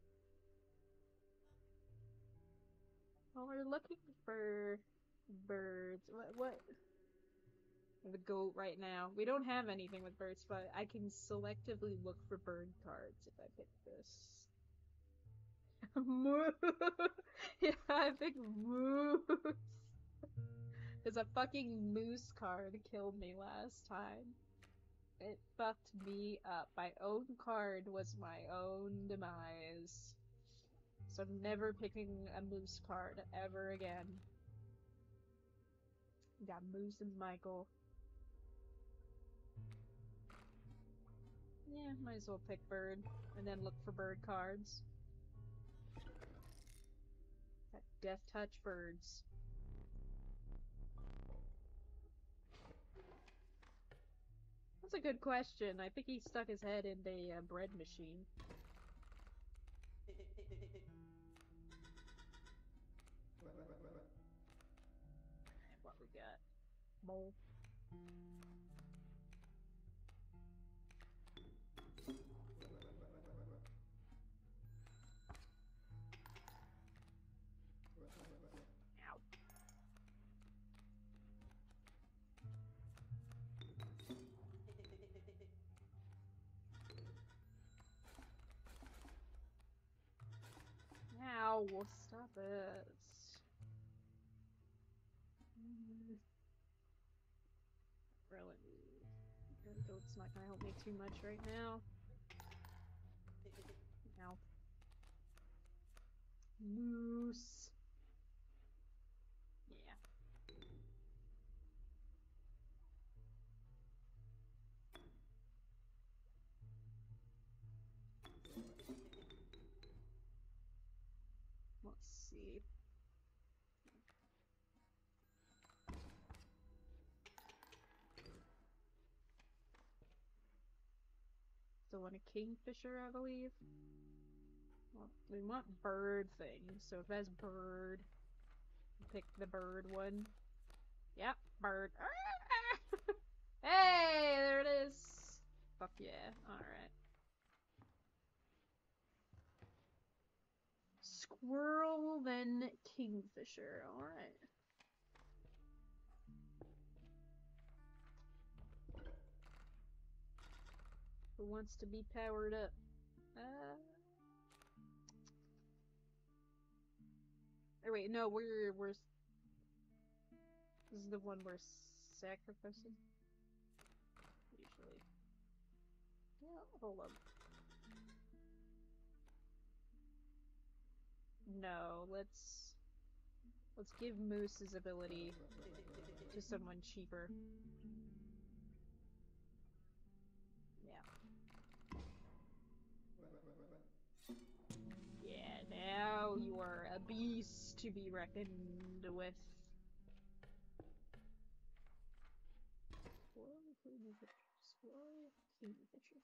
[SPEAKER 2] Oh, we're looking for birds. What? What? The goat right now. We don't have anything with birds, but I can selectively look for bird cards if I pick this. Moose! Yeah, I picked moose! Because a fucking moose card killed me last time. It fucked me up. My own card was my own demise. So I'm never picking a moose card ever again. Got Moose and Michael. Yeah, might as well pick bird and then look for bird cards. Got Death Touch birds. That's a good question. I think he stuck his head in the uh, bread machine. What we got? Mole. No, stop it. Mm. Really, it's not gonna help me too much right now. Now, moose. Yeah. Let's see. Still want a kingfisher, I believe. Well, we want bird things, so if that's bird, pick the bird one. Yep, bird. Hey, there it is. Fuck yeah. Alright. Squirrel, then kingfisher. Alright. Who wants to be powered up? Uh. Or wait, no, we're we're. This is the one we're sacrificing. Usually. Yeah, hold up. No, let's let's give Moose's ability to someone cheaper. Yeah. Yeah, now you are a beast to be reckoned with. Squirrel, kingfisher. Squirrel, kingfisher.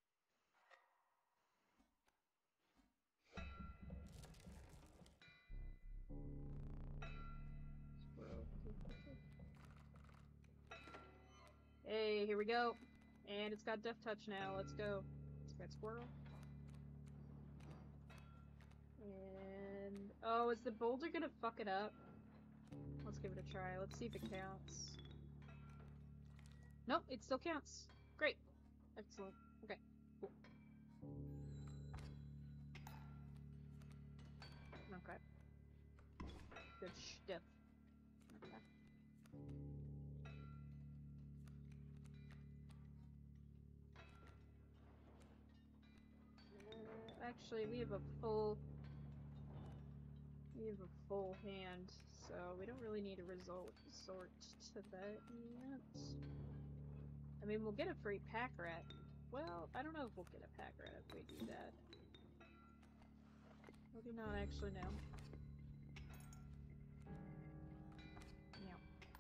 [SPEAKER 2] Squirrel, kingfisher. Hey, here we go. And it's got Death Touch now. Let's go. It's got squirrel. And oh, is the boulder gonna fuck it up? Let's give it a try. Let's see if it counts. Nope, it still counts. Great. Excellent. Okay, cool. Okay. Good stuff. Okay. Uh, actually, we have a full... We have a full hand, so we don't really need a result resort to that yet. I mean, we'll get a free pack rat. Well, I don't know if we'll get a pack rat if we do that. I do not actually know. Yeah.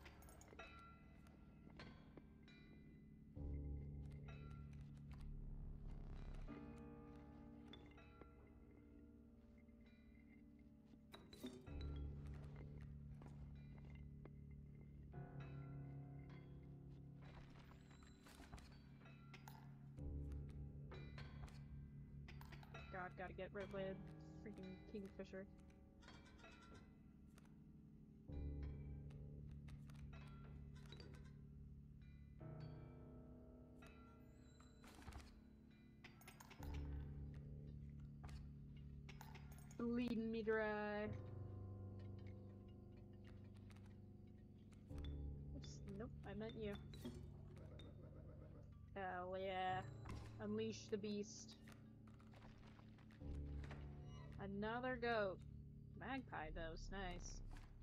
[SPEAKER 2] God, gotta get rid of the freaking kingfisher. Bleeding me dry. Oops, nope, I meant you. Hell yeah. Unleash the beast. Another goat. Magpie, though, is nice.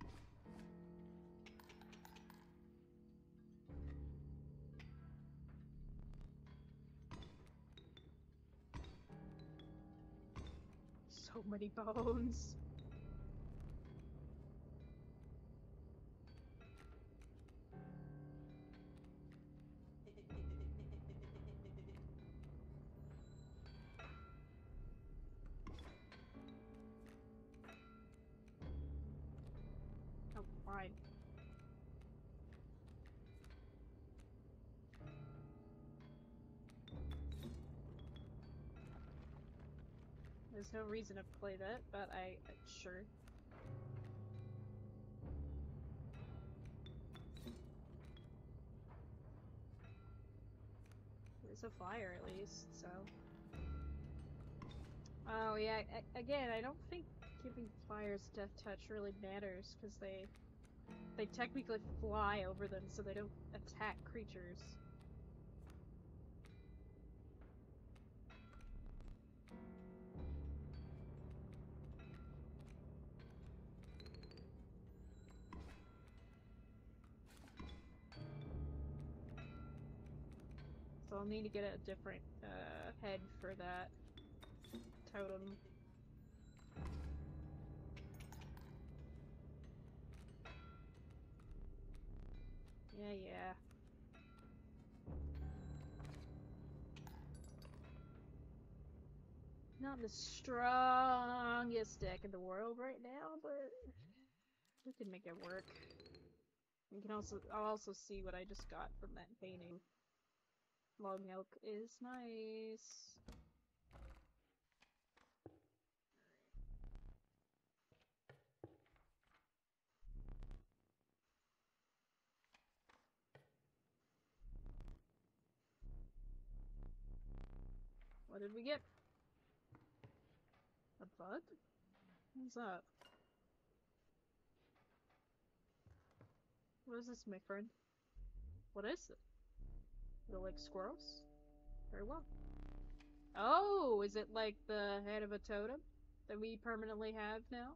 [SPEAKER 2] So many bones. Oh, fine. There's no reason to play that, but I... Uh, sure. There's a fire, at least, so... Oh, yeah, I, again, I don't think giving Fire's death touch really matters because they they technically fly over them, so they don't attack creatures. So I'll need to get a different uh, head for that totem. Yeah, yeah. Not the strongest deck in the world right now, but we can make it work. You can also, I'll also see what I just got from that painting. Long elk is nice. What did we get? A bug? What's up? What is this, my friend? What is it? You like squirrels? Very well. Oh, is it like the head of a totem that we permanently have now?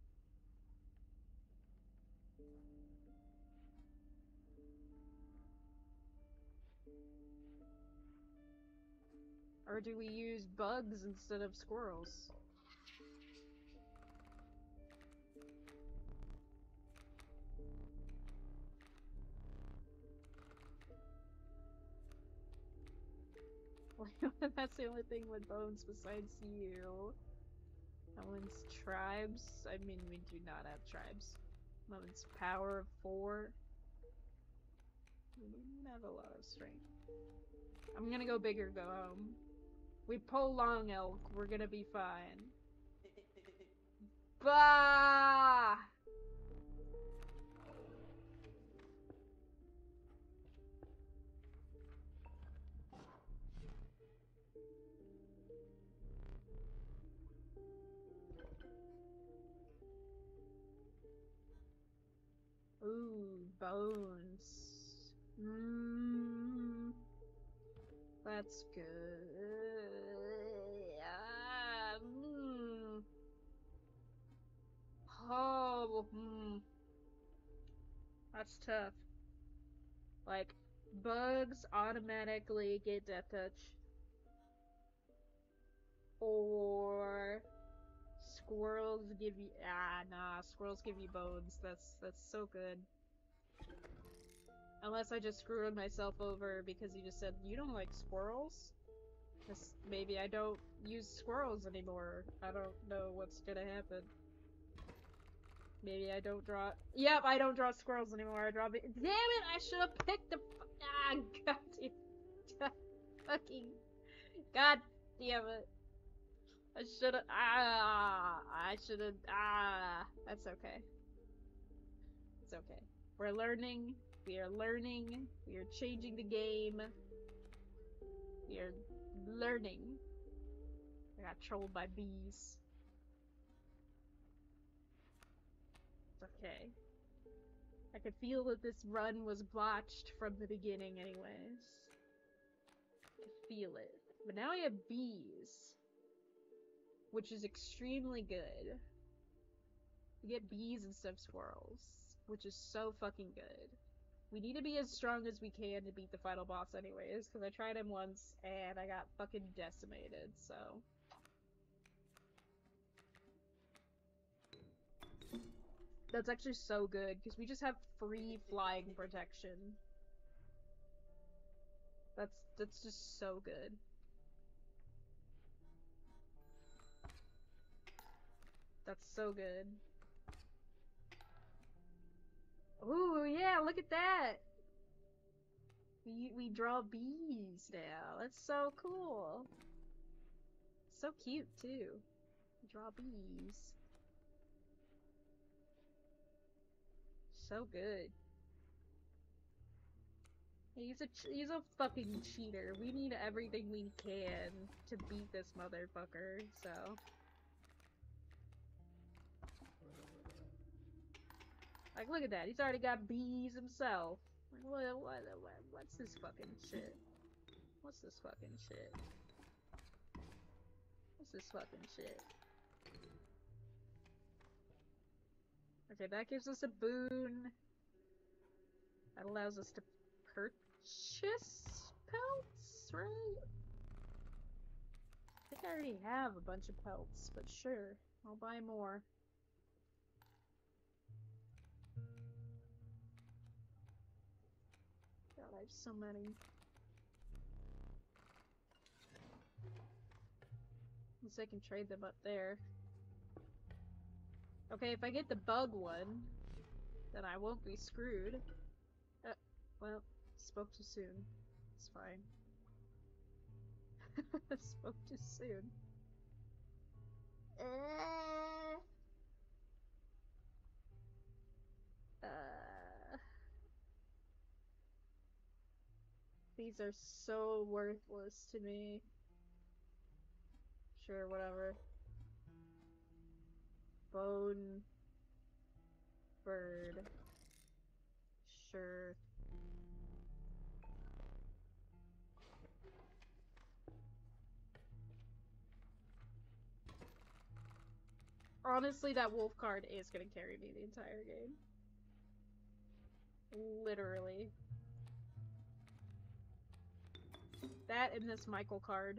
[SPEAKER 2] Or do we use bugs instead of squirrels? That's the only thing with bones besides you. Owen's tribes. I mean, we do not have tribes. Owen's power of four. We don't have a lot of strength. I'm gonna go big or go home. We pull long elk. We're gonna be fine. Bah! Ooh, bones. Mmm. That's good. Ah, mm. Oh, mm. That's tough. Like, bugs automatically get death touch. Or squirrels give you ah nah, squirrels give you bones. That's that's so good. Unless I just screwed myself over because you just said you don't like squirrels? Because maybe I don't use squirrels anymore. I don't know what's gonna happen. Maybe I don't draw. Yep, I don't draw squirrels anymore. I draw. Damn it! I should have picked the. Ah, god damn. Fucking. God damn it. I should have. Ah, I should have. Ah, that's okay. It's okay. We're learning. We are learning. We are changing the game. We are learning. I got trolled by bees. It's okay. I could feel that this run was botched from the beginning anyways. I could feel it. But now I have bees. Which is extremely good. We get bees instead of squirrels. Which is so fucking good. We need to be as strong as we can to beat the final boss anyways. Because I tried him once and I got fucking decimated, so... That's actually so good, because we just have free flying protection. That's that's just so good. That's so good. Ooh, yeah, look at that! We, we draw bees now. That's so cool. So cute, too. We draw bees. So good. He's a he's a fucking cheater. We need everything we can to beat this motherfucker, so... Like, look at that. He's already got bees himself. Like, what, what, what, what's this fucking shit? What's this fucking shit? What's this fucking shit? Okay, that gives us a boon. That allows us to purchase pelts, right? I think I already have a bunch of pelts, but sure, I'll buy more. God, I have so many. Unless I can trade them up there. Okay, if I get the bug one, then I won't be screwed. Uh, well, spoke too soon. It's fine. Spoke too soon. Uh, uh, these are so worthless to me. Sure, whatever. Bone bird. Sure. Honestly, that wolf card is gonna carry me the entire game. Literally. That and this Michael card.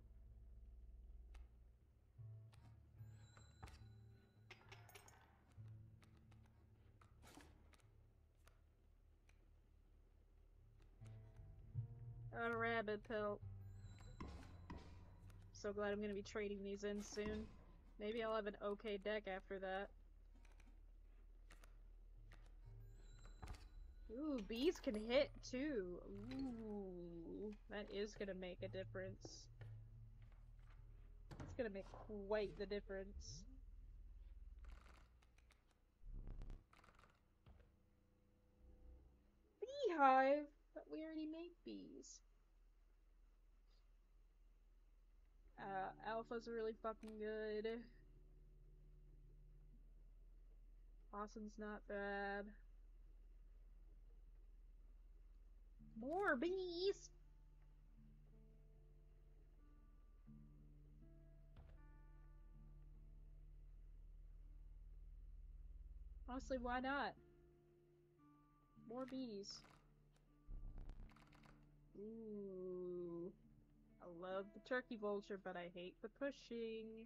[SPEAKER 2] A rabbit pelt. So glad I'm gonna be trading these in soon. Maybe I'll have an okay deck after that. Ooh, bees can hit too. Ooh, that is gonna make a difference. It's gonna make quite the difference. Beehive? But we already make bees. Uh, Alpha's really fucking good. Awesome's not bad. More bees! Honestly, why not? More bees. Ooh. I love the turkey vulture, but I hate the pushing.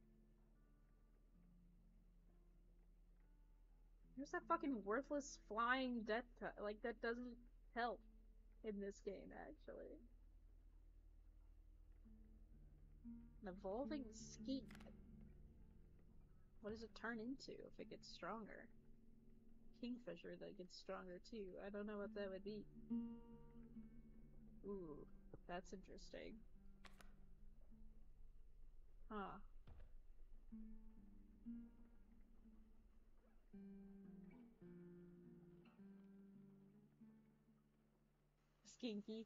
[SPEAKER 2] There's that fucking worthless flying death cut. Like, that doesn't help in this game, actually. An evolving skink. What does it turn into if it gets stronger? Kingfisher that gets stronger too. I don't know what that would be. Ooh, that's interesting. Huh. Skinky.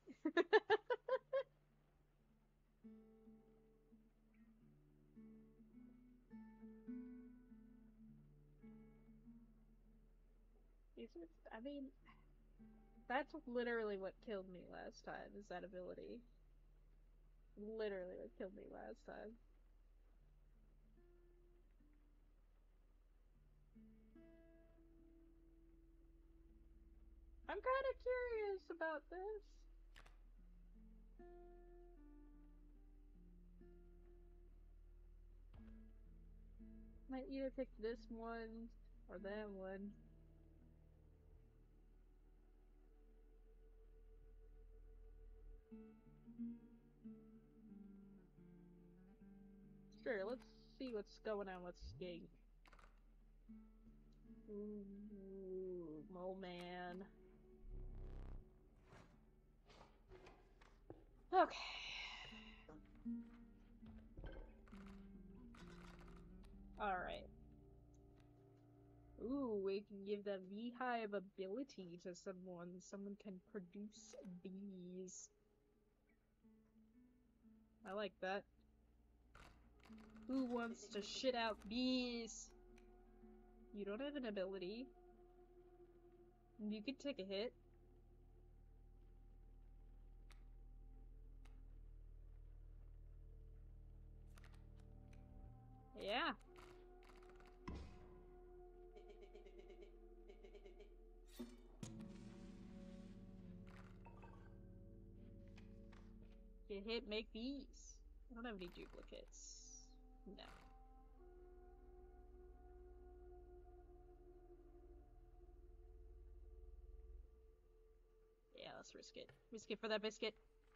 [SPEAKER 2] I mean, that's literally what killed me last time, is that ability. Literally what killed me last time. I'm kind of curious about this. Might either pick this one or that one. Sure, let's see what's going on with Skink. Ooh, Mole Man. Okay. Alright. Ooh, we can give the beehive ability to someone. Someone can produce bees. I like that. Who wants to shit out bees? You don't have an ability. You could take a hit. Yeah. Get hit, make these. I don't have any duplicates. No. Yeah, let's risk it. Risk it for that biscuit.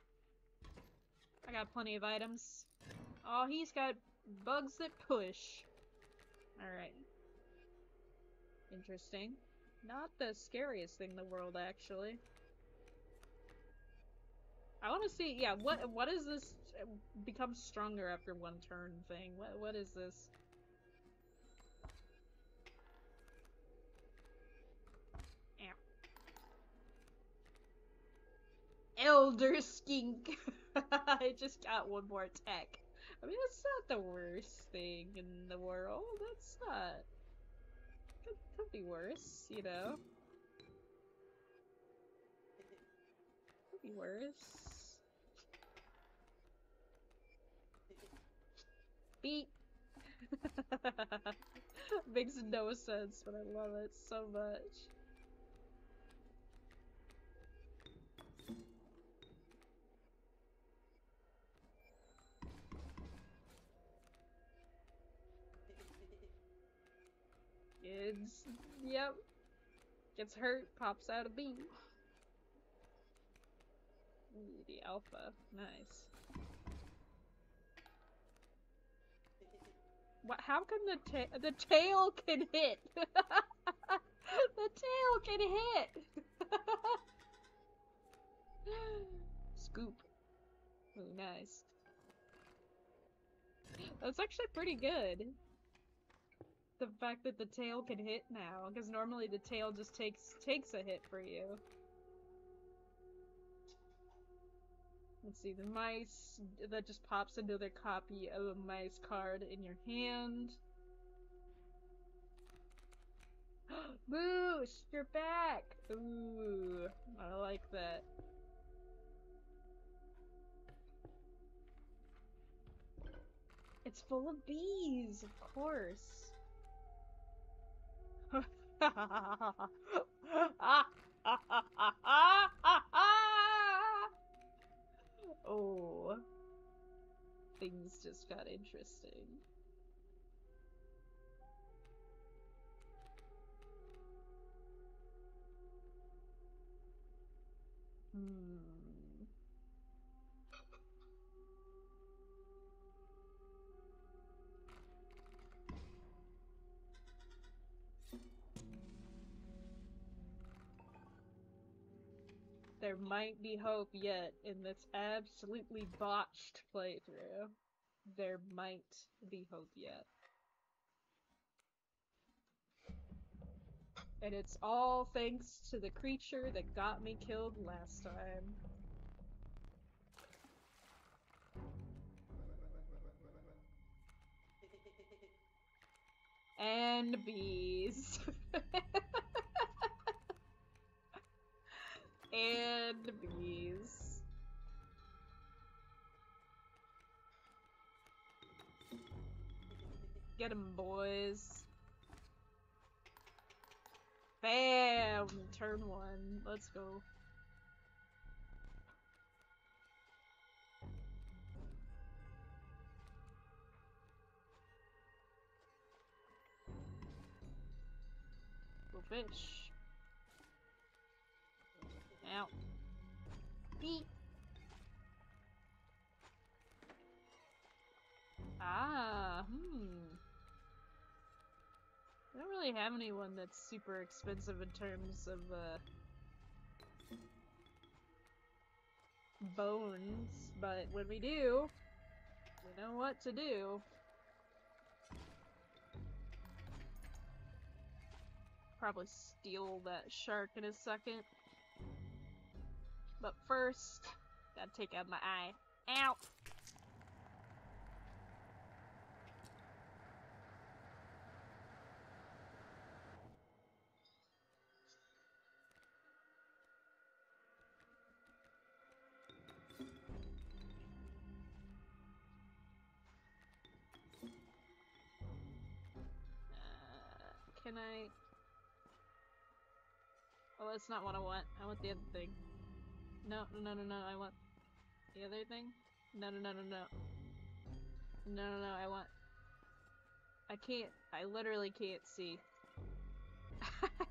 [SPEAKER 2] I got plenty of items. Oh, he's got bugs that push. Alright. Interesting. Not the scariest thing in the world, actually. I want to see, yeah, what what is this uh, become stronger after one turn thing? What What is this? Ow. Elder Skink! I just got one more attack. I mean, that's not the worst thing in the world. That's not... Could, could be worse, you know? Could be worse. Beat! Makes no sense, but I love it so much. Kids, yep. Gets hurt, pops out a beat. Ooh, the alpha. Nice. What? How come the ta the tail can hit? The tail can hit. Scoop. Ooh, nice. That's actually pretty good. The fact that the tail can hit now, because normally the tail just takes takes a hit for you. Let's see, the mice, that just pops another copy of a mice card in your hand. Boosh, you're back! Ooh, I like that. It's full of bees, of course. Oh, things just got interesting. Hmm. There might be hope yet in this absolutely botched playthrough. There might be hope yet. And it's all thanks to the creature that got me killed last time. And bees. And bees. Get 'em, boys. Bam! Turn one. Let's go. Go fish. Ow. Beep. Ah, hmm. I don't really have anyone that's super expensive in terms of, uh, bones, but when we do, we know what to do. Probably steal that shark in a second. But first, gotta take out my eye. Ow! Can I... Oh, that's not what I want. I want the other thing. No, no, no, no, I want the other thing. No, no, no, no, no. No, no, no, I want... I can't... I literally can't see. I can't.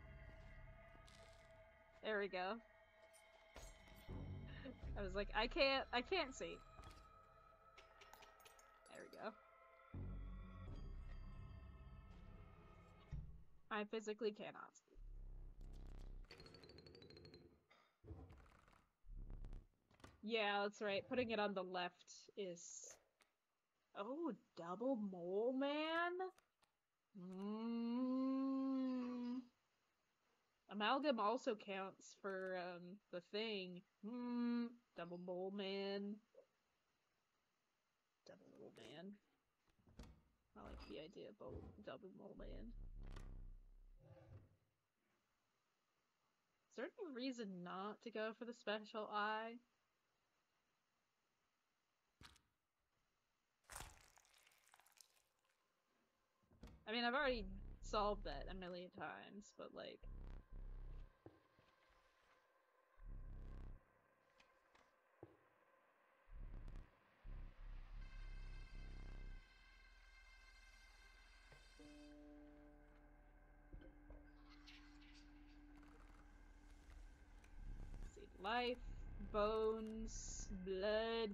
[SPEAKER 2] There we go. I was like, I can't... I can't see. There we go. I physically cannot see. Yeah, that's right. Putting it on the left is... Oh, double mole man? Mm. Amalgam also counts for, um, the thing. Hmm, double mole man. Double mole man. I like the idea of double mole man. Is there any reason not to go for the special eye? I mean, I've already solved that a million times, but like... Let's see, life, bones, blood...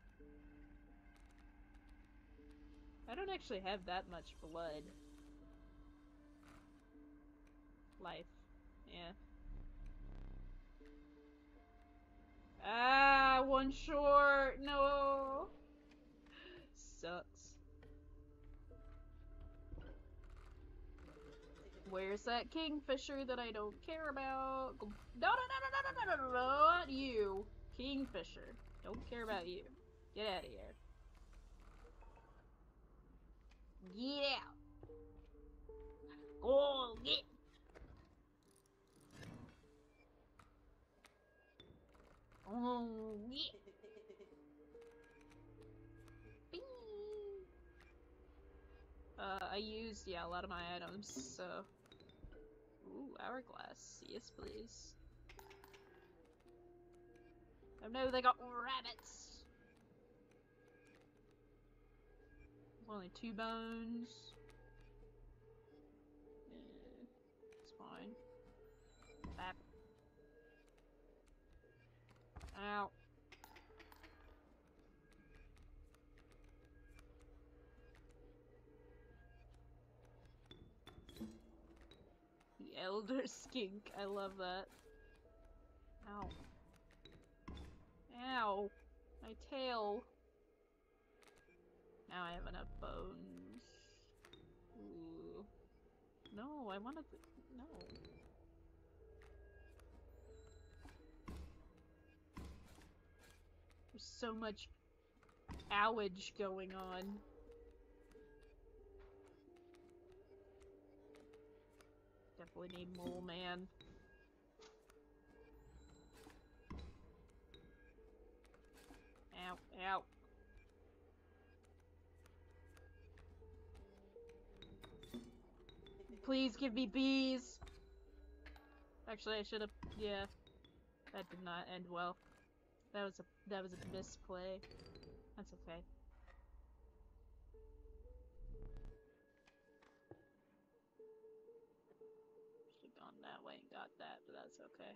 [SPEAKER 2] I don't actually have that much blood. Life. Yeah. Ah, one short! No! Sucks. Where's that kingfisher that I don't care about? No, no, no, no, no, no, no, no, not you! Kingfisher. Don't care about you. Get out of here. Get out! Go get! Oh, get! Bing. Uh, I used, yeah, a lot of my items, so... Ooh, hourglass. Yes, please. Oh no, they got rabbits! Only two bones. Yeah, it's fine. Bap. Ow. The Elder Skink. I love that. Ow. Ow. My tail. Now I have enough bones. Ooh. No, I wanted to... No. There's so much owage going on. Definitely need Mole Man. Ow, ow. Please give me bees! Actually, I should have... Yeah. That did not end well. That was a that was a misplay. That's okay. Should've gone that way and got that, but that's okay.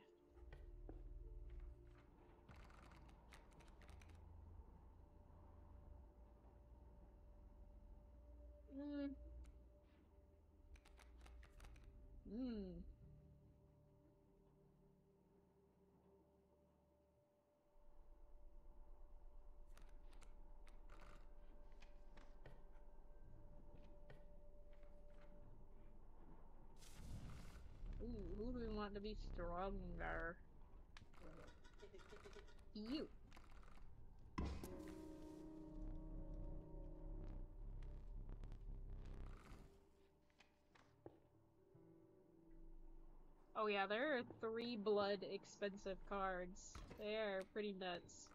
[SPEAKER 2] Hmm. Hmm. Ooh, who do we want to be stronger? You. Oh yeah, there are three blood expensive cards. They are pretty nuts.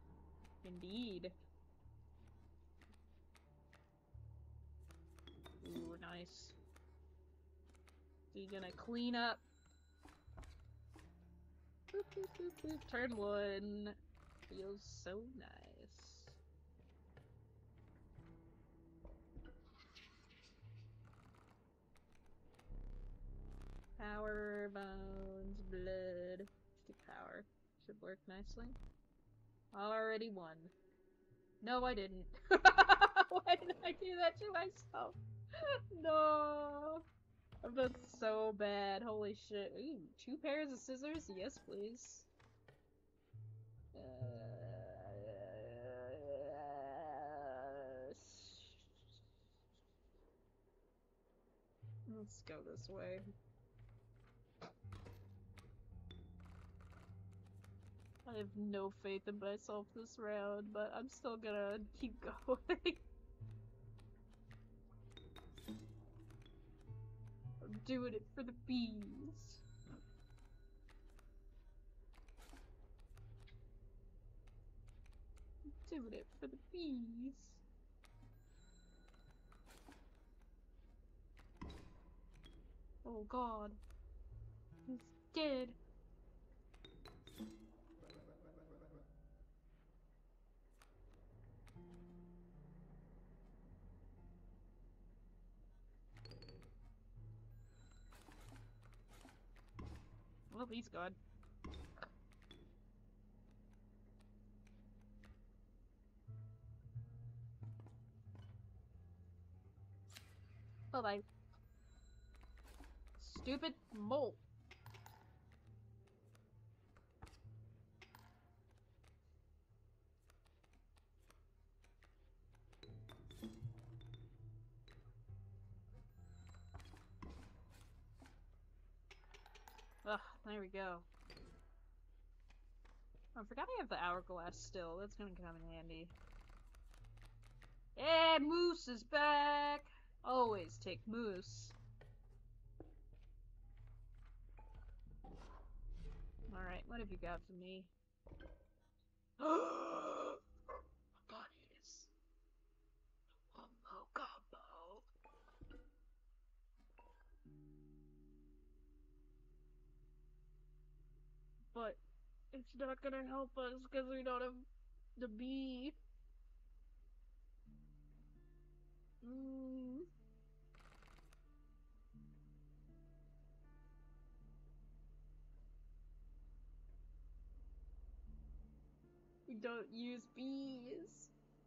[SPEAKER 2] Indeed. Nice. So you're gonna clean up. Boop, boop, boop, boop. Turn one. Feels so nice. Power, bones, blood. Stick power. Should work nicely. Already won. No, I didn't. Why did I do that to myself? No. I've done so bad. Holy shit. Ooh, two pairs of scissors? Yes, please. Uh, let's go this way. I have no faith in myself this round, but I'm still gonna keep going. I'm doing it for the bees. I'm doing it for the bees. Oh god. He's dead. Well, he's gone. Bye-bye. Stupid mole. Ugh, there we go. I forgot I have the hourglass still. That's gonna come in handy. Yeah, Moose is back! Always take Moose. Alright, what have you got for me? Bunnies. Wombo combo. But it's not gonna help us because we don't have the bee. Mm. We don't use bees.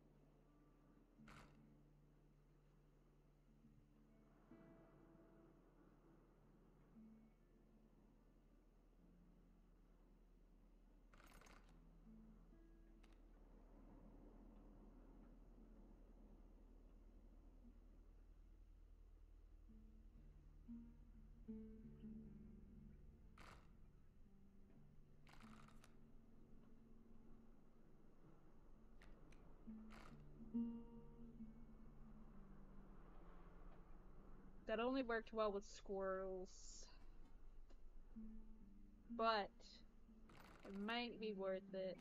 [SPEAKER 2] That only worked well with squirrels. But it might be worth it.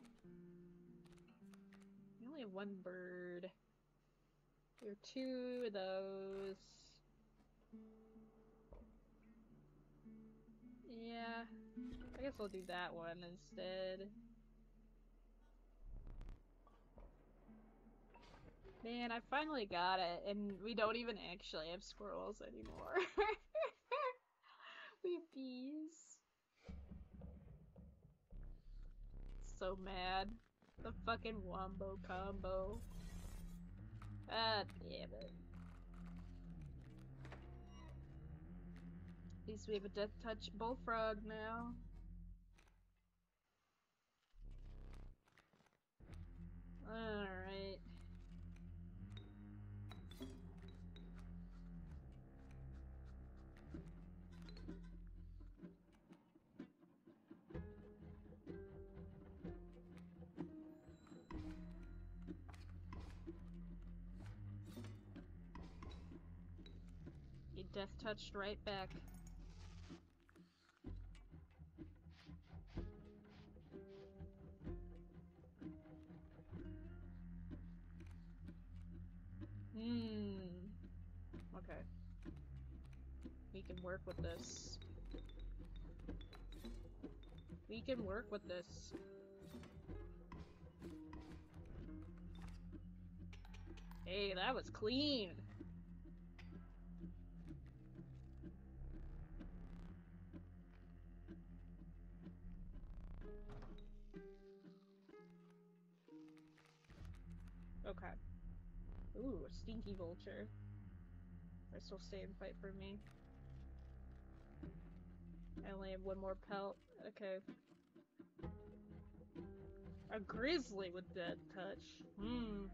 [SPEAKER 2] We only have one bird. There are two of those. Yeah, I guess I'll do that one instead. Man, I finally got it, and we don't even actually have squirrels anymore. We have bees. So mad. The fucking wombo combo. Ah, damn it. At least we have a death touch bullfrog now. Alright. You death touched right back. Hmm. Okay. We can work with this. We can work with this. Hey, that was clean. Okay. Ooh, a stinky vulture. This will stay and fight for me. I only have one more pelt. Okay. A grizzly with dead touch. Hmm.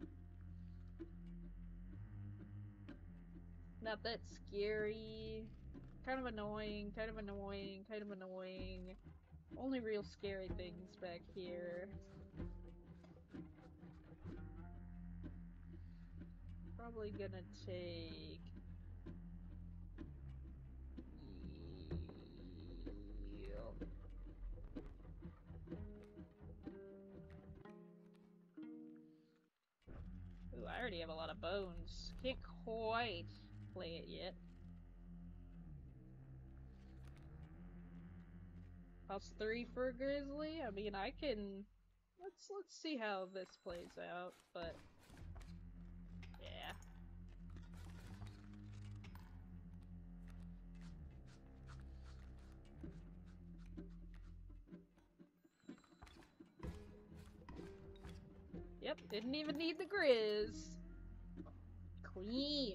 [SPEAKER 2] Not that scary. Kind of annoying, kind of annoying, kind of annoying. Only real scary things back here. Probably gonna take... Yep. Ooh, I already have a lot of bones. Can't quite play it yet. Plus three for a grizzly? I mean, I can... Let's, let's see how this plays out, but... Yeah. Yep, didn't even need the grizz. Clean.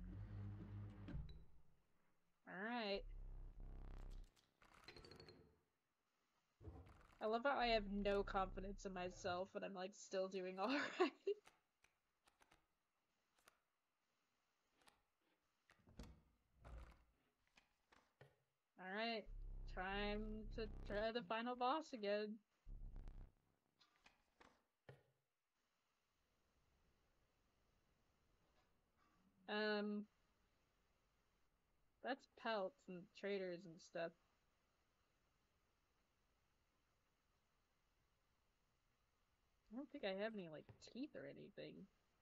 [SPEAKER 2] Alright. I love how I have no confidence in myself, but I'm like still doing alright. Alright. Time to try the final boss again. Um, that's pelts and traders and stuff. I don't think I have any, like, teeth or anything.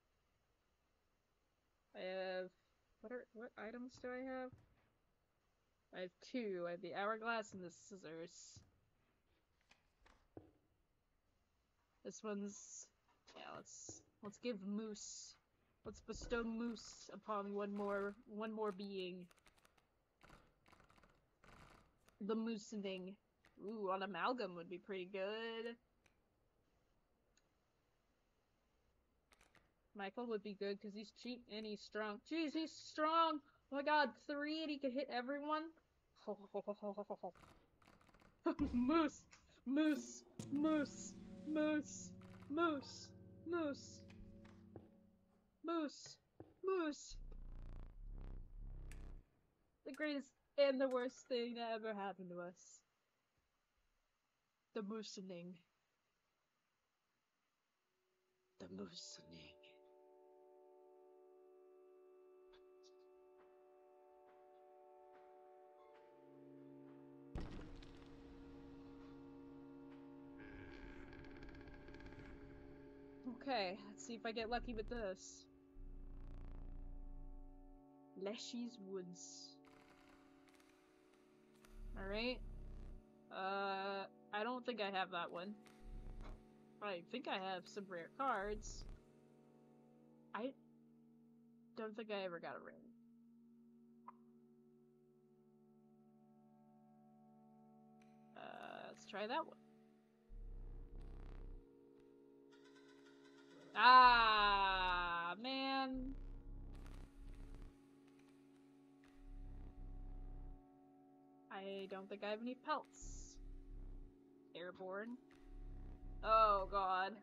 [SPEAKER 2] I have... What are... What items do I have? I have two. I have the hourglass and the scissors. This one's... Yeah, let's... Let's give Moose... Let's bestow Moose upon one more... One more being. The Moosening. Ooh, an amalgam would be pretty good. Michael would be good because he's cheap and he's strong. Jeez, he's strong! Oh my god, three and he could hit everyone? Moose! Moose! Moose! Moose! Moose! Moose! Moose! Moose! The greatest and the worst thing that ever happened to us. The moosening. The moosening. Okay, let's see if I get lucky with this. Leshy's Woods. Alright. Uh, I don't think I have that one. I think I have some rare cards. I don't think I ever got a ring. Uh, let's try that one. Ah, man. I don't think I have any pelts. Airborne. Oh, God.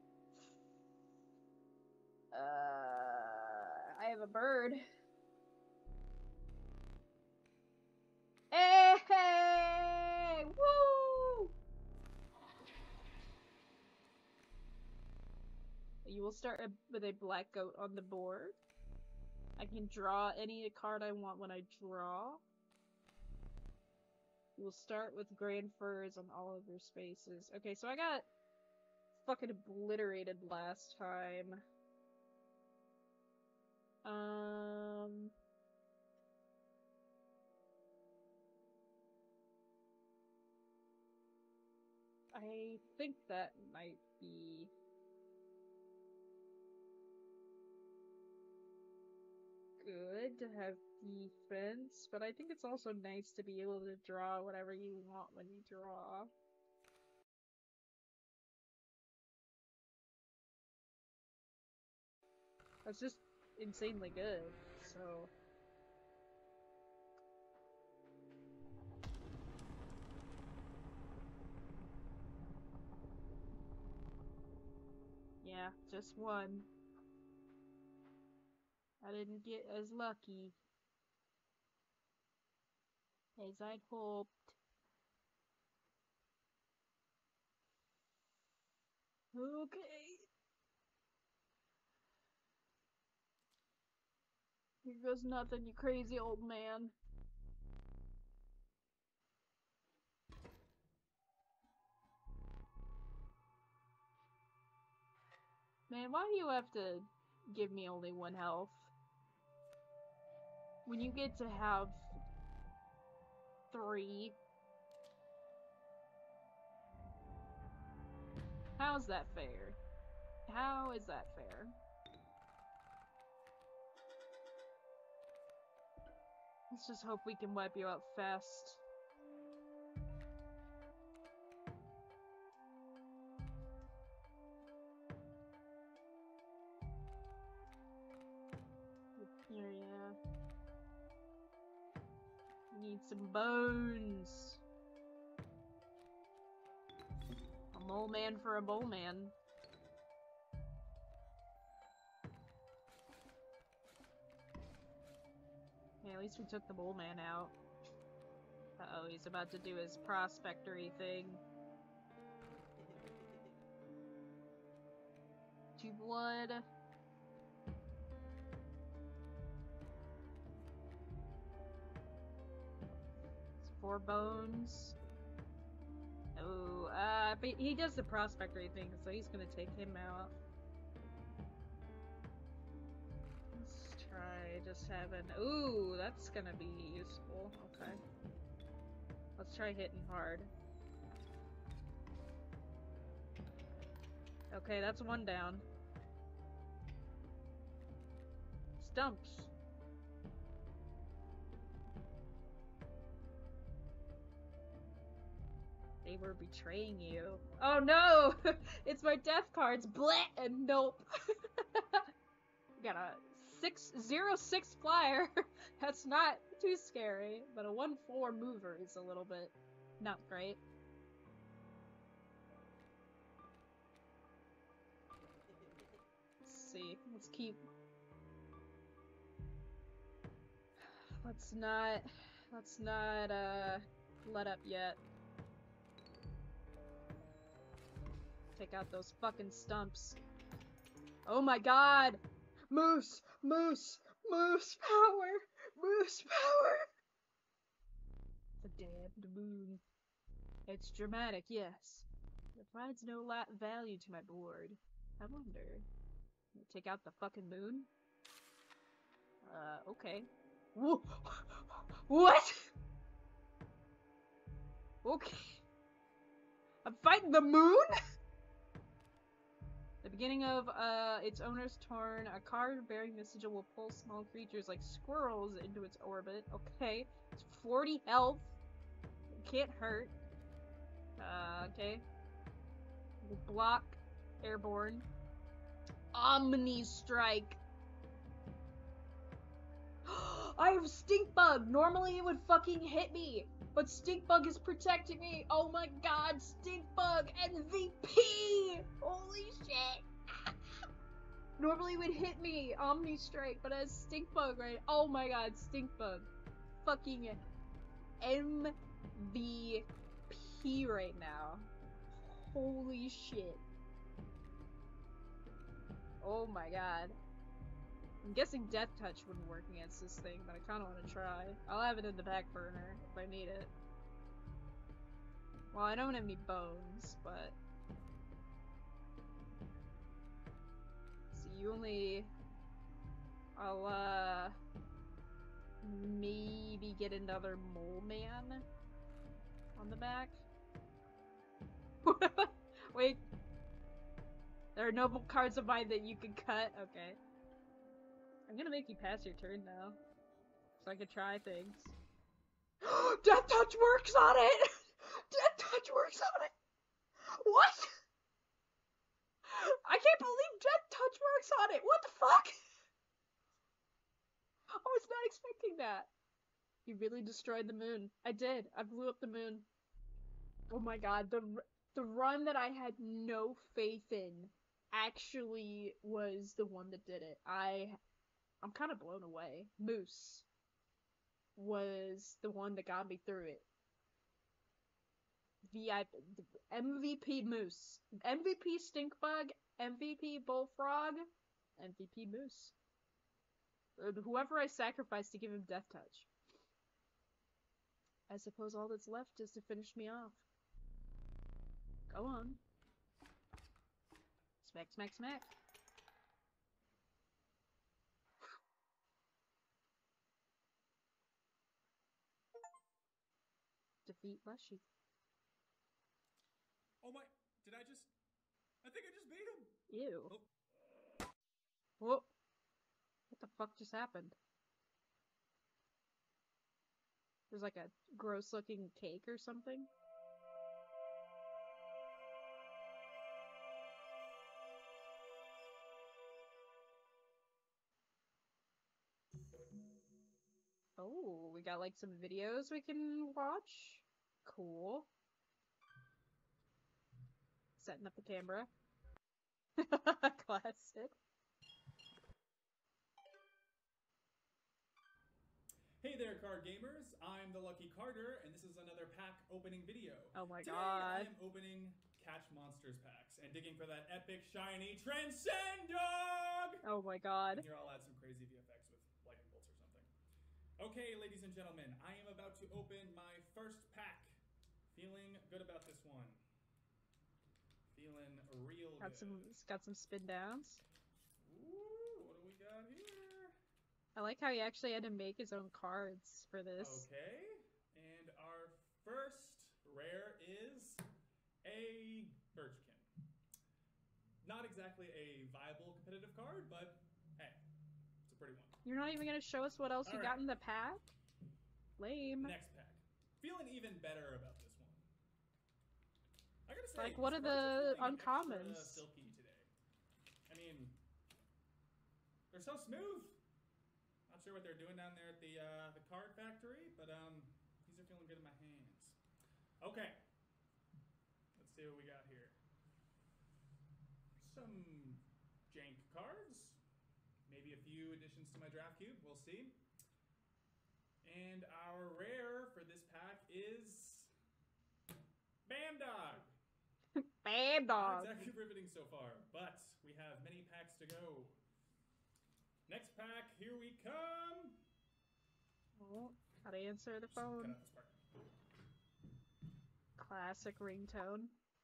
[SPEAKER 2] Uh, I have a bird. Hey, hey! Woo! You will start a, with a black goat on the board. I can draw any card I want when I draw. You will start with grand furs on all of your spaces. Okay, so I got fucking obliterated last time. Um... I think that might be... good to have defense, but I think it's also nice to be able to draw whatever you want when you draw. That's just insanely good, so... Yeah, just one. I didn't get as lucky as I'd hoped. Okay. Here goes nothing, you crazy old man. Man, why do you have to give me only one health? When you get to have three. How's that fair? How is that fair? Let's just hope we can wipe you out fast. Here, yeah. Need some bones. A mole man for a bowl man. Yeah, at least we took the bowl man out. Uh-oh, he's about to do his prospectory thing. Two blood. Four bones. Oh, uh, but he does the prospectory thing, so he's gonna take him out. Let's try just having... Ooh, that's gonna be useful. Okay. Let's try hitting hard. Okay, that's one down. Stumps. They were betraying you. Oh no! It's my death cards. Bleh! And nope. Got a six zero six flyer. That's not too scary, but a one four mover is a little bit not great. Let's see. Let's keep. Let's not. Let's not uh let up yet. Take out those fucking stumps. Oh my god! Moose! Moose! Moose power! Moose power! The damned moon. It's dramatic, yes. It provides no la value to my board. I wonder. Take out the fucking moon? Uh, okay. Whoa. What?! Okay. I'm fighting the moon?! The beginning of uh, its owner's turn, a card bearing this sigil will pull small creatures like squirrels into its orbit. Okay. It's forty health. It can't hurt. Uh, okay. Block. Airborne. Omni Strike. I have Stink Bug! Normally it would fucking hit me! But Stink Bug is protecting me! Oh my god, Stink Bug! M V P! Holy shit! Normally it would hit me, Omni Strike, but as Stink Bug, right? Oh my god, Stink Bug. Fucking M V P right now. Holy shit. Oh my god. I'm guessing Death Touch wouldn't work against this thing, but I kinda wanna try. I'll have it in the back burner if I need it. Well, I don't have any bones, but... So you only... I'll, uh... maybe get another Mole Man on the back. Wait. There are no cards of mine that you can cut. Okay. I'm gonna make you pass your turn now. So I can try things. Death Touch works on it! Death Touch works on it! What? I can't believe Death Touch works on it! What the fuck? I was not expecting that. You really destroyed the moon. I did. I blew up the moon. Oh my god, the the run that I had no faith in actually was the one that did it. I I'm kind of blown away. Moose was the one that got me through it. V I P M V P Moose, M V P Stinkbug, M V P Bullfrog, M V P Moose. Whoever I sacrificed to give him Death Touch. I suppose all that's left is to finish me off. Go on. Smack, smack, smack. Defeat Leshy.
[SPEAKER 4] Oh my, did I just, I think I just beat him.
[SPEAKER 2] Ew.
[SPEAKER 4] Oh.
[SPEAKER 2] Whoa. What the fuck just happened? There's like a gross looking cake or something. Oh, we got like some videos we can watch. Cool. Setting up the camera. Classic.
[SPEAKER 4] Hey there, card gamers. I'm the Lucky Carter, and this is another pack opening video.
[SPEAKER 2] Oh my
[SPEAKER 4] Today,
[SPEAKER 2] god.
[SPEAKER 4] I am opening Catch Monsters packs and digging for that epic, shiny Transcend Dog!
[SPEAKER 2] Oh my god.
[SPEAKER 4] And here I'll add some crazy V F X with lightning bolts or something. Okay, ladies and gentlemen, I am about to open my first pack. Feeling good about this one. Feeling real
[SPEAKER 2] Got
[SPEAKER 4] good.
[SPEAKER 2] some, it's got some spin downs.
[SPEAKER 4] Ooh, what do we got here?
[SPEAKER 2] I like how he actually had to make his own cards for this.
[SPEAKER 4] Okay, and our first rare is a Birchkin. Not exactly a viable competitive card, but hey, it's a pretty one.
[SPEAKER 2] You're not even gonna show us what else
[SPEAKER 4] All
[SPEAKER 2] you
[SPEAKER 4] right.
[SPEAKER 2] got in the pack? Lame.
[SPEAKER 4] Next pack. Feeling even better about this one. I gotta say,
[SPEAKER 2] Like, what
[SPEAKER 4] these
[SPEAKER 2] are the
[SPEAKER 4] cards are feeling
[SPEAKER 2] uncommons?
[SPEAKER 4] extra silky today. I mean, they're so smooth. Not sure what they're doing down there at the uh, the card factory, but um, these are feeling good in my hands. Okay, let's see what we got here. Some jank cards, maybe a few additions to my draft cube. We'll see. And our rare for this pack is Bandog.
[SPEAKER 2] Bandog.
[SPEAKER 4] Not exactly riveting so far, but we have many packs to go. Next pack, here we come.
[SPEAKER 2] Oh, gotta answer the
[SPEAKER 4] Just cut
[SPEAKER 2] phone.
[SPEAKER 4] out this part.
[SPEAKER 2] Classic ringtone.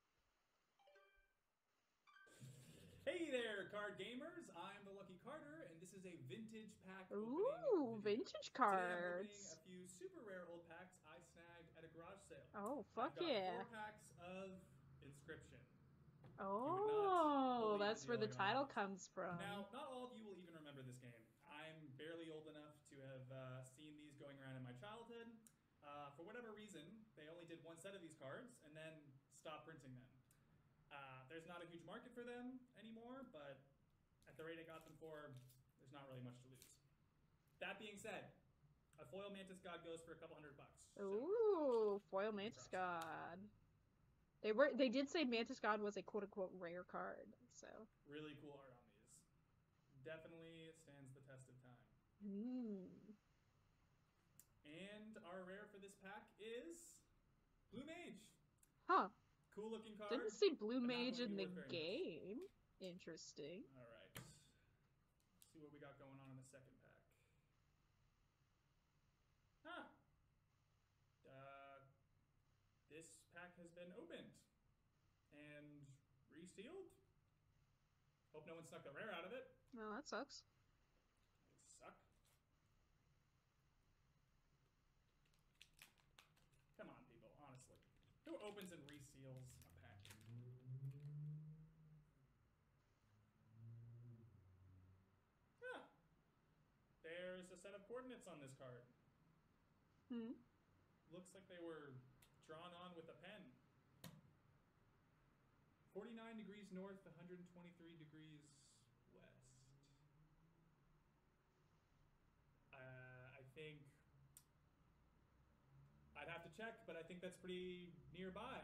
[SPEAKER 4] Hey there, card gamers. I'm the Lucky Carter, and this is a vintage pack
[SPEAKER 2] Ooh,
[SPEAKER 4] opening video.
[SPEAKER 2] vintage
[SPEAKER 4] Today I'm opening
[SPEAKER 2] cards.
[SPEAKER 4] a few super rare old packs I snagged at a garage sale.
[SPEAKER 2] Oh, fuck
[SPEAKER 4] I've got
[SPEAKER 2] yeah.
[SPEAKER 4] Four packs of Inscryption.
[SPEAKER 2] Oh,
[SPEAKER 4] believe
[SPEAKER 2] that's
[SPEAKER 4] the
[SPEAKER 2] where the
[SPEAKER 4] deal
[SPEAKER 2] title
[SPEAKER 4] on this.
[SPEAKER 2] comes from.
[SPEAKER 4] Now, not all of you will even remember this game. I'm barely old enough to have uh, seen these going around in my childhood. Uh, for whatever reason, they only did one set of these cards and then stopped printing them. Uh, there's not a huge market for them anymore, but at the rate I got them for, there's not really much to lose. That being said, a foil Mantis God goes for a couple hundred bucks. So,
[SPEAKER 2] Ooh, foil Mantis God. They were. They did say Mantis God was a quote-unquote rare card, so.
[SPEAKER 4] really cool art on these. Definitely stands the test of time.
[SPEAKER 2] Hmm.
[SPEAKER 4] And our rare for this pack is Blue Mage.
[SPEAKER 2] Huh.
[SPEAKER 4] Cool looking card.
[SPEAKER 2] Didn't see Blue
[SPEAKER 4] but not
[SPEAKER 2] Mage
[SPEAKER 4] going to
[SPEAKER 2] in
[SPEAKER 4] be
[SPEAKER 2] the
[SPEAKER 4] worth very much.
[SPEAKER 2] game. Interesting.
[SPEAKER 4] All right. Let's see what we got going on in the second pack. Huh. Uh, this pack has been opened and resealed. Hope no one snuck the rare out of it.
[SPEAKER 2] Well, that sucks.
[SPEAKER 4] That would suck. Come on, people, honestly. Who opens and reseals a pack? coordinates on this card.
[SPEAKER 2] Hmm.
[SPEAKER 4] Looks like they were drawn on with a pen. forty-nine degrees north, one hundred twenty-three degrees west. Uh, I think I'd have to check, but I think that's pretty nearby.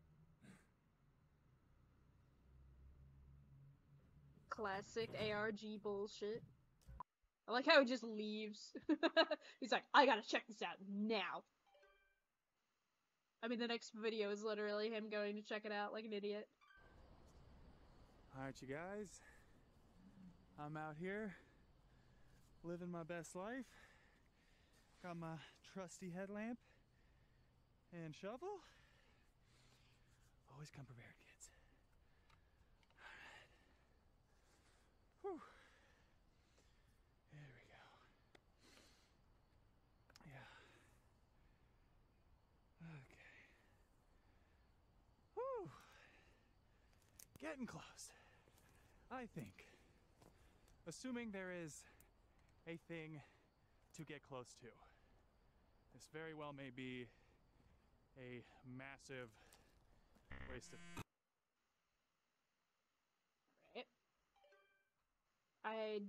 [SPEAKER 2] Classic A R G bullshit. I like how he just leaves. He's like, I gotta check this out now. I mean, the next video is literally him going to check it out like an idiot.
[SPEAKER 5] Alright, you guys. I'm out here living my best life. Got my trusty headlamp and shovel. Always come prepared, kids. Alright. Whew. There we go. Yeah. Okay. Whew. Getting close. I think. Assuming there is a thing to get close to. This very well may be a massive waste of...
[SPEAKER 2] Right. I'd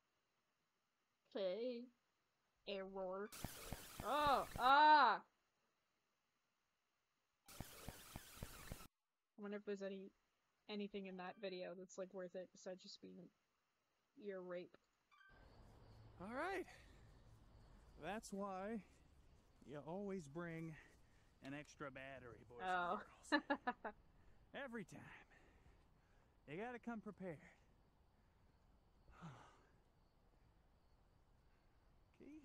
[SPEAKER 2] say error. Oh, ah! I wonder if there's any anything in that video that's like worth it besides just being ear rape.
[SPEAKER 5] All right. That's why you always bring an extra battery, boys
[SPEAKER 2] Oh.
[SPEAKER 5] and girls. Every time. You gotta come prepared. Key?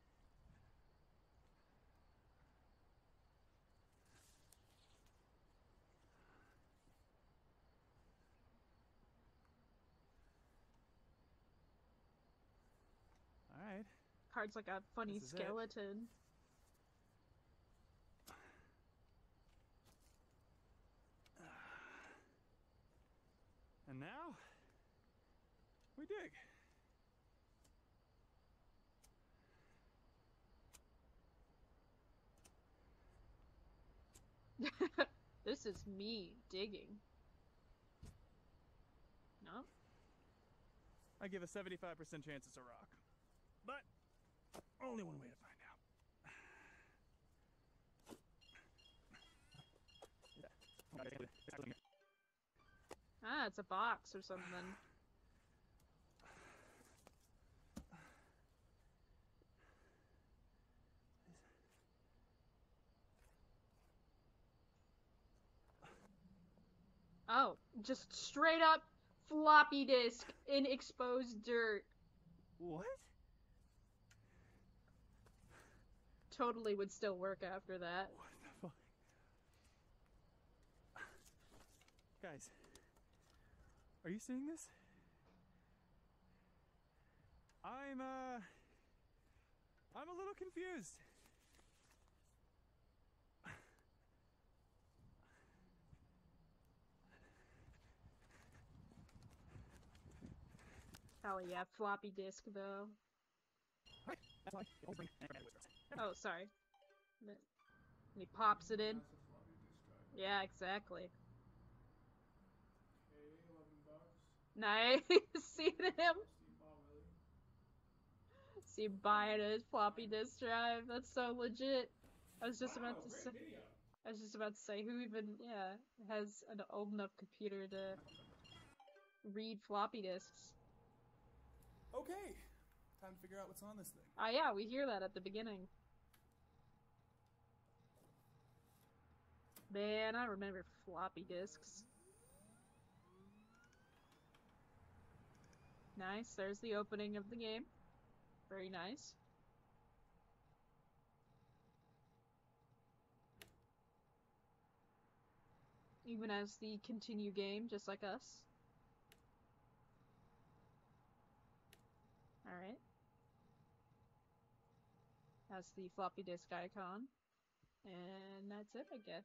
[SPEAKER 5] All right.
[SPEAKER 2] Card's like a funny
[SPEAKER 5] This is it.
[SPEAKER 2] skeleton.
[SPEAKER 5] And now, we dig.
[SPEAKER 2] This is me digging. No?
[SPEAKER 5] I give a seventy-five percent chance it's a rock. But, only one way to find out.
[SPEAKER 2] Ah, it's a box or something. Oh, just straight up floppy disk in exposed dirt.
[SPEAKER 5] What?
[SPEAKER 2] Totally would still work after that.
[SPEAKER 5] What the fuck? Guys, are you seeing this? I'm, uh... I'm a little confused.
[SPEAKER 2] Hell yeah, floppy disk though.
[SPEAKER 5] Alright, that's why you always bring an extra battery with us.
[SPEAKER 2] Oh, sorry. And he pops it in.
[SPEAKER 4] That's a floppy disk drive.
[SPEAKER 2] Yeah, exactly.
[SPEAKER 4] Okay, eleven bucks.
[SPEAKER 2] Nice. See him?
[SPEAKER 4] Steve Ball, Willie.
[SPEAKER 2] See him buying his floppy disk drive. That's so legit. I was just
[SPEAKER 4] Wow,
[SPEAKER 2] about to
[SPEAKER 4] great
[SPEAKER 2] say.
[SPEAKER 4] video.
[SPEAKER 2] I was just about to say, who even, yeah, has an old enough computer to read floppy disks?
[SPEAKER 5] Okay, time to figure out what's on this thing.
[SPEAKER 2] Ah, yeah, we hear that at the beginning. Man, I remember floppy disks. Nice, there's the opening of the game. Very nice. Even as the continue game, just like us. Alright. That's the floppy disk icon. And that's it, I guess.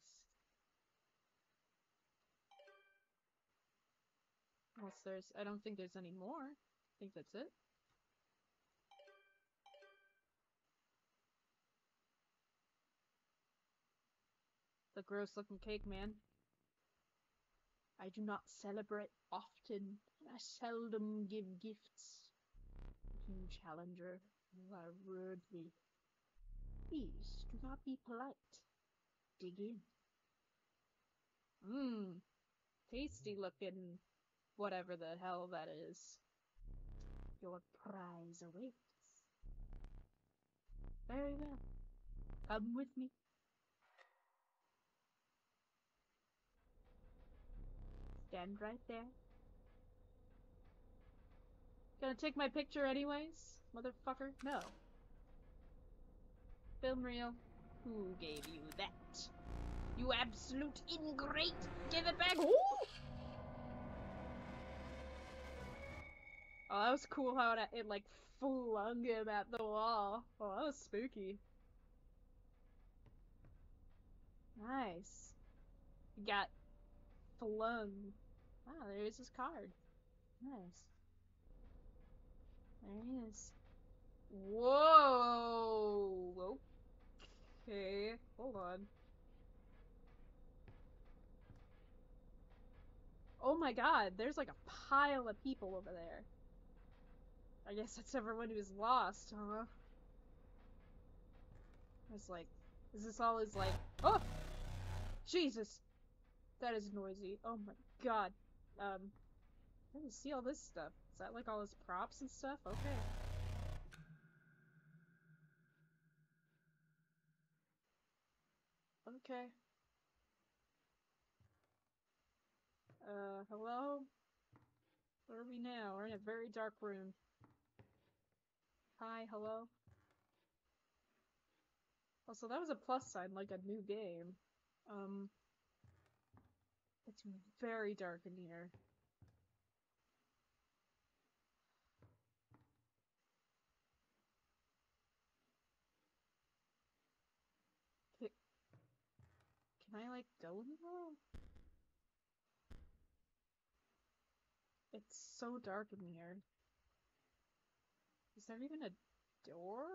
[SPEAKER 2] Unless there's, I don't think there's any more. I think that's it. The gross looking cake, man. I do not celebrate often, and I seldom give gifts. You challenger, you are worthy. Please, do not be polite. Dig in. Mmm. Tasty looking whatever the hell that is. Your prize awaits. Very well. Come with me. Stand right there. Gonna take my picture anyways, motherfucker? No. Film reel. Who gave you that? You absolute ingrate! Give it back! Ooh! Oh, that was cool how it, it like flung him at the wall. Oh, that was spooky. Nice. He got flung. Ah, there's his card. Nice. There he is. Whoa! Okay, hold on. Oh my god, there's like a pile of people over there. I guess that's everyone who's lost, huh? It's like, is this all his like, oh! Jesus! That is noisy. Oh my god. Um, I didn't see all this stuff. Is that like all his props and stuff? Okay. Okay. Uh, hello? Where are we now? We're in a very dark room. Hi, hello? Also, that was a plus sign, like a new game. Um, it's very dark in here. Can I, like, go in there? It's so dark in here. Is there even a door?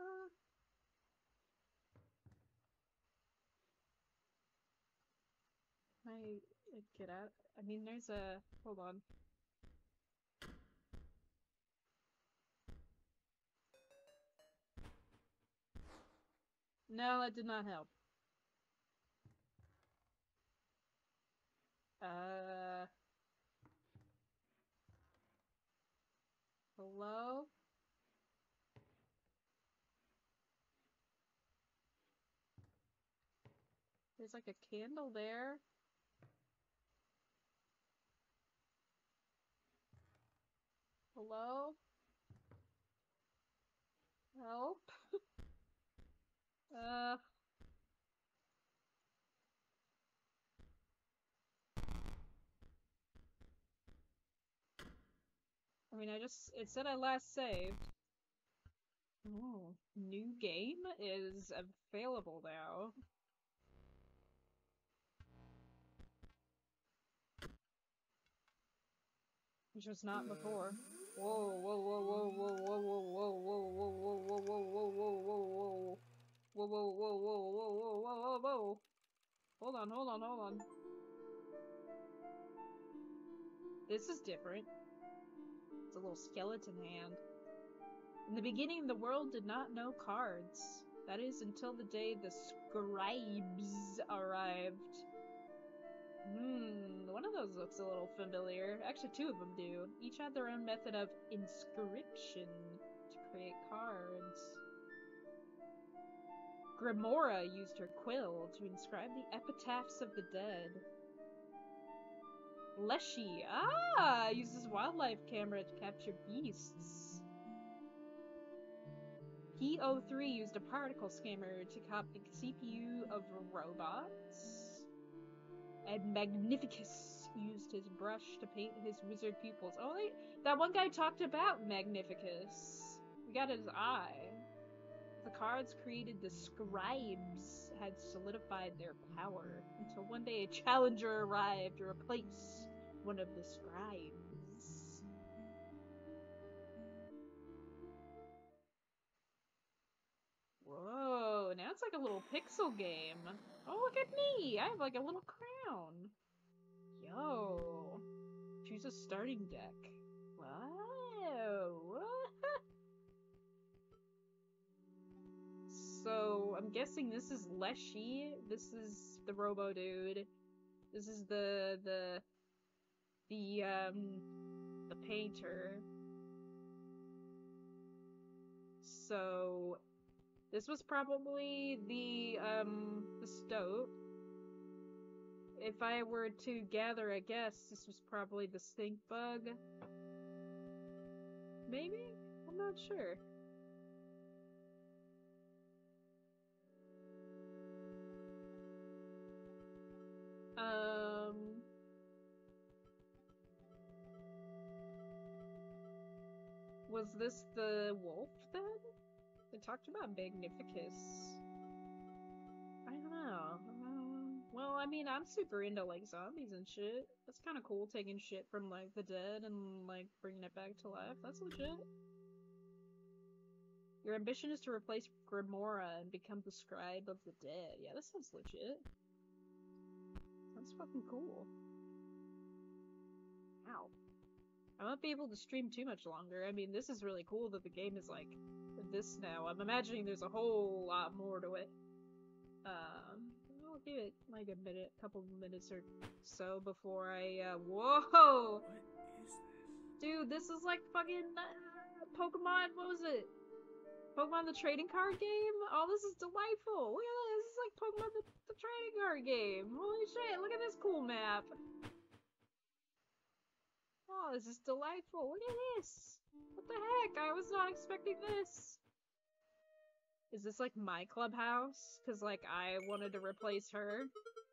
[SPEAKER 2] Can I like, get out? I mean, there's a... Hold on. No, that did not help. Uh... Hello? There's like a candle there. Hello? Help? uh... I mean, I just... It said I last saved. Oh, new game is available now. Which was not before. Whoa, whoa, whoa, whoa, whoa, whoa, whoa, whoa, whoa, whoa, whoa, whoa, whoa, whoa, whoa, whoa. Whoa, whoa, whoa, whoa, whoa, whoa, whoa, whoa, whoa. Hold on, hold on, hold on. This is different. It's a little skeleton hand. In the beginning, the world did not know cards. That is, until the day the scribes arrived. Hmm, one of those looks a little familiar. Actually, two of them do. Each had their own method of inscription to create cards. Grimora used her quill to inscribe the epitaphs of the dead. Leshy, ah, uses wildlife camera to capture beasts. P O three used a particle scanner to copy the C P U of robots. And Magnificus used his brush to paint his wizard pupils. Oh, they, that one guy talked about Magnificus. We got his eye. The cards created the scribes had solidified their power until one day a challenger arrived to replace one of the scribes. Whoa, now it's like a little little pixel game. Oh, look at me! I have like a little crown. Yo. Choose a starting deck. Wow. So, I'm guessing this is Leshy. This is the Robo Dude. This is the, the, the, um, the painter. So, this was probably the, um, the stoat. If I were to gather a guess, this was probably the stink bug. Maybe? I'm not sure. Um... Was this the wolf, then? They talked about Magnificus. I don't know. Um, well, I mean, I'm super into, like, zombies and shit. That's kind of cool, taking shit from, like, the dead and, like, bringing it back to life. That's legit. Your ambition is to replace Grimora and become the scribe of the dead. Yeah, that sounds legit. Sounds fucking cool. Ow. I won't be able to stream too much longer. I mean, this is really cool that the game is, like, this now. I'm imagining there's a whole lot more to it. Um, I'll give it, like, a minute, couple minutes or so before I, uh, whoa!
[SPEAKER 5] What is this?
[SPEAKER 2] Dude, this is like fucking, uh, Pokemon, what was it? Pokemon the trading card game? Oh, this is delightful! Look at this, this is like Pokemon the, the trading card game! Holy shit, look at this cool map! Oh, this is delightful. Look at this. What the heck? I was not expecting this. Is this like my clubhouse? Because, like, I wanted to replace her.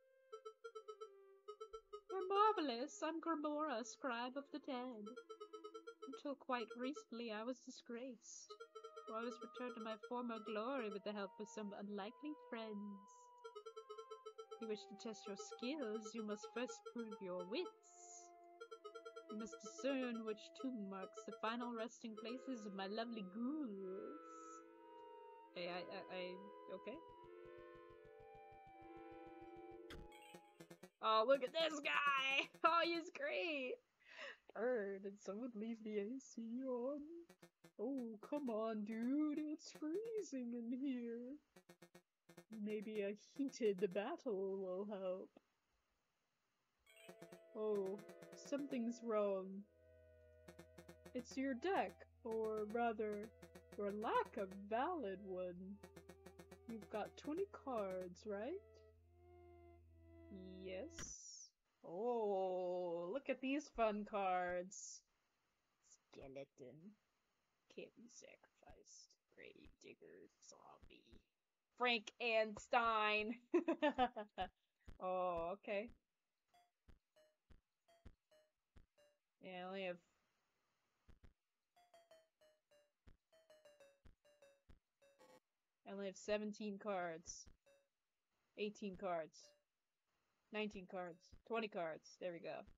[SPEAKER 2] You're marvelous. I'm Grimora, scribe of the dead. Until quite recently, I was disgraced. I was returned to my former glory with the help of some unlikely friends. If you wish to test your skills, you must first prove your wits. You must discern which tomb marks the final resting places of my lovely ghouls. Hey, I, I, I, okay? Oh, look at this guy! Oh, he's great! Bird, did someone leave the A C on? Oh, come on, dude, it's freezing in here. Maybe a heated battle will help. Oh. Something's wrong. It's your deck, or rather, your lack of valid one. You've got twenty cards, right? Yes. Oh, look at these fun cards. Skeleton. Can't be sacrificed. Grave digger, zombie. Frankenstein. Oh, okay. Yeah, I only have... I only have seventeen cards. eighteen cards. nineteen cards. twenty cards. There we go.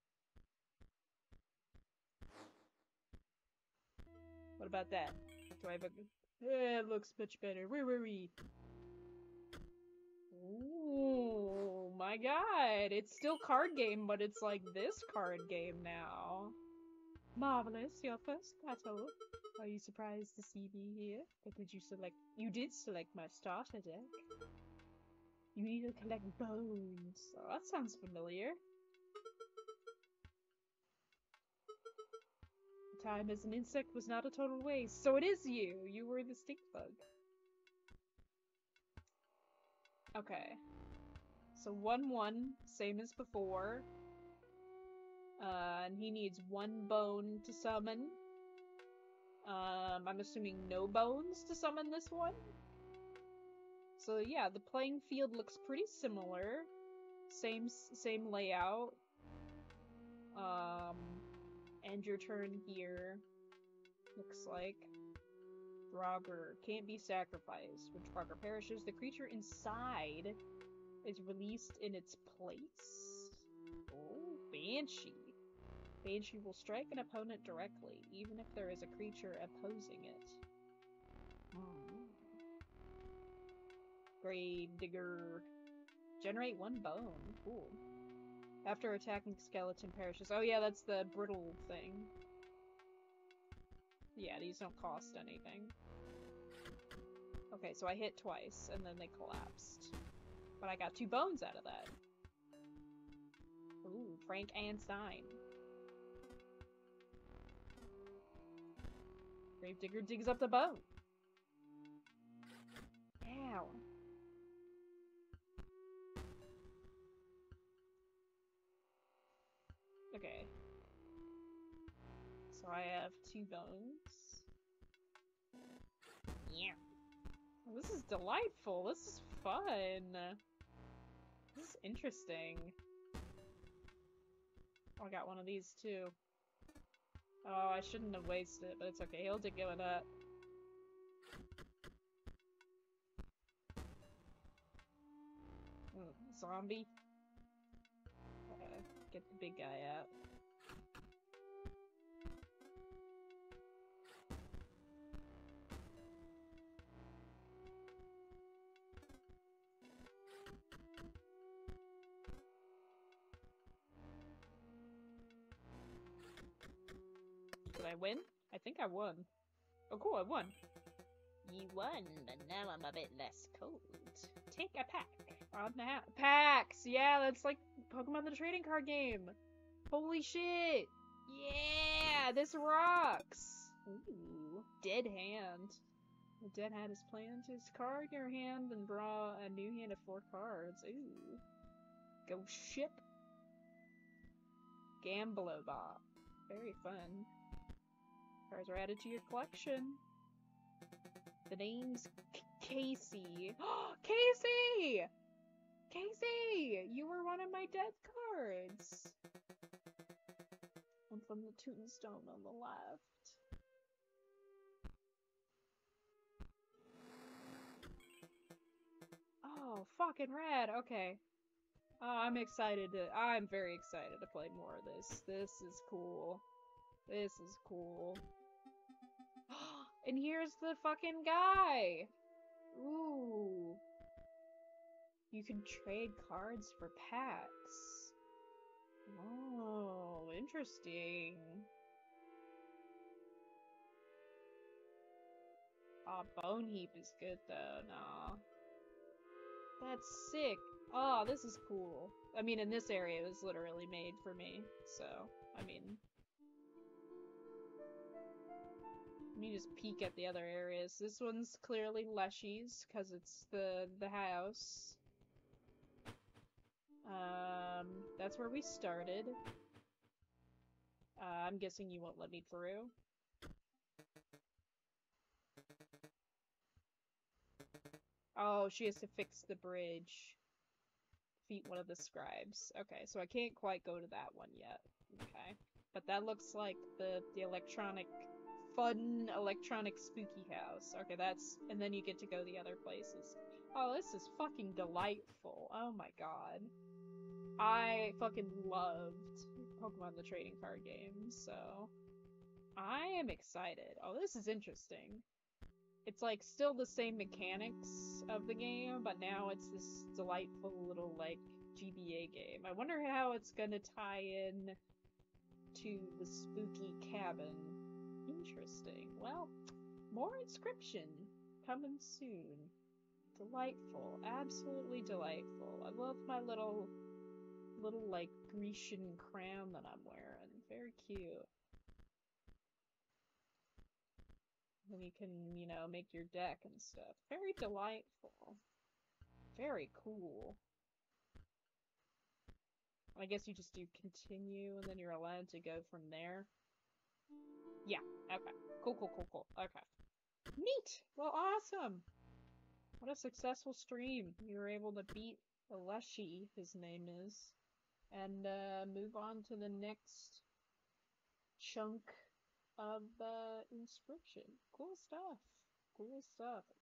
[SPEAKER 2] What about that? Do I have a... Yeah, it looks much better. Where were we? Ooh, my god. It's still card game, but it's like this card game now. Marvelous, your first battle. Are you surprised to see me here? Or did you select- you did select my starter deck. You need to collect bones. Oh, that sounds familiar. Time as an insect was not a total waste. So it is you! You were the stink bug. Okay. So one one, same as before. Uh, and he needs one bone to summon. Um, I'm assuming no bones to summon this one. So yeah, the playing field looks pretty similar. Same, same layout. Um, end your turn here. Looks like. Frogger can't be sacrificed. When Frogger perishes, the creature inside is released in its place. Oh, Banshee. Banshee will strike an opponent directly, even if there is a creature opposing it. Hmm. Grave digger. Generate one bone. Cool. After attacking skeleton perishes. Oh yeah, that's the brittle thing. Yeah, these don't cost anything. Okay, so I hit twice, and then they collapsed. But I got two bones out of that. Ooh, Frank Einstein. Gravedigger digs up the bone. Ow. Okay. So I have two bones. Yeah. This is delightful. This is fun. This is interesting. Oh, I got one of these too. Oh, I shouldn't have wasted it, but it's okay. He'll dig it up. Mm, zombie. Uh, get the big guy out. Did I win? I think I won. Oh cool, I won.
[SPEAKER 6] You won, but now I'm a bit less cold.
[SPEAKER 2] Take a pack on the house. Packs! Yeah, that's like Pokemon the trading card game. Holy shit! Yeah, this rocks! Ooh, dead hand. The dead hand is planned to discard your hand and draw a new hand of four cards. Ooh. Go ship. Gamblobot. Very fun. Cards are added to your collection. The name's K Casey. Casey! Casey! You were one of my death cards! I'm from the tombstone on the left. Oh, fucking rad. Okay. Oh, I'm excited to- I'm very excited to play more of this. This is cool. This is cool. And here's the fucking guy! Ooh. You can trade cards for packs. Oh, interesting. Aw, oh, Bone Heap is good though, nah. That's sick. Oh, this is cool. I mean, in this area, it was literally made for me, so, I mean... Let me just peek at the other areas. This one's clearly Leshy's, because it's the, the house. Um, that's where we started. Uh, I'm guessing you won't let me through. Oh, she has to fix the bridge. Defeat one of the scribes. Okay, so I can't quite go to that one yet. Okay. But that looks like the, the electronic, fun electronic spooky house. Okay, that's, and then you get to go the other places. Oh, this is fucking delightful. Oh my god. I fucking loved Pokemon the trading card game, so I am excited. Oh, this is interesting. It's like still the same mechanics of the game, but now it's this delightful little like G B A game. I wonder how it's gonna tie in to the spooky cabin. Interesting. Well, more Inscryption coming soon. Delightful. Absolutely delightful. I love my little little like Grecian crown that I'm wearing. Very cute. Then you can, you know, make your deck and stuff. Very delightful. Very cool. I guess you just do continue and then you're allowed to go from there. Yeah, okay. Cool, cool, cool, cool. Okay. Neat! Well, awesome! What a successful stream. You were able to beat Leshy, his name is, and uh, move on to the next chunk of uh, Inscryption. Cool stuff. Cool stuff.